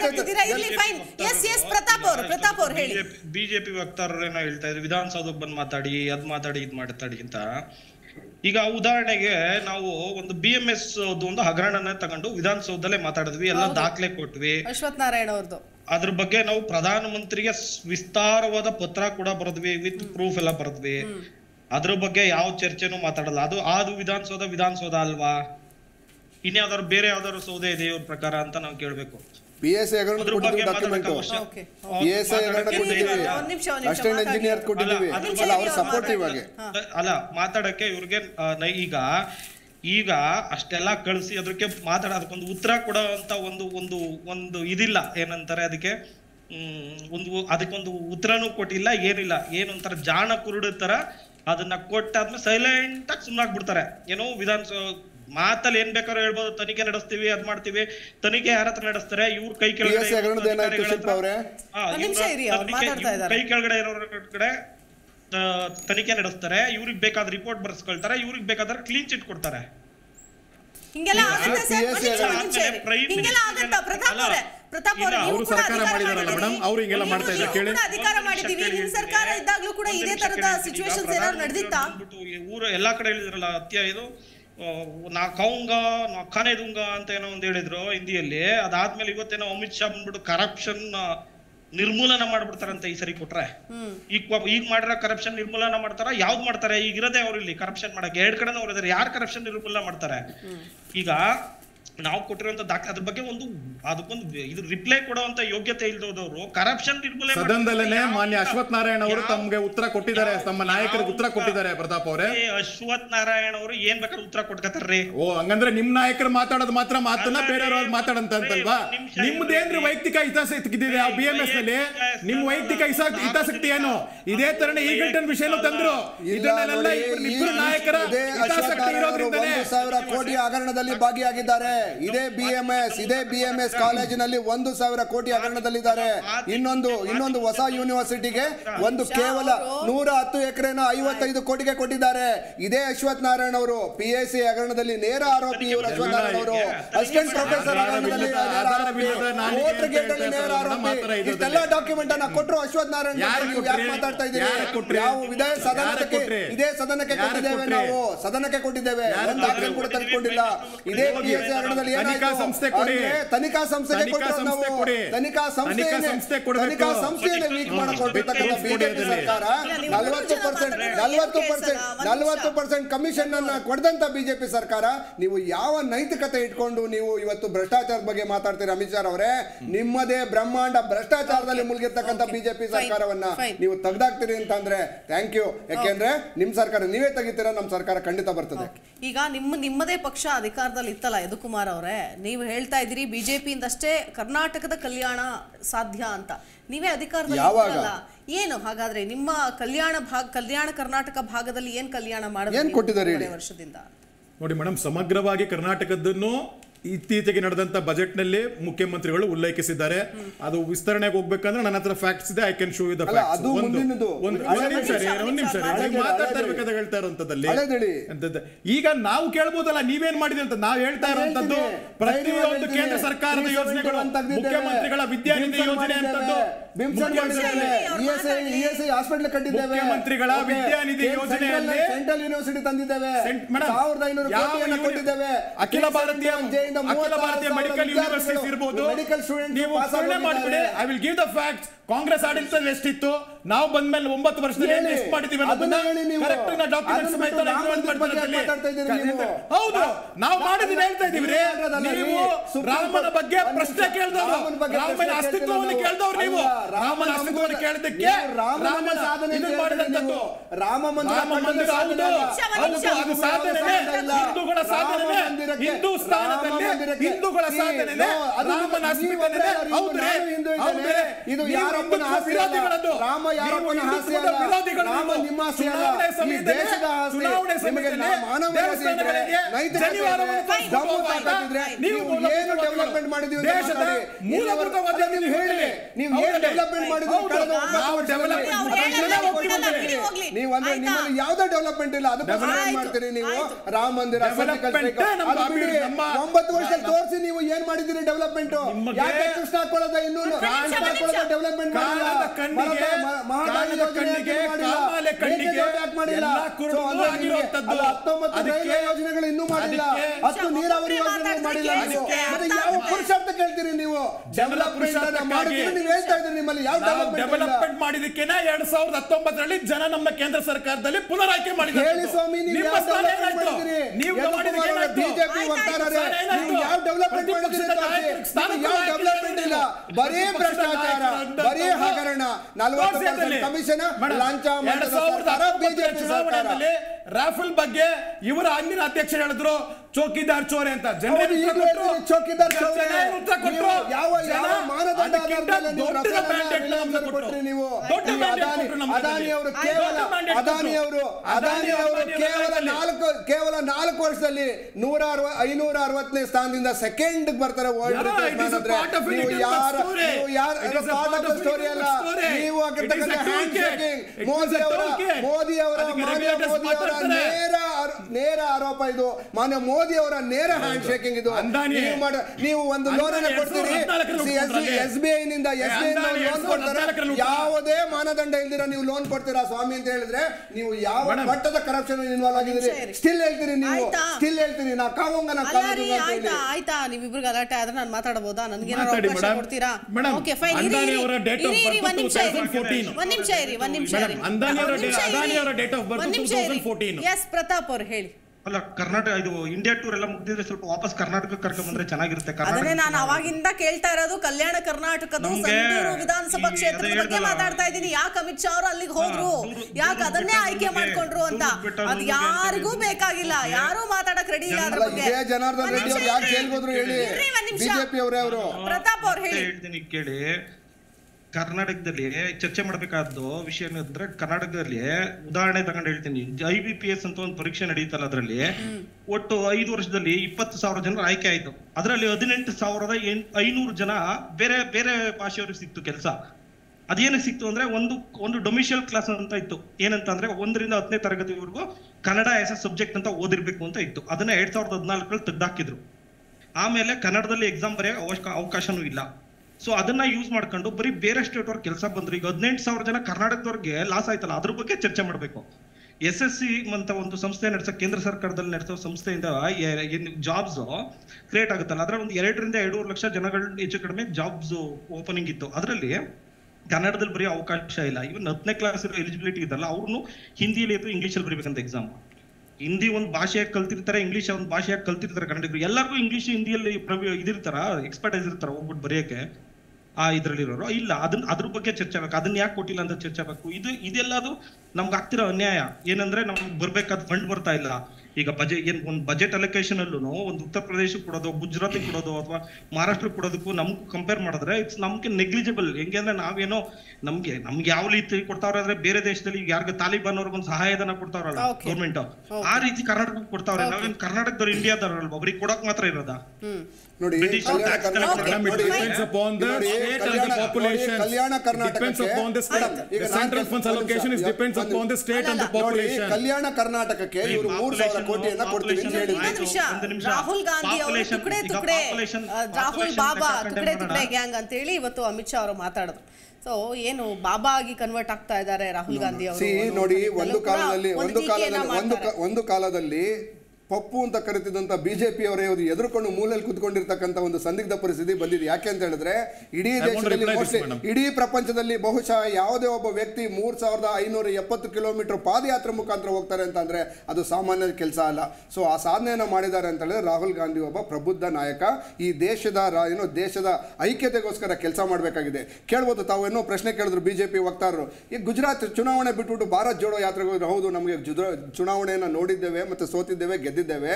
ಬಿಜೆಪಿ ವಕ್ತಾರರು ಏನೋ ಹೇಳ್ತಾ ಇದ್ರು ವಿಧಾನಸೌಧಕ್ಕೆ ಬಂದು ಮಾತಾಡಿ ಅದ್ ಮಾತಾಡಿ ಇದ್ ಮಾತಾಡಿ ಅಂತ. ಈಗ ಉದಾಹರಣೆಗೆ ನಾವು ಒಂದು ಬಿ ಎಂ ಎಸ್ ಒಂದು ಹಗರಣನ ತಗೊಂಡು ವಿಧಾನಸೌಧದಲ್ಲೇ ಮಾತಾಡಿದ್ವಿ, ಎಲ್ಲ ದಾಖಲೆ ಕೊಟ್ವಿ. ಅಶ್ವಥ್ ನಾರಾಯಣ ಅವ್ರದ್ದು ಅದ್ರ ಬಗ್ಗೆ ನಾವು ಪ್ರಧಾನ ಮಂತ್ರಿಗೆ ವಿಸ್ತಾರವಾದ ಪತ್ರ ಕೂಡ ಬರೆದ್ವಿ, ವಿತ್ ಪ್ರೂಫ್ ಎಲ್ಲ ಬರೆದ್ವಿ. ಅದ್ರ ಬಗ್ಗೆ ಯಾವ ಚರ್ಚೆನೂ ಮಾತಾಡಲ್ಲ. ಅದು ಅದು ವಿಧಾನಸೌಧ ವಿಧಾನಸೌಧ ಅಲ್ವಾ? ಇನ್ಯಾವ್ದಾದ್ರು ಬೇರೆ ಯಾವ್ದಾದ್ರು ಸೌಧ ಇದೆ ಇವ್ರ ಪ್ರಕಾರ ಅಂತ ನಾವು ಕೇಳ್ಬೇಕು. ಪಿ ಎಸ್ ಐ ಹಗರಣ ಕೊಟ್ಟಿದ್ದೀವಿ, ಡಾಕ್ಯುಮೆಂಟ್ ಪಿ ಎಸ್ ಐ ಹಗರಣ ಕೊಟ್ಟಿದ್ದೀವಿ, ಅಸಿಸ್ಟೆಂಟ್ ಇಂಜಿನಿಯರ್ ಕೊಟ್ಟಿದ್ದೀವಿ. ಅಲ್ಲ ಅವ್ರ ಸಪೋರ್ಟಿವ್ ಆಗಿ ಅಲ್ಲ ಮಾತಾಡಕ್ಕೆ ಇವ್ರಿಗೆ ಈಗ ಈಗ ಅಷ್ಟೆಲ್ಲ ಕಳಿಸಿ ಅದಕ್ಕೆ ಮಾತಾಡ ಅದಕ್ಕೊಂದು ಉತ್ತರ ಕೊಡೋ ಅಂತ ಒಂದು ಒಂದು ಒಂದು ಇದಿಲ್ಲ. ಏನಂತಾರೆ ಅದಕ್ಕೆ ಹ್ಮ್ ಒಂದು ಅದಕ್ಕೊಂದು ಉತ್ತರನೂ ಕೊಟ್ಟಿಲ್ಲ, ಏನಿಲ್ಲ. ಏನೊಂಥರ ಜಾಣ ಕುರುಡು ತರ ಅದನ್ನ ಕೊಟ್ಟಾದ್ಮೇಲೆ ಸೈಲೆಂಟ್ ಆಗಿ ಸುಮ್ಮನಾಗ್ಬಿಡ್ತಾರೆ. ಏನೋ ವಿಧಾನಸಭಾ ಮಾತಲ್ಲಿ ಏನ್ ಬೇಕಾದ್ರೂ ಹೇಳ್ಬೋದು, ತನಿಖೆ ನಡೆಸ್ತೀವಿ ಅದ್ ಮಾಡ್ತೀವಿ. ತನಿಖೆ ಯಾರ ಹತ್ರ ನಡೆಸ್ತಾರೆ? ಇವ್ರ ಕೈ ಕೆಳಗಡೆ ಕೈ ಕೆಳಗಡೆ ಇರೋರ ಕಡೆ ತನಿಖೆ ನಡೆಸ್ತಾರೆ. ಇವ್ರಿಗೆ ಬೇಕಾದ ರಿಪೋರ್ಟ್ ಬರ್ಸ್ಕೊಳ್ತಾರೆ, ಇವ್ರಿಗೆ ಬೇಕಾದ್ರೆ ಕ್ಲೀನ್ ಚಿಟ್ ಕೊಡ್ತಾರೆ. ಅವರು ಸರ್ಕಾರ ಮಾಡಿದಾರಲ್ಲ ಮೇಡಮ್, ಅವ್ರು ಹಿಂಗೆಲ್ಲ ಮಾಡ್ತಾ ಇದ್ದಾರೆ ಕೇಳಿ. ಸರ್ಕಾರ ಇದ್ದಾಗ್ಲೂ ಕೂಡ ಇದೇ ತರದ ಸಿಚುವೇಶನ್ಸ್ ಏನಾದ್ರು ನಡೆದಿತ್ತಾ? ಊರು ಎಲ್ಲಾ ಕಡೆ ಹೇಳಿದ್ರಲ್ಲ ಅತ್ಯ ಇದು ನಾ ಕೌಂಗ ನಾ ಖಾನೆ ದುಂಗ ಅಂತ ಏನೋ ಒಂದು ಹೇಳಿದ್ರು ಹಿಂದಿಯಲ್ಲಿ. ಅದಾದ್ಮೇಲೆ ಇವತ್ತೇನೋ ಅಮಿತ್ ಶಾ ಬಂದ್ಬಿಟ್ಟು ಕರಪ್ಷನ್ ನಿರ್ಮೂಲನ ಮಾಡ್ಬಿಡ್ತಾರಂತ ಈ ಸರಿ ಕೊಟ್ರೆ. ಈಗ ಈಗ ಮಾಡಿರೋ ಕರಪ್ಷನ್ ನಿರ್ಮೂಲನ ಮಾಡ್ತಾರ? ಯಾವ್ದು ಮಾಡ್ತಾರೆ? ಈಗ ಇರೋದೇ ಅವ್ರು ಇಲ್ಲಿ ಕರಪ್ಷನ್ ಮಾಡಕ್ಕೆ ಎರಡ್ ಕಡೆ ಅವ್ರು ಇದಾರೆ. ಯಾರು ಕರಪ್ಷನ್ ನಿರ್ಮೂಲನ ಮಾಡ್ತಾರೆ? ಈಗ ನಾವು ಕೊಟ್ಟಿರುವಂತ ದಾಖಲೆ ಅದ್ರ ಬಗ್ಗೆ ಒಂದು ಅದಕ್ಕೊಂದು ಇದು ರಿಪ್ಲೈ ಕೊಡುವಂತ ಯೋಗ್ಯತೆ ಇಲ್ದೋದವರು ಕರಪ್ಷನ್ ನಿರ್ಮೂಲನೆ ಸದನದಲ್ಲೇ ಮಾನ್ಯ ಅಶ್ವಥ್ ನಾರಾಯಣ ಅವರು ತಮ್ಗೆ ಉತ್ತರ ಕೊಟ್ಟಿದ್ದಾರೆ, ತಮ್ಮ ನಾಯಕರಿಗೆ ಉತ್ತರ ಕೊಟ್ಟಿದ್ದಾರೆ. ಪ್ರತಾಪ್ ಅವರೇ, ಅಶ್ವಥ್ ನಾರಾಯಣ ಅವರು ಏನ್ ಬೇಕಾದ್ರೆ ಉತ್ತರ ಕೊಟ್ಕತಾರ್ರಿ. ಓ ಹಂಗಂದ್ರೆ ನಿಮ್ ನಾಯಕರು ಮಾತಾಡೋದು ಮಾತ್ರ ಮಾತನ್ನ ಬೇರೆಯವ್ರು ಮಾತಾಡಂತ ಅಂತಲ್ವಾ? ನಿಮ್ದೇನ್ರಿ ವೈಯಕ್ತಿಕ ಹಿತಾಸಕ್ತಿ ಇದೆ ಬಿ ಎಂ ಎಸ್ ನಲ್ಲಿ? ನಿಮ್ ವೈಯಕ್ತಿಕ ಹಿತಾಸಕ್ತಿ ಏನು? ಇದೇ ತರನೇ ಈಗಲ್ಟನ್ ವಿಷಯನೂ ತಂದ್ರು. ಇದನ್ನೆಲ್ಲ ಇಬ್ಬರು ನಾಯಕರ ಹಿತಾಸಕ್ತಿ ಇರೋದ್ರಿಂದಲೇ ಸಾವಿರ ಕೋಟಿ ಹಗರಣದಲ್ಲಿ ಭಾಗಿಯಾಗಿದ್ದಾರೆ. ಇದೇ ಬಿ ಎಂ ಎಸ್ ಇದೇ ಬಿ ಎಂ ಎಸ್ ಕಾಲೇಜಿನಲ್ಲಿ ಒಂದು ಸಾವಿರ ಕೋಟಿ ಹಗರಣದಲ್ಲಿದ್ದಾರೆ. ಇನ್ನೊಂದು ಇನ್ನೊಂದು ಹೊಸ ಯೂನಿವರ್ಸಿಟಿಗೆ ಒಂದು ಕೇವಲ ನೂರ ಹತ್ತು ಎಕರೆನ ಐವತ್ತೈದು ಕೋಟಿಗೆ ಕೊಟ್ಟಿದ್ದಾರೆ. ಇದೇ ಅಶ್ವಥ್ ನಾರಾಯಣ ಅವರು ಪಿ ಎಸ್ ಸಿ ಹಗರಣದಲ್ಲಿ ನೇರ ಆರೋಪಿ. ಇವರು ಅಶ್ವಥ್ ನಾರಾಯಣ ಅವರು ಅಸಿಸ್ಟೆಂಟ್ ಪ್ರೊಫೆಸರ್ ಹಗರಣದಲ್ಲಿ ವೋಟರ್ ಗೇಟ್ ಅಲ್ಲಿ ನೇರ ಆರೋಪಿ. ಇಷ್ಟೆಲ್ಲ ಡಾಕ್ಯುಮೆಂಟ್ ಅನ್ನ ಕೊಟ್ಟರು ಅಶ್ವಥ್ ನಾರಾಯಣ. ಯಾಕೆ ಮಾತಾಡ್ತಾ ಇದ್ದೀರಿ? ಯಾವ ಇದೇ ಸದನಕ್ಕೆ ಇದೇ ಸದನಕ್ಕೆ ಕೊಟ್ಟಿದ್ದೇವೆ, ನಾವು ಸದನಕ್ಕೆ ಕೊಟ್ಟಿದ್ದೇವೆ, ಒಂದು ದಾಖಲೆ ಕೂಡ ತಂದುಕೊಂಡಿಲ್ಲ. ಇದೇ ಪಿ ಎಸ್ ಸಿ ಹಗರಣದಲ್ಲಿ ತನಿಖಾ ಸಂಸ್ಥೆ ಕೊಡಿ, ತನಿಖಾ ಸಂಸ್ಥೆಗೆ ಕೊಟ್ಟರು ನಾವು. ತನಿಖಾ ಸಂಸ್ಥೆ ತನಿಖಾ ಸಂಸ್ಥೆಯನ್ನು ವೀಕ್ ಮಾಡಿಕೊಟ್ಟಿರ್ತಕ್ಕಂಥ ಬಿಜೆಪಿ ಸರ್ಕಾರ ನಲವತ್ತು ಪರ್ಸೆಂಟ್ ನಲವತ್ತು ಪರ್ಸೆಂಟ್ ನಲವತ್ತು ಪರ್ಸೆಂಟ್ ಕಮಿಷನ್ ಅನ್ನ ಕೊಡದಂತ ಬಿಜೆಪಿ ಸರ್ಕಾರ. ನೀವು ಯಾವ ನೈತಿಕತೆ ಇಟ್ಕೊಂಡು ನೀವು ಇವತ್ತು ಭ್ರಷ್ಟಾಚಾರದ ಬಗ್ಗೆ ಮಾತಾಡ್ತೀರಿ? ಅಮಿತ್ ಶಾ ಅವರೇ, ನಿಮ್ಮದೇ ಬ್ರಹ್ಮಾಂಡ ಭ್ರಷ್ಟಾಚಾರದಲ್ಲಿ ಮುಳುಗಿರ್ತಕ್ಕಂಥ ಬಿಜೆಪಿ ಸರ್ಕಾರವನ್ನ ನೀವು ತೆಗ್ದಾಕ್ತೀರಿ ಅಂತಂದ್ರೆ ಥ್ಯಾಂಕ್ ಯು. ಯಾಕೆಂದ್ರೆ ನಿಮ್ ಸರ್ಕಾರ ನೀವೇ ತೆಗಿತೀರಾ, ನಮ್ ಸರ್ಕಾರ ಖಂಡಿತ ಬರ್ತದೆ. ಈಗ ನಿಮ್ಮ ನಿಮ್ಮದೇ ಪಕ್ಷ ಅಧಿಕಾರದಲ್ಲಿ ಇತ್ತಲ್ಲ, ಇದಕ್ಕೂ ಕುಮಾರ್ ಅವರೇ, ನೀವು ಹೇಳ್ತಾ ಇದ್ದೀರಿ ಬಿಜೆಪಿಯಿಂದಷ್ಟೇ ಕರ್ನಾಟಕದ ಕಲ್ಯಾಣ ಸಾಧ್ಯ ಅಂತ. ನೀವೇ ಅಧಿಕಾರದಲ್ಲಿ ಇದ್ದೀರಲ್ಲ, ಏನು ಹಾಗಾದ್ರೆ ನಿಮ್ಮ ಕಲ್ಯಾಣ ಭಾಗ ಕಲ್ಯಾಣ ಕರ್ನಾಟಕ ಭಾಗದಲ್ಲಿ ಏನ್ ಕಲ್ಯಾಣ ಮಾಡಿದ್ರೆ ವರ್ಷದಿಂದ? ನೋಡಿ ಮೇಡಮ್, ಸಮಗ್ರವಾಗಿ ಕರ್ನಾಟಕದನ್ನು ಇತ್ತೀಚೆಗೆ ನಡೆದಂತ ಬಜೆಟ್ ನಲ್ಲಿ ಮುಖ್ಯಮಂತ್ರಿಗಳು ಉಲ್ಲೇಖಿಸಿದ್ದಾರೆ. ಅದು ವಿಸ್ತರಣೆಗೆ ಹೋಗ್ಬೇಕಂದ್ರೆ ನನ್ನ ಹತ್ರ ಫ್ಯಾಕ್ಟ್ಸ್ ಇದೆ, I can show you the facts. ಒಂದು ಒಂದು ನಿಮಿಷ ಒಂದ್ ನಿಮಿಷ ಮಾತಾಡ್ತಾ ಇರ್ಬೇಕಾದ್ರೆ ಹೇಳ್ತಾ ಇರೋಂಥದ್ದಲ್ಲಿ ಈಗ ನಾವು ಕೇಳ್ಬೋದಲ್ಲ ನೀವೇನ್ ಮಾಡಿದ್ರಿ ಅಂತ. ನಾವು ಹೇಳ್ತಾ ಇರೋಂಥದ್ದು ಪ್ರತಿಯೊಂದು ಕೇಂದ್ರ ಸರ್ಕಾರದ ಯೋಜನೆಗಳು, ಮುಖ್ಯಮಂತ್ರಿಗಳ ವಿದ್ಯಾನಿಧಿ ಯೋಜನೆ ಅಂತದ್ದು, ಮುಖ್ಯಮಂತ್ರಿಗಳ ವಿದ್ಯಾನಿಧಿ ಯೋಜನೆಯಲ್ಲಿ ಸೆಂಟ್ರಲ್ ಯೂನಿವರ್ಸಿಟಿ ತಂದಿದ್ದೇವೆ, ಅಖಿಲ ಭಾರತೀಯ ಅಖಿಲ ಭಾರತೀಯ ಮೆಡಿಕಲ್ ಯೂನಿವರ್ಸಿಟೀಸ್ ಇರಬಹುದು. ನೀವು ಸುಳ್ಳೆ ಮಾಡ್ಬಿಡಿ. I will give the facts. Congress ಆಡಳಿತದಲ್ಲಿ ಎಷ್ಟಿತ್ತು, ನಾವು ಬಂದ್ಮೇಲೆ ಒಂಬತ್ತು ವರ್ಷದಲ್ಲಿ ಎಷ್ಟು ಮಾಡಿದೀವಿ ಹೌದು, ನಾವು ಮಾಡಿದೀವಿ ಹೇಳ್ತಾ ಇದೀವಿ. ನೀವು ರಾಮನ ಬಗ್ಗೆ ಪ್ರಶ್ನೆ ಕೇಳಿದವರು, ರಾಮನ ಅಸ್ತಿತ್ವವನ್ನು ಕೇಳಿದವರು, ನೀವು ರಾಮನ ಅಸ್ತಿತ್ವವನ್ನು ಕೇಳಿದ್ದಕ್ಕೆ ರಾಮನ ಸಾಧನೆ ಮಾಡಿದಂತದ್ದು ರಾಮ ಮಂದಿರ ಹೌದು, ಅದು ಸಾಧನೆ ಹಿಂದೂಗಳ ಸಾಧನೆ, ಹಿಂದೂ ಸ್ಥಾನದಲ್ಲಿ ಹಿಂದೂಗಳ ಸಾಧನೆ, ರಾಮನ ಅಸ್ತಿತ್ವನೇ ಹೌದ್ರಿ. ಇದು ಯಾರೊಬ್ಬನ ವಿರೋಧಿಗಳದ್ದು, ರಾಮ ಯಾರೊಬ್ಬನ ವಿರೋಧಿಗಳು. ಚುನಾವಣೆ ಸಮಯದಲ್ಲಿ ನೀವು ಏನು ಡೆವಲಪ್ಮೆಂಟ್ ಮಾಡಿದೀವಿ ದೇಶದ ಮೂಲಭೂತವಾದವನ್ನು ಹೇಳಿ. ನೀವು ಏನು ಡೆವಲಪ್ಮೆಂಟ್ ಮಾಡಿದ್ರಿ? ನೀವು ಅಂದ್ರೆ ನಿಮ್ಮಲ್ಲಿ ಯಾವುದೇ ಡೆವಲಪ್ಮೆಂಟ್ ಇಲ್ಲ, ಅದಕ್ಕೋಸ್ಕರ ಏನ್ ಮಾಡ್ತೀರಿ ನೀವು? ರಾಮ ಮಂದಿರ ಒಂಬತ್ತು ವರ್ಷದಲ್ಲಿ ತೋರಿಸಿ ನೀವು ಏನ್ ಮಾಡಿದಿರಿ ಡೆವಲಪ್ಮೆಂಟ್. ಯಾಕೆ ಕೃಷ್ಣ ಹಾಕೊಳ್ಳೋದ ಇನ್ನೂ ಡೆವಲಪ್ಮೆಂಟ್ ಮಾಡಿಲ್ಲ, ಮಹಾದಾಯಿ ಹತ್ತೊಂಬತ್ತು ರೈಲ್ವೆ ಯೋಜನೆಗಳು ಇನ್ನೂ ಮಾಡಿಲ್ಲ, ಹತ್ತು ನೀರಾವರಿ ಯೋಜನೆಗಳು ಮಾಡಿಲ್ಲ. ಯಾವ ಪುರುಷಾರ್ಥ ಕೇಳ್ತೀರಿ ನೀವು? ಡೆವಲಪ್ಮೆಂಟ್ ಮಾಡಿದ್ರೆ ನೀವು ಹೇಳ್ತಾ ಇದ್ರಿ ನಿಮ್ಮಲ್ಲಿ ಯಾವ ಡೆವಲಪ್ಮೆಂಟ್ ಮಾಡಿದಕ್ಕೇನ ಎರಡ್ ಸಾವಿರದ ಹತ್ತೊಂಬತ್ತರಲ್ಲಿ ಜನ ನಮ್ಮ ಕೇಂದ್ರ ಸರ್ಕಾರದಲ್ಲಿ ಪುನರಾಯ್ಕೆ ಮಾಡಿದ್ರು. ಹೇಳಿ ಸ್ವಾಮಿ, ನೀವು ಯಾವ ಬಿಜೆಪಿ ವಕ್ತಾರರೇ, ನೀವು ಯಾವ ಡೆವಲಪ್ಮೆಂಟ್ ಮಾಡಿದ್ರಿ? ಯಾವ ಡೆವಲಪ್ಮೆಂಟ್ ಇಲ್ಲ, ಬರೀ ಭ್ರಷ್ಟಾಚಾರ, ಬರೀ ಹಗರಣ, ನಲವತ್ತು ಪರ್ಸೆಂಟ್ ಕಮಿಷನ್, ಲಂಚ. ಬಿಜೆಪಿ ಚುನಾವಣೆಯಲ್ಲಿ ರಾಫೆಲ್ ಬಗ್ಗೆ ಇವರ ಅಂದಿನ ಅಧ್ಯಕ್ಷ ಹೇಳಿದ್ರು ಚೌಕಿದಾರ್ ಚೋರೆ ಅಂತ. ಚೌಕಿದಾರ್ ಯಾವ ಯಾವ ಮಾನದಂಡ ಕೊಟ್ಟರೆ ನೀವು? ಅದಾನಿ ಅವರು ಕೇವಲ ಅದಾನಿ ಅವರು ಅದಾನಿ ಅವರು ಕೇವಲ ನಾಲ್ಕು ಕೇವಲ ನಾಲ್ಕು ವರ್ಷದಲ್ಲಿ ನೂರ ಅರವ ಐನೂರ ಅರವತ್ತನೇ ಸ್ಥಾನದಿಂದ ಸೆಕೆಂಡ್ ಬರ್ತಾರೆ ವರ್ಲ್ಡ್ ರಿಕಾರ್ಡ್. ನೀವು ಯಾರ ನೀವು ಯಾರ ಸ್ಟೋರಿ ಅಲ್ಲ, ನೀವು ಆಗಿರ್ತಕ್ಕಂಥ ಹ್ಯಾಂಡ್ ಶೇಕಿಂಗ್ ಮೋದಿ ಅವರ ಮೋದಿ ಅವರ ಮಾನ್ಯ ಮೋದಿ ಅವರ ನೇರ ನೇರ ಆರೋಪ ಇದು. ಮಾನ್ಯ ಮೋದಿ ಅವರ ನೇರ ಹ್ಯಾಂಡ್ ಶೇಕಿಂಗ್ ಇದು. ನೀವು ಒಂದು ಲೋನ್ ಅನ್ನು ಕೊಡ್ತೀರಿ, ಎಸ್ ಬಿ ಐ ನಿಂದ ಎಸ್ ಬಿ ಐ ಲೋನ್ ಕೊಡ್ತಾರೆ, ಯಾವುದೇ ಮಾನದಂಡ ಇಲ್ದಿರ ನೀವು ಲೋನ್ ಕೊಡ್ತೀರಾ ಸ್ವಾಮಿ ಅಂತ ಹೇಳಿದ್ರೆ ನೀವು ಯಾವ ಮಟ್ಟದ ಕರಪ್ಷನ್ ಇನ್ವಾಲ್ವ್ ಆಗಿದ್ದೀರಿ ಸ್ಟಿಲ್ ಹೇಳ್ತೀರಿ ನೀವು, ಸ್ಟಿಲ್ ಹೇಳ್ತೀರಿ ನಾ ಕಾವಂಗ ನಾ ಆಯ್ತಾ ಆಯ್ತಾ ನೀವಿಬ್ರು ಗಲಾಟೆ ಆದ್ರೆ ನಾನು ಮಾತಾಡಬಹುದಾ? ನನಗೆ ಅವಕಾಶ ಕೊಡ್ತೀರಾ? Okay fine. ಇರಿ ಇರಿ ಒಂದ್ ನಿಮಿಷ ಇರಿ ಒಂದ್ ನಿಮಿಷ ಇರಿ ಒಂದ್ ನಿಮಿಷ ಇರಿ ಅಂದಾನಿ ಅವರ date of birth two thousand fourteen. S Pratap ಅವರು ಹೇಳಿ. ಅಲ್ಲ, ಕರ್ನಾಟಕ ಇದು ಇಂಡಿಯಾ ಟೂರ್ ಎಲ್ಲ ಮುಗಿದಿದ್ರೆ ಸ್ವಲ್ಪ ವಾಪಸ್ ಕರ್ನಾಟಕ ಕರ್ಕೊಂಡ್ ಬಂದ್ರೆ ಚೆನ್ನಾಗಿರುತ್ತೆ. ಅದನ್ನೇ ನಾನು ಅವಾಗಿಂದ ಕೇಳ್ತಾ ಇರೋದು. ಕಲ್ಯಾಣ ಕರ್ನಾಟಕದ ಸಂಡೂರು ವಿಧಾನಸಭಾ ಕ್ಷೇತ್ರದ ಬಗ್ಗೆ ಮಾತಾಡ್ತಾ ಇದ್ದೀನಿ. ಯಾಕೆ ಅಮಿತ್ ಶಾ ಅವರು ಅಲ್ಲಿಗೆ ಹೋದ್ರು, ಯಾಕೆ ಅದನ್ನೇ ಆಯ್ಕೆ ಮಾಡ್ಕೊಂಡ್ರು ಅಂತ ಅದು ಯಾರಿಗೂ ಬೇಕಾಗಿಲ್ಲ, ಯಾರು ಮಾತಾಡಕ್ ರೆಡಿ ಇಲ್ಲ ಅದ್ರ ಬಗ್ಗೆ. ಜನಾರ್ದನ್ ರೆಡ್ಡಿ ಅವರು ಯಾಕೆ ಜೈಲ್ಗೆ ಹೋದ್ರು ಹೇಳಿ, ಬಿಜೆಪಿ ಅವರೇ ಅವರು. ಪ್ರತಾಪ್ ಅವರು ಹೇಳಿ. ಹೇಳ್ತೀನಿ ಕೇಳಿ. ಕರ್ನಾಟಕದಲ್ಲಿ ಚರ್ಚೆ ಮಾಡಬೇಕಾದ್ದು ವಿಷಯ ಏನಂದ್ರೆ, ಕರ್ನಾಟಕದಲ್ಲಿ ಉದಾಹರಣೆ ತಗೊಂಡು ಹೇಳ್ತೀನಿ, ಐ ಬಿ ಪಿ ಎಸ್ ಅಂತ ಒಂದು ಪರೀಕ್ಷೆ ನಡೀತಲ್ಲ, ಅದರಲ್ಲಿ ಒಟ್ಟು ಐದು ವರ್ಷದಲ್ಲಿ ಇಪ್ಪತ್ತು ಸಾವಿರ ಜನರು ಆಯ್ಕೆ ಆಯ್ತು. ಅದರಲ್ಲಿ ಹದಿನೆಂಟು ಸಾವಿರದ ಐನೂರು ಜನ ಬೇರೆ ಬೇರೆ ಭಾಷೆಯವ್ರಿಗೆ ಸಿಕ್ತು ಕೆಲಸ. ಅದೇನಕ್ಕೆ ಸಿಕ್ತು ಅಂದ್ರೆ, ಒಂದು ಒಂದು ಡೊಮಿಷಿಯಲ್ ಕ್ಲಾಸ್ ಅಂತ ಇತ್ತು. ಏನಂತ ಅಂದ್ರೆ, ಒಂದರಿಂದ ಹತ್ತನೇ ತರಗತಿವರೆಗೂ ಕನ್ನಡ ಆಸ್ ಎ ಸಬ್ಜೆಕ್ಟ್ ಅಂತ ಓದಿರ್ಬೇಕು ಅಂತ ಇತ್ತು. ಅದನ್ನ ಎರಡ್ ಸಾವಿರದ ಹದಿನಾಲ್ಕರಲ್ಲಿ ತೆಗ್ದಾಕಿದ್ರು. ಆಮೇಲೆ ಕನ್ನಡದಲ್ಲಿ ಎಕ್ಸಾಮ್ ಬರೆಯೋ ಅವಕಾಶನೂ ಇಲ್ಲ. ಸೊ ಅದನ್ನ ಯೂಸ್ ಮಾಡ್ಕೊಂಡು ಬರೀ ಬೇರೆ ಸ್ಟೇಟ್ ಅವ್ರ ಕೆಲಸ ಬಂದ್ರು. ಈಗ ಹದಿನೆಂಟು ಸಾವಿರ ಜನ ಕರ್ನಾಟಕದವ್ರಿಗೆ ಲಾಸ್ ಆಯ್ತಲ್ಲ, ಅದ್ರ ಬಗ್ಗೆ ಚರ್ಚೆ ಮಾಡ್ಬೇಕು. ಎಸ್ ಎಸ್ ಸಿ ಅಂತ ಒಂದು ಸಂಸ್ಥೆ ನಡೆಸೋ, ಕೇಂದ್ರ ಸರ್ಕಾರದಲ್ಲಿ ನಡೆಸೋ ಸಂಸ್ಥೆಯಿಂದ ಜಾಬ್ಸ್ ಕ್ರಿಯೇಟ್ ಆಗುತ್ತಲ್ಲ, ಅದ್ರ ಒಂದು ಎರಡರಿಂದ ಎರಡೂವರೆ ಲಕ್ಷ ಜನಗಳು ಹೆಚ್ಚು ಕಡಿಮೆ ಜಾಬ್ಸ್ ಓಪನಿಂಗ್ ಇತ್ತು. ಅದರಲ್ಲಿ ಕನ್ನಡದಲ್ಲಿ ಬರೀ ಅವಕಾಶ ಇಲ್ಲ. ಇವನ್ ಹತ್ತನೇ ಕ್ಲಾಸ್ ಎಲಿಜಿಬಿಲಿಟಿ ಇದಲ್ಲ, ಅವ್ರನ್ನು ಹಿಂದಿಯಲ್ಲಿ ಅಥವಾ ಇಂಗ್ಲೀಷಲ್ಲಿ ಬರೀಬೇಕಂತ ಎಕ್ಸಾಮ್. ಹಿಂದಿ ಒಂದು ಭಾಷೆಯಾಗಿ ಕಲ್ತಿರ್ತಾರೆ, ಇಂಗ್ಲೀಷ್ ಒಂದು ಭಾಷೆಯಾಗಿ ಕಲ್ತಿರ್ತಾರೆ ಕನ್ನಡಿಗರು. ಎಲ್ಲರಿಗೂ ಇಂಗ್ಲೀಷ್ ಹಿಂದಿಯಲ್ಲಿ ಇದಿರ್ತಾರ, ಎಕ್ಸ್ಪರ್ಟೈಸ್ ಇರ್ತಾರ ಹೋಗ್ಬಿಟ್ಟು ಬರೆಯಕ್ಕೆ ಆ ಇದ್ರಲ್ಲಿರೋರು ಇಲ್ಲ. ಅದನ್ನ ಅದ್ರ ಬಗ್ಗೆ ಚರ್ಚೆ ಆಗ್ಬೇಕು. ಅದನ್ನ ಯಾಕೆ ಕೊಟ್ಟಿಲ್ಲ ಅಂತ ಚರ್ಚೆ ಆಗ್ಬೇಕು. ಇದು ಇದೆಲ್ಲದು ನಮ್ಗೆ ಆಗ್ತಿರೋ ಅನ್ಯಾಯ ಏನಂದ್ರೆ ನಮ್ಗೆ ಬರ್ಬೇಕಾದ ಫಂಡ್ ಬರ್ತಾ ಇಲ್ಲ. ಈಗ ಬಜೆಟ್ ಏನ್ ಒಂದು ಬಜೆಟ್ ಅಲೋಕೇಶನ್ ಅಲ್ಲೂ ಒಂದು ಉತ್ತರ ಪ್ರದೇಶಕ್ಕೆ ಕೊಡೋದು, ಗುಜರಾತಿಗೆ ಕೊಡೋದು ಅಥವಾ ಮಹಾರಾಷ್ಟ್ರಕ್ಕೆ ಕೊಡೋದಕ್ಕೂ ನಮ್ಗೆ ಕಂಪೇರ್ ಮಾಡಿದ್ರೆ ಇಟ್ಸ್ ನಮ್ಗೆ ನೆಗ್ಲಿಜಿಬಲ್. ಹೆಂಗೆ ಅಂದ್ರೆ ನಾವೇನೋ ನಮ್ಗೆ ನಮ್ಗೆ ಯಾವ ರೀತಿ ಕೊಡ್ತಾವ್ರೆ ಅಂದ್ರೆ ಬೇರೆ ದೇಶದಲ್ಲಿ ಯಾರಿಗ ತಾಲಿಬಾನ್ ಅವ್ರಿಗೊಂದು ಸಹಾಯಧನ ಕೊಡ್ತಾವ್ರಲ್ಲ ಗೌರ್ಮೆಂಟ್, ಆ ರೀತಿ ಕರ್ನಾಟಕಕ್ಕೆ ಕೊಡ್ತಾವ್ರೆ. ನಾವೇನ್ ಕರ್ನಾಟಕದವ್ರು ಇಂಡಿಯಾದವ್ರಲ್ವ, ಅವ್ರಿಗೆ ಕೊಡಕ್ ಮಾತ್ರ ಇರೋದ? ನೋಡಿ, ಕಲ್ಯಾಣ ಕರ್ನಾಟಕಕ್ಕೆ ಇವರು ಮೂರು ಸಾವಿರ ಕೋಟಿಯನ್ನ ಕೊಡ್ತೀವಿ ಅಂತ ಹೇಳಿದ್ರು. ರಾಹುಲ್ ಗಾಂಧಿ ಅವರು ತುಕಡೆ ತುಕಡೆ ರಾಹುಲ್ ಬಾಬಾ ತುಕಡೆ ತುಕಡೆ ಗ್ಯಾಂಗ್ ಅಂತ ಹೇಳಿ ಇವತ್ತು ಅಮಿತ್ ಶಾ ಅವರು ಮಾತಾಡಿದ್ರು. ಸೊ ಏನು ಬಾಬಾ ಆಗಿ ಕನ್ವರ್ಟ್ ಆಗ್ತಾ ಇದ್ದಾರೆ ರಾಹುಲ್ ಗಾಂಧಿ ಅವರು. ನೋಡಿ, ಒಂದು ಕಾಲದಲ್ಲಿ ಒಂದು ಕಾಲದಲ್ಲಿ ಒಂದು ಒಂದು ಕಾಲದಲ್ಲಿ ಪಪ್ಪು ಅಂತ ಕರೆತಿದ್ದಂತ ಬಿಜೆಪಿ ಅವರೇ ಎದುರುಕೊಂಡು ಮೂಲೆಯಲ್ಲಿ ಕುತ್ಕೊಂಡಿರ್ತಕ್ಕಂಥ ಒಂದು ಸಂದಿಗ್ಧ ಪರಿಸ್ಥಿತಿ ಬಂದಿದೆ. ಯಾಕೆ ಅಂತ ಹೇಳಿದ್ರೆ ಇಡೀ ದೇಶದಲ್ಲಿ ಇಡೀ ಪ್ರಪಂಚದಲ್ಲಿ ಬಹುಶಃ ಯಾವುದೇ ಒಬ್ಬ ವ್ಯಕ್ತಿ ಮೂರ್ ಸಾವಿರದ ಐನೂರ ಎಪ್ಪತ್ತು ಕಿಲೋಮೀಟರ್ ಪಾದಯಾತ್ರೆ ಮುಖಾಂತರ ಹೋಗ್ತಾರೆ ಅಂತ ಅಂದ್ರೆ ಅದು ಸಾಮಾನ್ಯ ಕೆಲಸ ಅಲ್ಲ. ಸೊ ಆ ಸಾಧನೆಯನ್ನು ಮಾಡಿದ್ದಾರೆ ಅಂತ ಹೇಳಿದ್ರೆ ರಾಹುಲ್ ಗಾಂಧಿ ಒಬ್ಬ ಪ್ರಬುದ್ಧ ನಾಯಕ. ಈ ದೇಶದ ಏನೋ ದೇಶದ ಐಕ್ಯತೆಗೋಸ್ಕರ ಕೆಲಸ ಮಾಡಬೇಕಾಗಿದೆ. ಕೇಳ್ಬೋದು, ತಾವು ಏನೋ ಪ್ರಶ್ನೆ ಕೇಳಿದ್ರು ಬಿಜೆಪಿ ವಕ್ತಾರರು, ಈ ಗುಜರಾತ್ ಚುನಾವಣೆ ಬಿಟ್ಬಿಟ್ಟು ಭಾರತ್ ಜೋಡೋ ಯಾತ್ರೆಗೆ ಹೋದ್ರು. ಹೌದು, ನಮಗೆ ಚುನಾವಣೆಯನ್ನ ನೋಡಿದ್ದೇವೆ ಮತ್ತೆ ಸೋತಿದ್ದೇವೆ, ಗೆದ್ದಿದ್ದೇವೆ.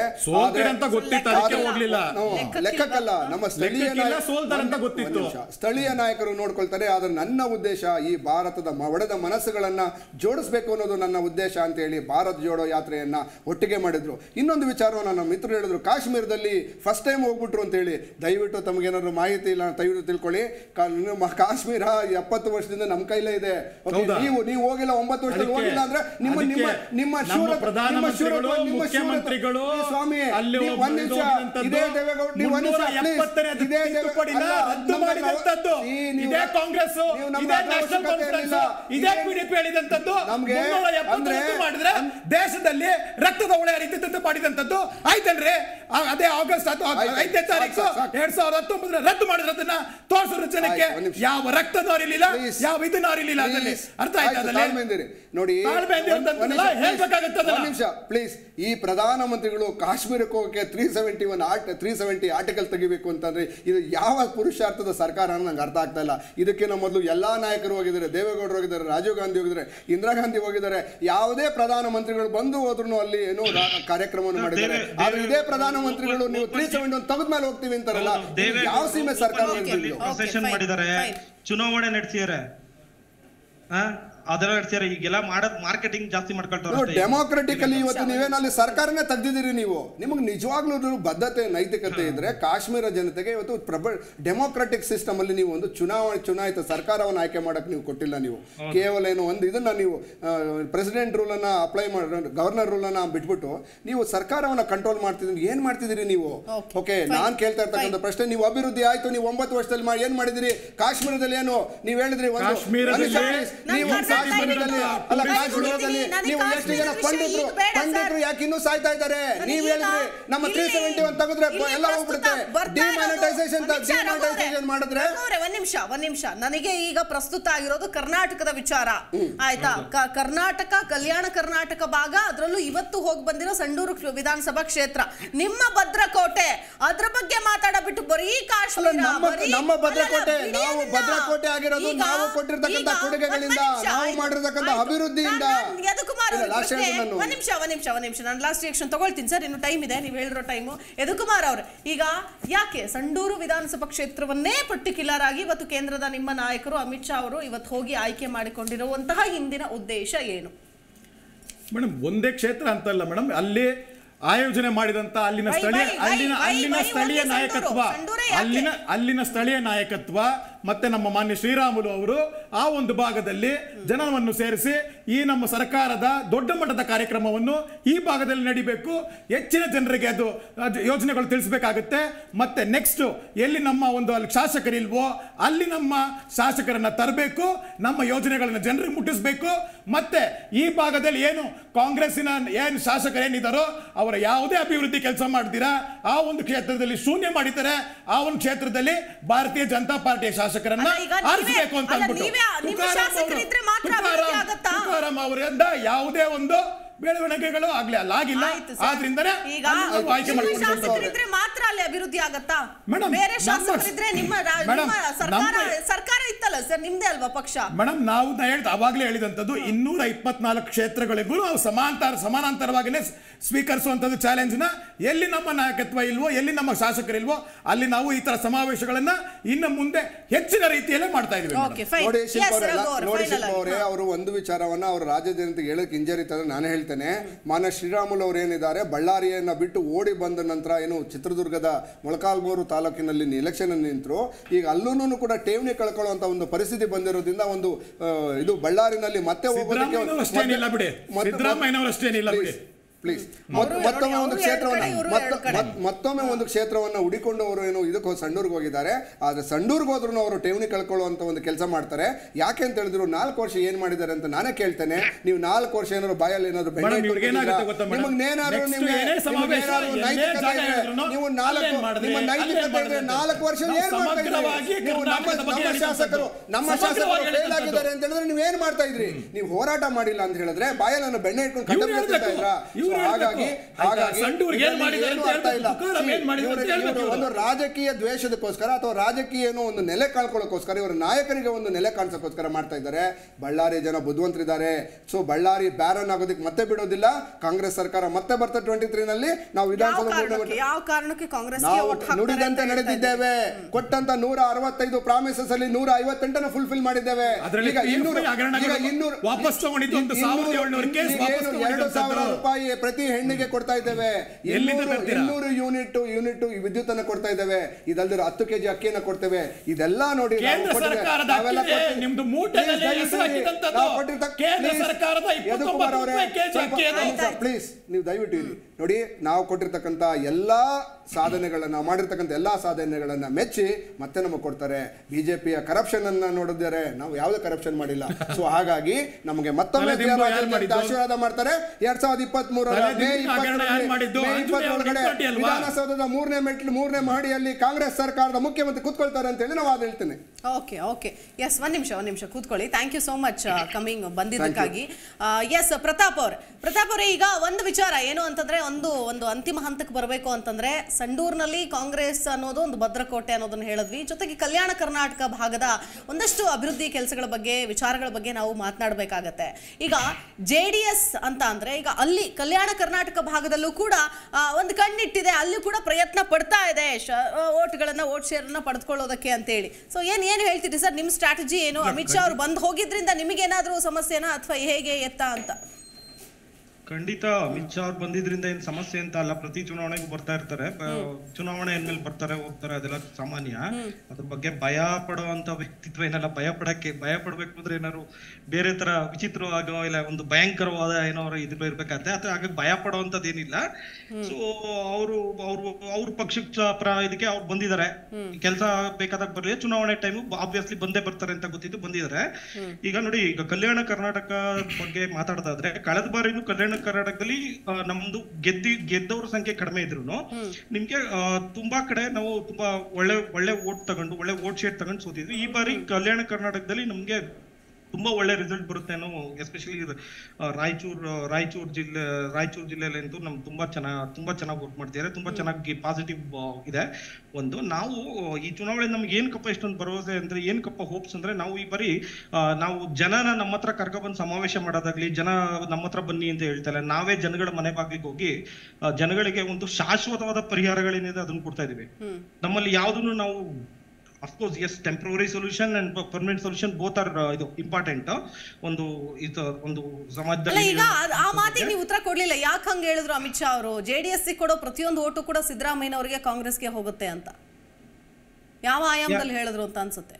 ಲೆಕ್ಕಕ್ಕಲ್ಲ, ನಮ್ಮ ಸ್ಥಳೀಯ ಸ್ಥಳೀಯ ನಾಯಕರು ನೋಡ್ಕೊಳ್ತಾರೆ. ಆದ್ರೆ ನನ್ನ ಉದ್ದೇಶ ಈ ಭಾರತದ ಒಡೆದ ಮನಸ್ಸುಗಳನ್ನ ಜೋಡಿಸ್ಬೇಕು ಅನ್ನೋದು ನನ್ನ ಉದ್ದೇಶ ಅಂತ ಹೇಳಿ ಭಾರತ್ ಜೋಡೋ ಯಾತ್ರೆಯನ್ನ ಒಟ್ಟಿಗೆ ಮಾಡಿದ್ರು. ಇನ್ನೊಂದು ವಿಚಾರವನ್ನು ನಮ್ಮ ಮಿತ್ರರು ಹೇಳಿದ್ರು, ಕಾಶ್ಮೀರದಲ್ಲಿ ಫಸ್ಟ್ ಟೈಮ್ ಹೋಗ್ಬಿಟ್ರು ಅಂತ ಹೇಳಿ. ದಯವಿಟ್ಟು ತಮಗೇನಾದ್ರು ಮಾಹಿತಿ ಇಲ್ಲ ದಯವಿಟ್ಟು ತಿಳ್ಕೊಳ್ಳಿ. ಕಾಶ್ಮೀರ ಎಪ್ಪತ್ತು ವರ್ಷದಿಂದ ನಮ್ಮ ಕೈಲೇ ಇದೆ. ನೀವು ನೀವು ಹೋಗಿಲ್ಲ, ಒಂಬತ್ತು ವರ್ಷದಲ್ಲಿ ಹೋಗಿಲ್ಲ ಅಂದ್ರೆ ನಿಮ್ಮ ನಿಮ್ಮ ನಿಮ್ಮ ಮುಖ್ಯಮಂತ್ರಿಗಳು ಸ್ವಾಮಿ ಅಲ್ಲಿ ಇದೇ ದೇವೇಗೌಡ ನೀವು ಇದೇ ಕಾಂಗ್ರೆಸ್ ಇದೇ ನ್ಯಾಷನಲ್ ಕಾನ್ಫರೆನ್ಸ್ ಇದೇ ಪಿಡಿಪಿ ಹೇಳಿದಂತದ್ದು ನಮಗೆ ಮಾಡಿದ್ರೆ ದೇಶದಲ್ಲಿ ರಕ್ತದ ಹೊಳೆ ಹರಿತಿದ್ದಂತೆ ಮಾಡಿದಂತದ್ದು ಆಯ್ತಲ್ರಿ. ಅದೇ ಆಗಸ್ಟ್ ಐದನೇ ತಾರೀಕು ಎರಡ್ ಸಾವಿರದ ಹತ್ತೊಂಬತ್ತರ ರದ್ದು ಮಾಡಿರೋದನ್ನ ತೋರಿಸಿದ್ರು ಜನಕ್ಕೆ. ಯಾವ ರಕ್ತದ ಹರಿಲಿಲ್ಲ, ಯಾವ ಇದನ್ನ ಹರಿಲಿಲ್ಲ. ಅದರಲ್ಲಿ ಅರ್ಥ ಆಯ್ತದಲ್ಲಿ ನೋಡಿ, ಹೇಳ್ಬೇಕಾಗತ್ತದ ನಿಮಿಷ ಪ್ಲೀಸ್. ಈ ಪ್ರಧಾನಮಂತ್ರಿಗಳು ಕಾಶ್ಮೀರಕ್ಕೆ ಹೋಗಕ್ಕೆ three seventy one art three seventy article ತೆಗಿಬೇಕು ಅಂತಂದ್ರೆ ಇದು ಯಾವ ಪುರುಷಾರ್ಥದ ಸರ್ಕಾರ ನಂಗೆ ಅರ್ಥ ಆಗ್ತಾ ಇಲ್ಲ. ಇದಕ್ಕಿಂತ ಮೊದಲು ಎಲ್ಲಾ ನಾಯಕರು ಹೋಗಿದ್ದಾರೆ, ದೇವೇಗೌಡರು ಹೋಗಿದ್ದಾರೆ, ರಾಜೀವ್ ಗಾಂಧಿ ಹೋಗಿದ್ದಾರೆ, ಇಂದಿರಾ ಗಾಂಧಿ ಹೋಗಿದ್ದಾರೆ. ಯಾವುದೇ ಪ್ರಧಾನಮಂತ್ರಿಗಳು ಬಂದು ಹೋದ್ರು ಅಲ್ಲಿ ಏನೋ ಕಾರ್ಯಕ್ರಮವನ್ನು ಮಾಡಿದ್ದಾರೆ. ಆದ್ರೆ ಇದೇ ಪ್ರಧಾನಮಂತ್ರಿಗಳು ನೀವು ತ್ರೀ ಸೆವೆಂಟಿ ಒನ್ ತೆಗೆದ್ಮೇಲೆ ಹೋಗ್ತೀವಿ ಅಂತಾರಲ್ಲ, ಯಾವ ಸೀಮೆ ಸರ್ಕಾರ ಮಾಡಿದ್ದಾರೆ? ಚುನಾವಣೆ ನಡೆಸಿದ್ದಾರೆ, ಅದೆಲ್ಲ ಹೇಳ್ತಾರೆ. ಈಗೆಲ್ಲ ಮಾಡೋದು ಮಾರ್ಕೆಟಿಂಗ್ ಜಾಸ್ತಿ ಮಾಡ್ಕೊಳ್ತಾರೆ. ಡೆಮೋಕ್ರೆಟಿಕಲಿ ಇವತ್ತು ನೀವೇನಲ್ಲಿ ಸರ್ಕಾರನೇ ತೆಗ್ದಿದ್ದೀರಿ. ನೀವು ನಿಮಗೆ ನಿಜವಾಗ್ಲೂ ಬದ್ಧತೆ ನೈತಿಕತೆ ಇದ್ರೆ ಕಾಶ್ಮೀರ ಜನತೆಗೆ ಇವತ್ತು ಪ್ರಬಲ ಡೆಮೋಕ್ರೆಟಿಕ್ ಸಿಸ್ಟಮ್ ಅಲ್ಲಿ ನೀವು ಒಂದು ಚುನಾವಣೆ ಚುನಾಯಿತ ಸರ್ಕಾರವನ್ನು ಆಯ್ಕೆ ಮಾಡಕ್ ನೀವು ಕೊಟ್ಟಿಲ್ಲ. ನೀವು ಕೇವಲ ಏನು ಒಂದು ಇದನ್ನ ನೀವು ಪ್ರೆಸಿಡೆಂಟ್ ರೂಲ್ ಅನ್ನ ಅಪ್ಲೈ ಮಾಡಿ ಗವರ್ನರ್ ರೂಲ್ ಅನ್ನ ಬಿಟ್ಬಿಟ್ಟು ನೀವು ಸರ್ಕಾರವನ್ನ ಕಂಟ್ರೋಲ್ ಮಾಡ್ತಿದ್ರಿ. ಏನ್ ಮಾಡ್ತಿದ್ದೀರಿ ನೀವು? ಓಕೆ, ನಾನ್ ಕೇಳ್ತಾ ಇರ್ತಕ್ಕಂಥ ಪ್ರಶ್ನೆ, ನೀವು ಅಭಿವೃದ್ಧಿ ಆಯ್ತು, ನೀವು ಒಂಬತ್ತು ವರ್ಷದಲ್ಲಿ ಮಾಡಿ ಏನ್ ಮಾಡಿದಿರಿ? ಕಾಶ್ಮೀರದಲ್ಲಿ ಏನು ನೀವು ಹೇಳಿದ್ರಿ? ನೀವು ಅಲ್ಲ, ಕಾಶ್ಮೀರದಲ್ಲಿ ನೀವು ಎಷ್ಟು ಜನ ಪಂಡಿತರು ಪಂಡಿತರು ಯಾಕೆ ಇನ್ನೂ ಸಾಯ್ತಾ ಇದ್ದಾರೆ? ನೀವು ಹೇಳಿದ್ರಿ ನಮ್ಮ ತ್ರೀ ಸೆವೆಂಟಿ ಒನ್ ತೆಗೆದ್ರೆ ಎಲ್ಲ ಹೋಗ್ಬಿಡುತ್ತೆ. ಡಿಮಾನಿಟೈಸೇಷನ್ ಡಿಮಾನಿಟೈಸೇಷನ್ ಮಾಡಿದ್ರೆ ಒಂದ್ ನಿಮಿಷ ಒಂದ್ ನಿಮಿಷ ನನಗೆ ಈಗ ಪ್ರಸ್ತುತ ಆಗಿರೋದು ಕರ್ನಾಟಕದ ವಿಚಾರ ಆಯ್ತಾ. ಕರ್ನಾಟಕ, ಕಲ್ಯಾಣ ಕರ್ನಾಟಕ ಭಾಗ, ಅದರಲ್ಲೂ ಇವತ್ತು ಹೋಗಿ ಬಂದಿರೋ ಸಂಡೂರು ವಿಧಾನಸಭಾ ಕ್ಷೇತ್ರ, ನಿಮ್ಮ ಭದ್ರಕೋಟೆ, ಅದ್ರ ಬಗ್ಗೆ ಮಾತಾಡಬಿಟ್ಟು ಬರೀ ಕಾಶ್ಮೀರ. ನಮ್ಮ ಭದ್ರಕೋಟೆ, ನಾವು ಭದ್ರಕೋಟೆ ಆಗಿರೋದು ನಾವು ಕೊಟ್ಟಿರ್ತಕ್ಕಂಥ ಕೊಡುಗೆಗಳಿಂದ, ನಾವು ಮಾಡಿರ್ತಕ್ಕಂಥ ಅಭಿವೃದ್ಧಿಯಿಂದ. ಒಂದ್ ನಿಮಿಷ ಒಂದ್ ನಿಮಿಷ ಒಂದ್ ನಿಮಿಷ ನಾನು ಲಾಸ್ಟ್ ರಿಯಾಕ್ಷನ್ ತಗೊಳ್ತೀನಿ ಸರ್, ಇನ್ನು ಟೈಮ್ ಇದೆ, ನೀವು ಹೇಳಿರೋ ಟೈಮು. ಯದುಕುಮಾರ್ ಅವರು, ಈಗ ಯಾಕೆ ಸಂಡೂರು ವಿಧಾನಸಭಾ ಕ್ಷೇತ್ರವನ್ನೇ ಪರ್ಟಿಕ್ಯುಲರ್ ಆಗಿ ಇವತ್ತು ಕೇಂದ್ರದ ನಿಮ್ಮ ನಾಯಕರು ಅಮಿತ್ ಶಾ ಅವರು ಇವತ್ತು ಹೋಗಿ ಆಯ್ಕೆ ಮಾಡಿಕೊಂಡಿರುವಂತಹ ಹಿಂದಿನ ಉದ್ದೇಶ ಏನು? ಮೇಡಮ್, ಒಂದೇ ಕ್ಷೇತ್ರ ಅಂತಲ್ಲ ಮೇಡಮ್, ಅಲ್ಲಿ ಆಯೋಜನೆ ಮಾಡಿದಂತ ಅಲ್ಲಿನ ಸ್ಥಳೀಯ ಅಲ್ಲಿನ ಅಲ್ಲಿನ ಸ್ಥಳೀಯ ನಾಯಕತ್ವ ಅಲ್ಲಿನ ಅಲ್ಲಿನ ಸ್ಥಳೀಯ ನಾಯಕತ್ವ ಮತ್ತೆ ನಮ್ಮ ಮಾನ್ಯ ಶ್ರೀರಾಮುಲು ಅವರು ಆ ಒಂದು ಭಾಗದಲ್ಲಿ ಜನವನ್ನು ಸೇರಿಸಿ ಈ ನಮ್ಮ ಸರ್ಕಾರದ ದೊಡ್ಡ ಮಟ್ಟದ ಕಾರ್ಯಕ್ರಮವನ್ನು ಈ ಭಾಗದಲ್ಲಿ ನಡಿಬೇಕು, ಹೆಚ್ಚಿನ ಜನರಿಗೆ ಅದು ಯೋಜನೆಗಳು ತಿಳಿಸಬೇಕಾಗುತ್ತೆ. ಮತ್ತೆ ನೆಕ್ಸ್ಟ್ ಎಲ್ಲಿ ನಮ್ಮ ಒಂದು ಅಲ್ಲಿ ಶಾಸಕರಿಲ್ವೋ ಅಲ್ಲಿ ನಮ್ಮ ಶಾಸಕರನ್ನ ತರಬೇಕು, ನಮ್ಮ ಯೋಜನೆಗಳನ್ನ ಜನರಿಗೆ ಮುಟ್ಟಿಸಬೇಕು. ಮತ್ತೆ ಈ ಭಾಗದಲ್ಲಿ ಏನು ಕಾಂಗ್ರೆಸ್ಸಿನ ಏನು ಶಾಸಕರೇನಿದ್ದಾರೋ ಅವರ ಯಾವುದೇ ಅಭಿವೃದ್ಧಿ ಕೆಲಸ ಮಾಡ್ತೀರಾ ಆ ಒಂದು ಕ್ಷೇತ್ರದಲ್ಲಿ ಶೂನ್ಯ ಮಾಡಿದ್ದಾರೆ. ಆ ಒಂದು ಕ್ಷೇತ್ರದಲ್ಲಿ ಭಾರತೀಯ ಜನತಾ ಪಾರ್ಟಿಯ ಶಾಸಕರನ್ನ ಆರಿಸಬೇಕು ಅಂತ ಅಂದ್ಬಿಟ್ಟು ತುಕಾರಾಮ್ ಅವರಿಂದ ಯಾವುದೇ ಒಂದು ಬೆಳವಣಿಗೆಗಳು ಆಗ್ಲಿ ಅಲ್ಲ ಆಗಿಲ್ಲ. ಆದ್ರಿಂದನೇ ಆಯ್ಕೆ ಮಾತ್ರ ಅಲ್ಲಿ ಅಭಿವೃದ್ಧಿ ಆಗತ್ತಾ? ಬೇರೆ ಶಾಸಕರಿದ್ರೆ ನಿಮ್ಮ ಸರ್ಕಾರ ಇತ್ತಲ್ಲ ನಿಮ್ದಲ್ಲ ಸರ್, ನಿಮ್ದೇ ಅಲ್ವಾ ಪಕ್ಷ? ಮೇಡಮ್ ನಾವು ಹೇಳ್ತಾ ಅವಾಗಲೇ ಹೇಳಿದಂಥದ್ದು ಇನ್ನೂರ ಇಪ್ಪತ್ನಾಲ್ಕು ಕ್ಷೇತ್ರಗಳಿಗೂ ನಾವು ಸಮಾಂತರ ಸಮಾನಾಂತರವಾಗಿಯೇ ಸ್ವೀಕರಿಸುವಂಥದ್ದು ಚಾಲೆಂಜ್ನ. ಎಲ್ಲಿ ನಮ್ಮ ನಾಯಕತ್ವ ಇಲ್ವೋ, ಎಲ್ಲಿ ನಮ್ಮ ಶಾಸಕರಿಲ್ವೋ ಅಲ್ಲಿ ನಾವು ಈ ತರ ಸಮಾವೇಶಗಳನ್ನ ಇನ್ನು ಮುಂದೆ ಹೆಚ್ಚಿನ ರೀತಿಯಲ್ಲೇ ಮಾಡ್ತಾ ಇದ್ವಿ. ನೋಡಿ ಶಿಲ್ಪ ನೋಡಿ ಶಿಲ್ಪ ಅವರೇ, ಅವರು ಒಂದು ವಿಚಾರವನ್ನ ಅವರು ರಾಜ್ಯ ಜನತೆಗೆ ಹೇಳಕ್ ಹಿಂಜರಿತಾರೆ. ನಾನು ಹೇಳ್ತೇನೆ, ಮಾನ್ಯ ಶ್ರೀರಾಮುಲು ಅವರು ಏನಿದ್ದಾರೆ, ಬಳ್ಳಾರಿಯನ್ನ ಬಿಟ್ಟು ಓಡಿ ಬಂದ ನಂತರ ಏನು ಚಿತ್ರದುರ್ಗದ ಮೊಳಕಾಲ್ಮೂರು ತಾಲೂಕಿನಲ್ಲಿ ಎಲೆಕ್ಷನ್ ನಿಂತರು. ಈಗ ಅಲ್ಲೂ ಕೂಡ ಠೇವಣಿ ಕಳ್ಕೊಳ್ಳುವಂತ ಒಂದು ಪರಿಸ್ಥಿತಿ ಬಂದಿರೋದ್ರಿಂದ ಒಂದು ಇದು ಬಳ್ಳಾರಿನಲ್ಲಿ ಮತ್ತೆ ಹೋಗೋದಕ್ಕೆ ಪ್ಲೀಸ್ ಮತ್ತೊಮ್ಮೆ ಒಂದು ಕ್ಷೇತ್ರವನ್ನ ಮತ್ತೊಮ್ಮೆ ಒಂದು ಕ್ಷೇತ್ರವನ್ನ ಹುಡಿಕೊಂಡು ಅವರು ಏನು ಇದಕ್ಕೆ ಸಂಡೂರ್ಗೆ ಹೋಗಿದ್ದಾರೆ. ಆದ್ರೆ ಸಂಡೂರ್ಗೆ ಹೋದ್ರು ಅವರು ಠೇವಣಿ ಕಳ್ಕೊಳ್ಳುವಂತ ಒಂದು ಕೆಲಸ ಮಾಡ್ತಾರೆ. ಯಾಕೆ ಅಂತ ಹೇಳಿದ್ರು, ನಾಲ್ಕು ವರ್ಷ ಏನ್ ಮಾಡಿದ್ದಾರೆ ಅಂತ ನಾನೇ ಕೇಳ್ತೇನೆ. ನೀವು ನಾಲ್ಕು ವರ್ಷ ಏನಾದ್ರು ಬಾಯಲ್ಲಿ ಏನಾದ್ರು ಬೆಣ್ಣೆ ನಿಮಗೇನಾದ್ರು ನೀವು ನಾಲ್ಕು ನಿಮ್ಮ ನೈತಿಕತೆ ಇದ್ರೆ ನಾಲ್ಕು ವರ್ಷ ಏನ್ ಮಾಡ್ತಾ ಇದ್ರಿ ನೀವು? ನಮ್ಮ ಶಾಸಕರು ನಮ್ಮ ಶಾಸಕರು ಫೇಲ್ ಆಗಿದ್ದಾರೆ ಅಂತ ಹೇಳಿದ್ರೆ ನೀವು ಏನ್ ಮಾಡ್ತಾ ಇದ್ರಿ? ನೀವು ಹೋರಾಟ ಮಾಡಿಲ್ಲ ಅಂತ ಹೇಳಿದ್ರೆ ಬಾಯಲ್ಲಿ ನಾನು ಬೆಣ್ಣೆ ಇಟ್ಕೊಂಡು ಕಟ್ಟ ಬಿಡ್ತಾ ಇದ್ರ? ಹಾಗಾಗಿ ಹಾಗಾಗಿ ಒಂದು ರಾಜಕೀಯ ದ್ವೇಷದಕ್ಕೋಸ್ಕರ ಅಥವಾ ರಾಜಕೀಯ ಏನೋ ಒಂದು ನೆಲೆ ಕಾಳ್ಕೊಳ್ಳೋಕ್ಕೋಸ್ಕರ ಇವರ ನಾಯಕರಿಗೆ ಒಂದು ನೆಲೆ ಕಾಣಿಸೋಕ್ಕೋಸ್ಕರ ಮಾಡ್ತಾ ಇದ್ದಾರೆ. ಬಳ್ಳಾರಿ ಜನ ಬುದ್ಧಿವಂತರಿದ್ದಾರೆ. ಸೊ ಬಳ್ಳಾರಿ ಬ್ಯಾರನ್ ಆಗೋದಕ್ಕೆ ಮತ್ತೆ ಬಿಡೋದಿಲ್ಲ. ಕಾಂಗ್ರೆಸ್ ಸರ್ಕಾರ ಮತ್ತೆ ಬರ್ತದೆ ಟ್ವೆಂಟಿ ತ್ರೀ ನಲ್ಲಿ. ನಾವು ವಿಧಾನಸಭೆ ಯಾವ ಕಾರಣಕ್ಕೆ ಕಾಂಗ್ರೆಸ್ ನಾವು ನುಡಿದಂತೆ ನಡೆದಿದ್ದೇವೆ. ಕೊಟ್ಟಂತ ನೂರ ಅರವತ್ತೈದು ಪ್ರಾಮಿಸಸ್ ಅಲ್ಲಿ ನೂರ ಐವತ್ತೆಂಟನ್ನು ಫುಲ್ಫಿಲ್ ಮಾಡಿದ್ದೇವೆ. ಈಗ ಇನ್ನೂರು ಇನ್ನೂರು ಎರಡು ಸಾವಿರ ರೂಪಾಯಿ ಪ್ರತಿ ಹೆಣ್ಣಿಗೆ ಕೊಡ್ತಾ ಇದ್ದೇವೆ. ಇನ್ನೂರು ಯೂನಿಟ್ ಯೂನಿಟ್ ವಿದ್ಯುತ್ ಅನ್ನು ಕೊಡ್ತಾ ಇದ್ದೇವೆ. ಇದಲ್ಲದೆ ಹತ್ತು ಕೆಜಿ ಅಕ್ಕಿಯನ್ನು ಕೊಡ್ತೇವೆ. ಇದೆಲ್ಲ ನೋಡಿ ಪ್ಲೀಸ್ ನೀವು ದಯವಿಟ್ಟು ನೋಡಿ, ನಾವು ಕೊಟ್ಟಿರ್ತಕ್ಕಂಥ ಎಲ್ಲಾ ಸಾಧನೆಗಳನ್ನ ಮಾಡಿರ್ತಕ್ಕಂಥ ಎಲ್ಲಾ ಸಾಧನೆಗಳನ್ನ ಮೆಚ್ಚಿ ಮತ್ತೆ ನಮಗೆ ಕೊಡ್ತಾರೆ. ಬಿಜೆಪಿಯ ಕರಪ್ಷನ್ ಅನ್ನ ನೋಡಿದ್ದಾರೆ, ನಾವು ಯಾವುದೇ ಕರಪ್ಷನ್ ಮಾಡಿಲ್ಲ. ಸೊ ಹಾಗಾಗಿ ನಮಗೆ ಮತ್ತೊಮ್ಮೆ ಆಶೀರ್ವಾದ ಮಾಡ್ತಾರೆ. ಎರಡ್ ಸಾವಿರದ ಇಪ್ಪತ್ತ್ ಮೂರರ ಮೇ ಇಪ್ಪತ್ತೊಳಗಡೆ ವಿಧಾನಸೌಧದ ಮೂರನೇ ಮೆಟ್ಲು ಮೂರನೇ ಮಹಡಿಯಲ್ಲಿ ಕಾಂಗ್ರೆಸ್ ಸರ್ಕಾರದ ಮುಖ್ಯಮಂತ್ರಿ ಕೂತ್ಕೊಳ್ತಾರೆ ಅಂತ ಹೇಳಿ ನಾವು ಅದು ಹೇಳ್ತೇನೆ. ಓಕೆ ಓಕೆ ಎಸ್ ಒಂದ್ ನಿಮಿಷ ಒಂದ್ ನಿಮಿಷ ಕೂತ್ಕೊಳ್ಳಿ. Thank you so much coming ಬಂದಿದ್ದಕ್ಕಾಗಿ. ಎಸ್ ಪ್ರತಾಪ್ ಅವ್ರೆ ಪ್ರತಾಪ್ ಅವರೇ ಈಗ ಒಂದು ವಿಚಾರ ಏನು ಅಂತಂದ್ರೆ, ಒಂದು ಒಂದು ಅಂತಿಮ ಹಂತಕ್ಕೆ ಬರಬೇಕು ಅಂತಂದ್ರೆ ಸಂಡೂರ್ನಲ್ಲಿ ಕಾಂಗ್ರೆಸ್ ಅನ್ನೋದು ಒಂದು ಭದ್ರಕೋಟೆ ಅನ್ನೋದನ್ನ ಹೇಳಿದ್ವಿ. ಜೊತೆಗೆ ಕಲ್ಯಾಣ ಕರ್ನಾಟಕ ಭಾಗದ ಒಂದಷ್ಟು ಅಭಿವೃದ್ಧಿ ಕೆಲಸಗಳ ಬಗ್ಗೆ ವಿಚಾರಗಳ ಬಗ್ಗೆ ನಾವು ಮಾತನಾಡಬೇಕಾಗತ್ತೆ. ಈಗ ಜೆ ಡಿ ಎಸ್ ಅಂತ ಅಂದ್ರೆ ಈಗ ಅಲ್ಲಿ ಕಲ್ಯಾಣ ಕರ್ನಾಟಕ ಭಾಗದಲ್ಲೂ ಕೂಡ ಒಂದು ಕಣ್ಣಿಟ್ಟಿದೆ, ಅಲ್ಲಿ ಕೂಡ ಪ್ರಯತ್ನ ಪಡ್ತಾ ಇದೆ ಓಟ್ಗಳನ್ನ ಓಟ್ ಶೇರ್ ಅನ್ನ ಪಡೆದುಕೊಳ್ಳೋದಕ್ಕೆ ಅಂತ ಹೇಳಿ. ಸೊ ಏನ್ ಏನ್ ಹೇಳ್ತೀರಿ ಸರ್, ನಿಮ್ ಸ್ಟ್ರಾಟಜಿ ಏನು? ಅಮಿತ್ ಶಾ ಅವ್ರು ಬಂದು ಹೋಗಿದ್ರಿಂದ ನಿಮಗೇನಾದ್ರೂ ಸಮಸ್ಯೆನಾ ಅಥವಾ ಹೇಗೆ ಎತ್ತ ಅಂತ? ಖಂಡಿತ ಅಮಿತ್ ಶಾ ಅವ್ರು ಬಂದಿದ್ರಿಂದ ಏನ್ ಸಮಸ್ಯೆ ಅಂತ ಅಲ್ಲ. ಪ್ರತಿ ಚುನಾವಣೆಗೂ ಬರ್ತಾ ಇರ್ತಾರೆ. ಚುನಾವಣೆ ಅಂದ್ಮೇಲೆ ಬರ್ತಾರೆ ಹೋಗ್ತಾರೆ, ಅದೆಲ್ಲ ಸಾಮಾನ್ಯ. ಅದ್ರ ಬಗ್ಗೆ ಭಯ ಪಡುವಂತ ವ್ಯಕ್ತಿತ್ವ ಏನಲ್ಲ. ಭಯ ಪಡಕ್ಕೆ ಭಯ ಪಡ್ಬೇಕು ಅಂದ್ರೆ ಏನಾದ್ರು ಬೇರೆ ತರ ವಿಚಿತ್ರವಾಗೋ ಇಲ್ಲ ಒಂದು ಭಯಂಕರವಾದ ಏನೋ ಇದ್ರ ಇರ್ಬೇಕಾಗತ್ತೆ. ಅಥವಾ ಹಾಗಾಗಿ ಭಯ ಪಡುವಂತದ್ದು ಏನಿಲ್ಲ. ಸೊ ಅವರು ಅವ್ರು ಅವ್ರ ಪಕ್ಷಕ್ಕೆ ಇದಕ್ಕೆ ಅವ್ರು ಬಂದಿದ್ದಾರೆ. ಕೆಲಸ ಬೇಕಾದಾಗ ಬರ್ಲಿ, ಚುನಾವಣೆ ಟೈಮ್ ಆಬ್ವಿಯಸ್ಲಿ ಬಂದೇ ಬರ್ತಾರೆ ಅಂತ ಗೊತ್ತಿದ್ದು ಬಂದಿದ್ದಾರೆ. ಈಗ ನೋಡಿ, ಈಗ ಕಲ್ಯಾಣ ಕರ್ನಾಟಕ ಬಗ್ಗೆ ಮಾತಾಡ್ತಾ ಇದ್ರೆ ಕಳೆದ ಬಾರಿನೂ ಕಲ್ಯಾಣ ಕರ್ನಾಟಕದಲ್ಲಿ ನಮ್ದು ಗೆದ್ದಿ ಗೆದ್ದವ್ರ ಸಂಖ್ಯೆ ಕಡಿಮೆ ಇದ್ರು ನಿಮ್ಗೆ ತುಂಬಾ ಕಡೆ ನಾವು ತುಂಬಾ ಒಳ್ಳೆ ಒಳ್ಳೆ ಓಟ್ ತಗೊಂಡು ಒಳ್ಳೆ ಓಟ್ ಶೇರ್ ತಗೊಂಡು ಸೋತಿದ್ವಿ. ಈ ಬಾರಿ ಕಲ್ಯಾಣ ಕರ್ನಾಟಕದಲ್ಲಿ ನಮ್ಗೆ ತುಂಬಾ ಒಳ್ಳೆ ರಿಸಲ್ಟ್ ಬರುತ್ತೆ. ನಾವು ಎಸ್ಪೆಷಲಿ ರಾಯಚೂರು ರಾಯಚೂರು ಜಿಲ್ಲೆ ರಾಯಚೂರು ಜಿಲ್ಲೆಯಲ್ಲಿ ಅಂತೂ ನಮ್ಗೆ ತುಂಬಾ ಚೆನ್ನಾಗಿ ತುಂಬಾ ಚೆನ್ನಾಗಿ ವರ್ಕ್ ಮಾಡ್ತಿದ್ದಾರೆ. ತುಂಬಾ ಚೆನ್ನಾಗಿ ಪಾಸಿಟಿವ್ ಇದೆ. ಒಂದು ನಾವು ಈ ಚುನಾವಣೆ ನಮ್ಗೆ ಏನ್ ಕಪ್ಪ ಇಷ್ಟೊಂದು ಭರವಸೆ ಅಂದ್ರೆ ಏನ್ ಕಪ್ಪ ಹೋಪ್ಸ್ ಅಂದ್ರೆ, ನಾವು ಈ ಬಾರಿ ನಾವು ಜನನ ನಮ್ಮ ಹತ್ರ ಕರ್ಕೊಬಂದು ಸಮಾವೇಶ ಮಾಡೋದಾಗ್ಲಿ, ಜನ ನಮ್ಮ ಹತ್ರ ಬನ್ನಿ ಅಂತ ಹೇಳ್ತಾರೆ. ನಾವೇ ಜನಗಳ ಮನೆ ಬಾಗಿಲಿಗೆ ಹೋಗಿ ಜನಗಳಿಗೆ ಒಂದು ಶಾಶ್ವತವಾದ ಪರಿಹಾರಗಳೇನಿದೆ ಅದನ್ನ ಕೊಡ್ತಾ ಇದೀವಿ. ನಮ್ಮಲ್ಲಿ ಯಾವ್ದನ್ನು ನಾವು of course yes temporary solution and permanent solution both are ಇದು ಇಂಪಾರ್ಟೆಂಟ್. ಒಂದು ಇದು ಒಂದು ಸಮಾಜದಲ್ಲಿ ಈಗ ಆ ಮಾತಿಗೆ ನೀವು ಉತ್ತರ ಕೊಡ್ಲಿಲ್ಲ. ಯಾಕೆ ಹಂಗ ಹೇಳಿದ್ರು ಅಮಿತ್ ಶಾ ಅವರು? ಜೆಡಿಎಸ್ ಕೊಡೋ ಪ್ರತಿಯೊಂದು ಓಟು ಕೂಡ ಸಿದ್ದರಾಮಯ್ಯ ಅವರಿಗೆ ಕಾಂಗ್ರೆಸ್ಗೆ ಹೋಗುತ್ತೆ ಅಂತ ಯಾವ ಆಯಾಮದಲ್ಲಿ ಹೇಳಿದ್ರು ಅಂತ ಅನ್ಸುತ್ತೆ?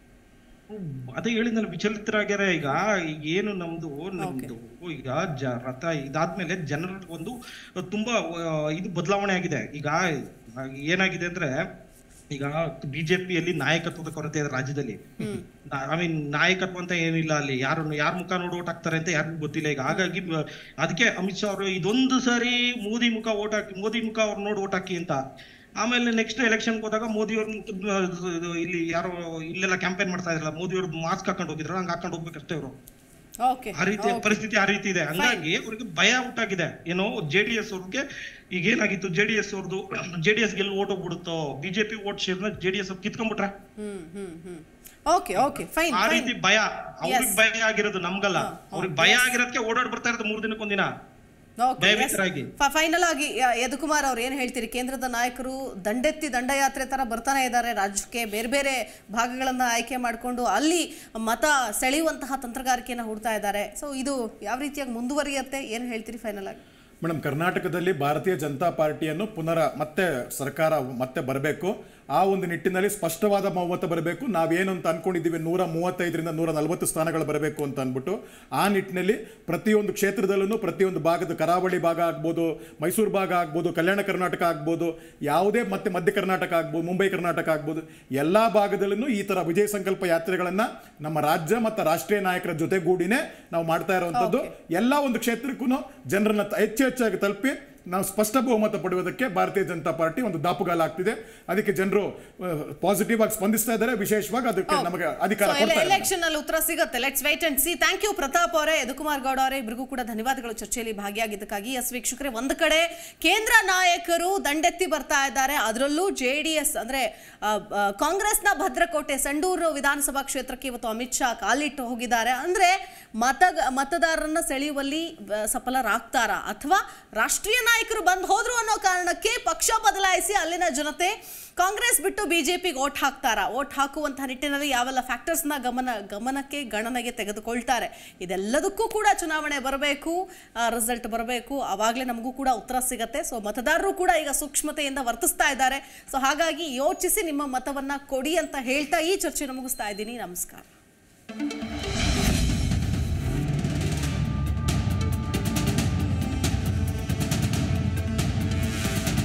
ಅದೇ ಹೇಳಿದ್ನಲ್ಲ, ವಿಚಲಿತರಾಗ್ಯಾರ. ಈಗ ಏನು ನಮ್ದು ನಮ್ದು ಈಗ ಜ ರಥ ಇದಾದ್ಮೇಲೆ ಜನರ ಒಂದು ತುಂಬಾ ಇದು ಬದಲಾವಣೆ ಆಗಿದೆ. ಈಗ ಏನಾಗಿದೆ ಅಂದ್ರೆ, ಈಗ ಬಿಜೆಪಿಯಲ್ಲಿ ನಾಯಕತ್ವದ ಕೊರತೆ ಇದೆ ರಾಜ್ಯದಲ್ಲಿ. ಐ ಮೀನ್ ನಾಯಕತ್ವ ಅಂತ ಏನಿಲ್ಲ ಅಲ್ಲಿ. ಯಾರು ಯಾರ ಮುಖ ನೋಡಿ ಓಟ್ ಹಾಕ್ತಾರೆ ಅಂತ ಯಾರಿಗೂ ಗೊತ್ತಿಲ್ಲ ಈಗ. ಹಾಗಾಗಿ ಅದಕ್ಕೆ ಅಮಿತ್ ಶಾ ಅವರು ಇದೊಂದು ಸಾರಿ ಮೋದಿ ಮುಖ ಓಟ್ ಹಾಕಿ ಮೋದಿ ಮುಖ ಅವ್ರು ನೋಡಿ ಓಟ್ ಹಾಕಿ ಅಂತ. ಆಮೇಲೆ ನೆಕ್ಸ್ಟ್ ಎಲೆಕ್ಷನ್ ಹೋದಾಗ ಮೋದಿ ಅವ್ರು ಇಲ್ಲಿ ಯಾರೋ ಇಲ್ಲೆಲ್ಲ ಕ್ಯಾಂಪೇನ್ ಮಾಡ್ತಾ ಇದ್ರಲ್ಲ, ಮೋದಿ ಅವ್ರು ಮಾಸ್ಕ್ ಹಾಕೊಂಡು ಹೋಗಿದ್ರು, ಹಂಗೆ ಹಾಕೊಂಡು ಹೋಗ್ಬೇಕಷ್ಟೇ ಅವರು. Okay, ಆ ರೀತಿಯ okay. ಪರಿಸ್ಥಿತಿ ಆ ರೀತಿ ಇದೆ. ಹಂಗಾಗಿ ಅವ್ರಿಗೆ ಭಯ ಉಂಟಾಗಿದೆ. ಏನೋ ಜೆಡಿಎಸ್ ಅವ್ರಿಗೆ ಈಗ ಏನಾಗಿತ್ತು, ಜೆಡಿಎಸ್ ಅವ್ರದ್ದು ಜೆಡಿಎಸ್ ಗೆಲ್ಲಿ ಓಟ್ ಹೋಗ್ಬಿಡುತ್ತೋ, ಬಿಜೆಪಿ ಓಟ್ ಶೇರ್ನ ಜೆಡಿಎಸ್ ಅವ್ರು ಕಿತ್ಕೊಂಡ್ಬಿಟ್ರೆ hmm hmm hmm okay okay fine ಆ ರೀತಿ ಭಯ ಅವ್ರಿಗೆ ಭಯ ಆಗಿರೋದು, ನಮ್ಗಲ್ಲ. ಅವ್ರಿಗೆ ಭಯ ಆಗಿರೋದಕ್ಕೆ ಓಡಾಡ್ ಬರ್ತಾ ಇರೋದು ಮೂರ್ ದಿನಕ್ಕೊಂದಿನ ಭಯಭೀತರಾಗಿ. ಫೈನಲ್ ಆಗಿ ಯದುಕುಮಾರ್ ಅವ್ರು ಏನ್ ಹೇಳ್ತೀರಿ? ಕೇಂದ್ರದ ನಾಯಕರು ದಂಡೆತ್ತಿ ದಂಡಯಾತ್ರೆ ತರ ಬರ್ತಾನೆ ಇದ್ದಾರೆ ರಾಜ್ಯಕ್ಕೆ, ಬೇರೆ ಬೇರೆ ಭಾಗಗಳನ್ನ ಆಯ್ಕೆ ಮಾಡಿಕೊಂಡು ಅಲ್ಲಿ ಮತ ಸೆಳೆಯುವಂತಹ ತಂತ್ರಗಾರಿಕೆಯನ್ನ ಹೂಡ್ತಾ ಇದ್ದಾರೆ. ಸೊ ಇದು ಯಾವ ರೀತಿಯಾಗಿ ಮುಂದುವರಿಯುತ್ತೆ, ಏನ್ ಹೇಳ್ತೀರಿ ಫೈನಲ್ ಆಗಿ? ಮೇಡಮ್, ಕರ್ನಾಟಕದಲ್ಲಿ ಭಾರತೀಯ ಜನತಾ ಪಾರ್ಟಿಯನ್ನು ಪುನರ ಮತ್ತೆ ಸರ್ಕಾರ ಮತ್ತೆ ಬರಬೇಕು. ಆ ಒಂದು ನಿಟ್ಟಿನಲ್ಲಿ ಸ್ಪಷ್ಟವಾದ ಬಹುಮತ ಬರಬೇಕು. ನಾವೇನು ಅಂತ ಅನ್ಕೊಂಡಿದ್ದೀವಿ ನೂರ ಮೂವತ್ತೈದರಿಂದ ನೂರ ನಲವತ್ತು ಸ್ಥಾನಗಳು ಬರಬೇಕು ಅಂತ ಅಂದ್ಬಿಟ್ಟು ಆ ನಿಟ್ಟಿನಲ್ಲಿ ಪ್ರತಿಯೊಂದು ಕ್ಷೇತ್ರದಲ್ಲೂ ಪ್ರತಿಯೊಂದು ಭಾಗದ ಕರಾವಳಿ ಭಾಗ ಆಗ್ಬೋದು, ಮೈಸೂರು ಭಾಗ ಆಗ್ಬೋದು, ಕಲ್ಯಾಣ ಕರ್ನಾಟಕ ಆಗ್ಬೋದು, ಯಾವುದೇ ಮತ್ತೆ ಮಧ್ಯ ಕರ್ನಾಟಕ ಆಗ್ಬೋದು, ಮುಂಬೈ ಕರ್ನಾಟಕ ಆಗ್ಬೋದು, ಎಲ್ಲ ಭಾಗದಲ್ಲೂ ಈ ಥರ ವಿಜಯ ಸಂಕಲ್ಪ ಯಾತ್ರೆಗಳನ್ನು ನಮ್ಮ ರಾಜ್ಯ ಮತ್ತು ರಾಷ್ಟ್ರೀಯ ನಾಯಕರ ಜೊತೆಗೂಡಿನೇ ನಾವು ಮಾಡ್ತಾ ಇರುವಂಥದ್ದು. ಎಲ್ಲ ಒಂದು ಕ್ಷೇತ್ರಕ್ಕೂ ಜನರನ್ನ ಹೆಚ್ಚು ಹೆಚ್ಚಾಗಿ ತಲುಪಿ ನಾವು ಸ್ಪಷ್ಟ ಬಹುಮತ ಪಡೆಯುವುದಕ್ಕೆ ಭಾರತೀಯ ಜನತಾ ಪಾರ್ಟಿ ಒಂದು ದಾಪುಗಾಲ ಆಗ್ತಿದೆ. ಅದಕ್ಕೆ ಜನರು ಪಾಸಿಟಿವ್ ಆಗಿ ಸ್ಪಂದಿಸ್ತಾ ಇದ್ದಾರೆ. ವಿಶೇಷವಾಗಿ ಅದಕ್ಕೆ ನಮಗೆ ಅಧಿಕಾರ ಎಲೆಕ್ಷನ್ ಅಲ್ಲಿ ಉತ್ತರ ಸಿಗುತ್ತೆ. Let's wait and see. Thank you Pratap ಅವರೇ, ಯದುಕುಮಾರ್ ಗೌಡ ಅವರೇ, ಇಬ್ಬರಿಗೂ ಕೂಡ ಧನ್ಯವಾದಗಳು ಚರ್ಚೆಯಲ್ಲಿ ಭಾಗಿಯಾಗಿದ್ದಕ್ಕಾಗಿ. ಎಸ್ ವೀಕ್ಷಕರೇ, ಒಂದು ಕಡೆ ಕೇಂದ್ರ ನಾಯಕರು ದಂಡೆತ್ತಿ ಬರ್ತಾ ಇದ್ದಾರೆ, ಅದರಲ್ಲೂ ಜೆ ಡಿ ಎಸ್ ಅಂದ್ರೆ ಕಾಂಗ್ರೆಸ್ನ ಭದ್ರಕೋಟೆ ಸಂಡೂರು ವಿಧಾನಸಭಾ ಕ್ಷೇತ್ರಕ್ಕೆ ಇವತ್ತು ಅಮಿತ್ ಶಾ ಕಾಲಿಟ್ಟು ಹೋಗಿದ್ದಾರೆ. ಅಂದ್ರೆ ಮತ ಮತದಾರರನ್ನ ಸೆಳೆಯುವಲ್ಲಿ ಸಫಲರಾಗ್ತಾರಾ ಅಥವಾ ರಾಷ್ಟ್ರೀಯ ನಾಯಕರು ಬಂದು ಹೋದ್ರು ಅನ್ನೋ ಕಾರಣಕ್ಕೆ ಪಕ್ಷ ಬದಲಾಯಿಸಿ ಅಲ್ಲಿನ ಜನತೆ ಕಾಂಗ್ರೆಸ್ ಬಿಟ್ಟು ಬಿಜೆಪಿಗೆ ಓಟ್ ಹಾಕ್ತಾರಾ? ಓಟ್ ಹಾಕುವಂತಹ ನಿಟ್ಟಿನಲ್ಲಿ ಯಾವೆಲ್ಲ ಫ್ಯಾಕ್ಟರ್ಸ್ನ ಗಮನ ಗಮನಕ್ಕೆ ಗಣನೆಗೆ ತೆಗೆದುಕೊಳ್ತಾರೆ? ಇದೆಲ್ಲದಕ್ಕೂ ಕೂಡ ಚುನಾವಣೆ ಬರಬೇಕು, ರಿಸಲ್ಟ್ ಬರಬೇಕು, ಆವಾಗಲೇ ನಮಗೂ ಕೂಡ ಉತ್ತರ ಸಿಗತ್ತೆ. ಸೊ ಮತದಾರರು ಕೂಡ ಈಗ ಸೂಕ್ಷ್ಮತೆಯಿಂದ ವರ್ತಿಸ್ತಾ ಇದ್ದಾರೆ. ಸೊ ಹಾಗಾಗಿ ಯೋಚಿಸಿ ನಿಮ್ಮ ಮತವನ್ನ ಕೊಡಿ ಅಂತ ಹೇಳ್ತಾ ಈ ಚರ್ಚೆ ಮುಗಿಸ್ತಾ ಇದ್ದೀನಿ. ನಮಸ್ಕಾರ.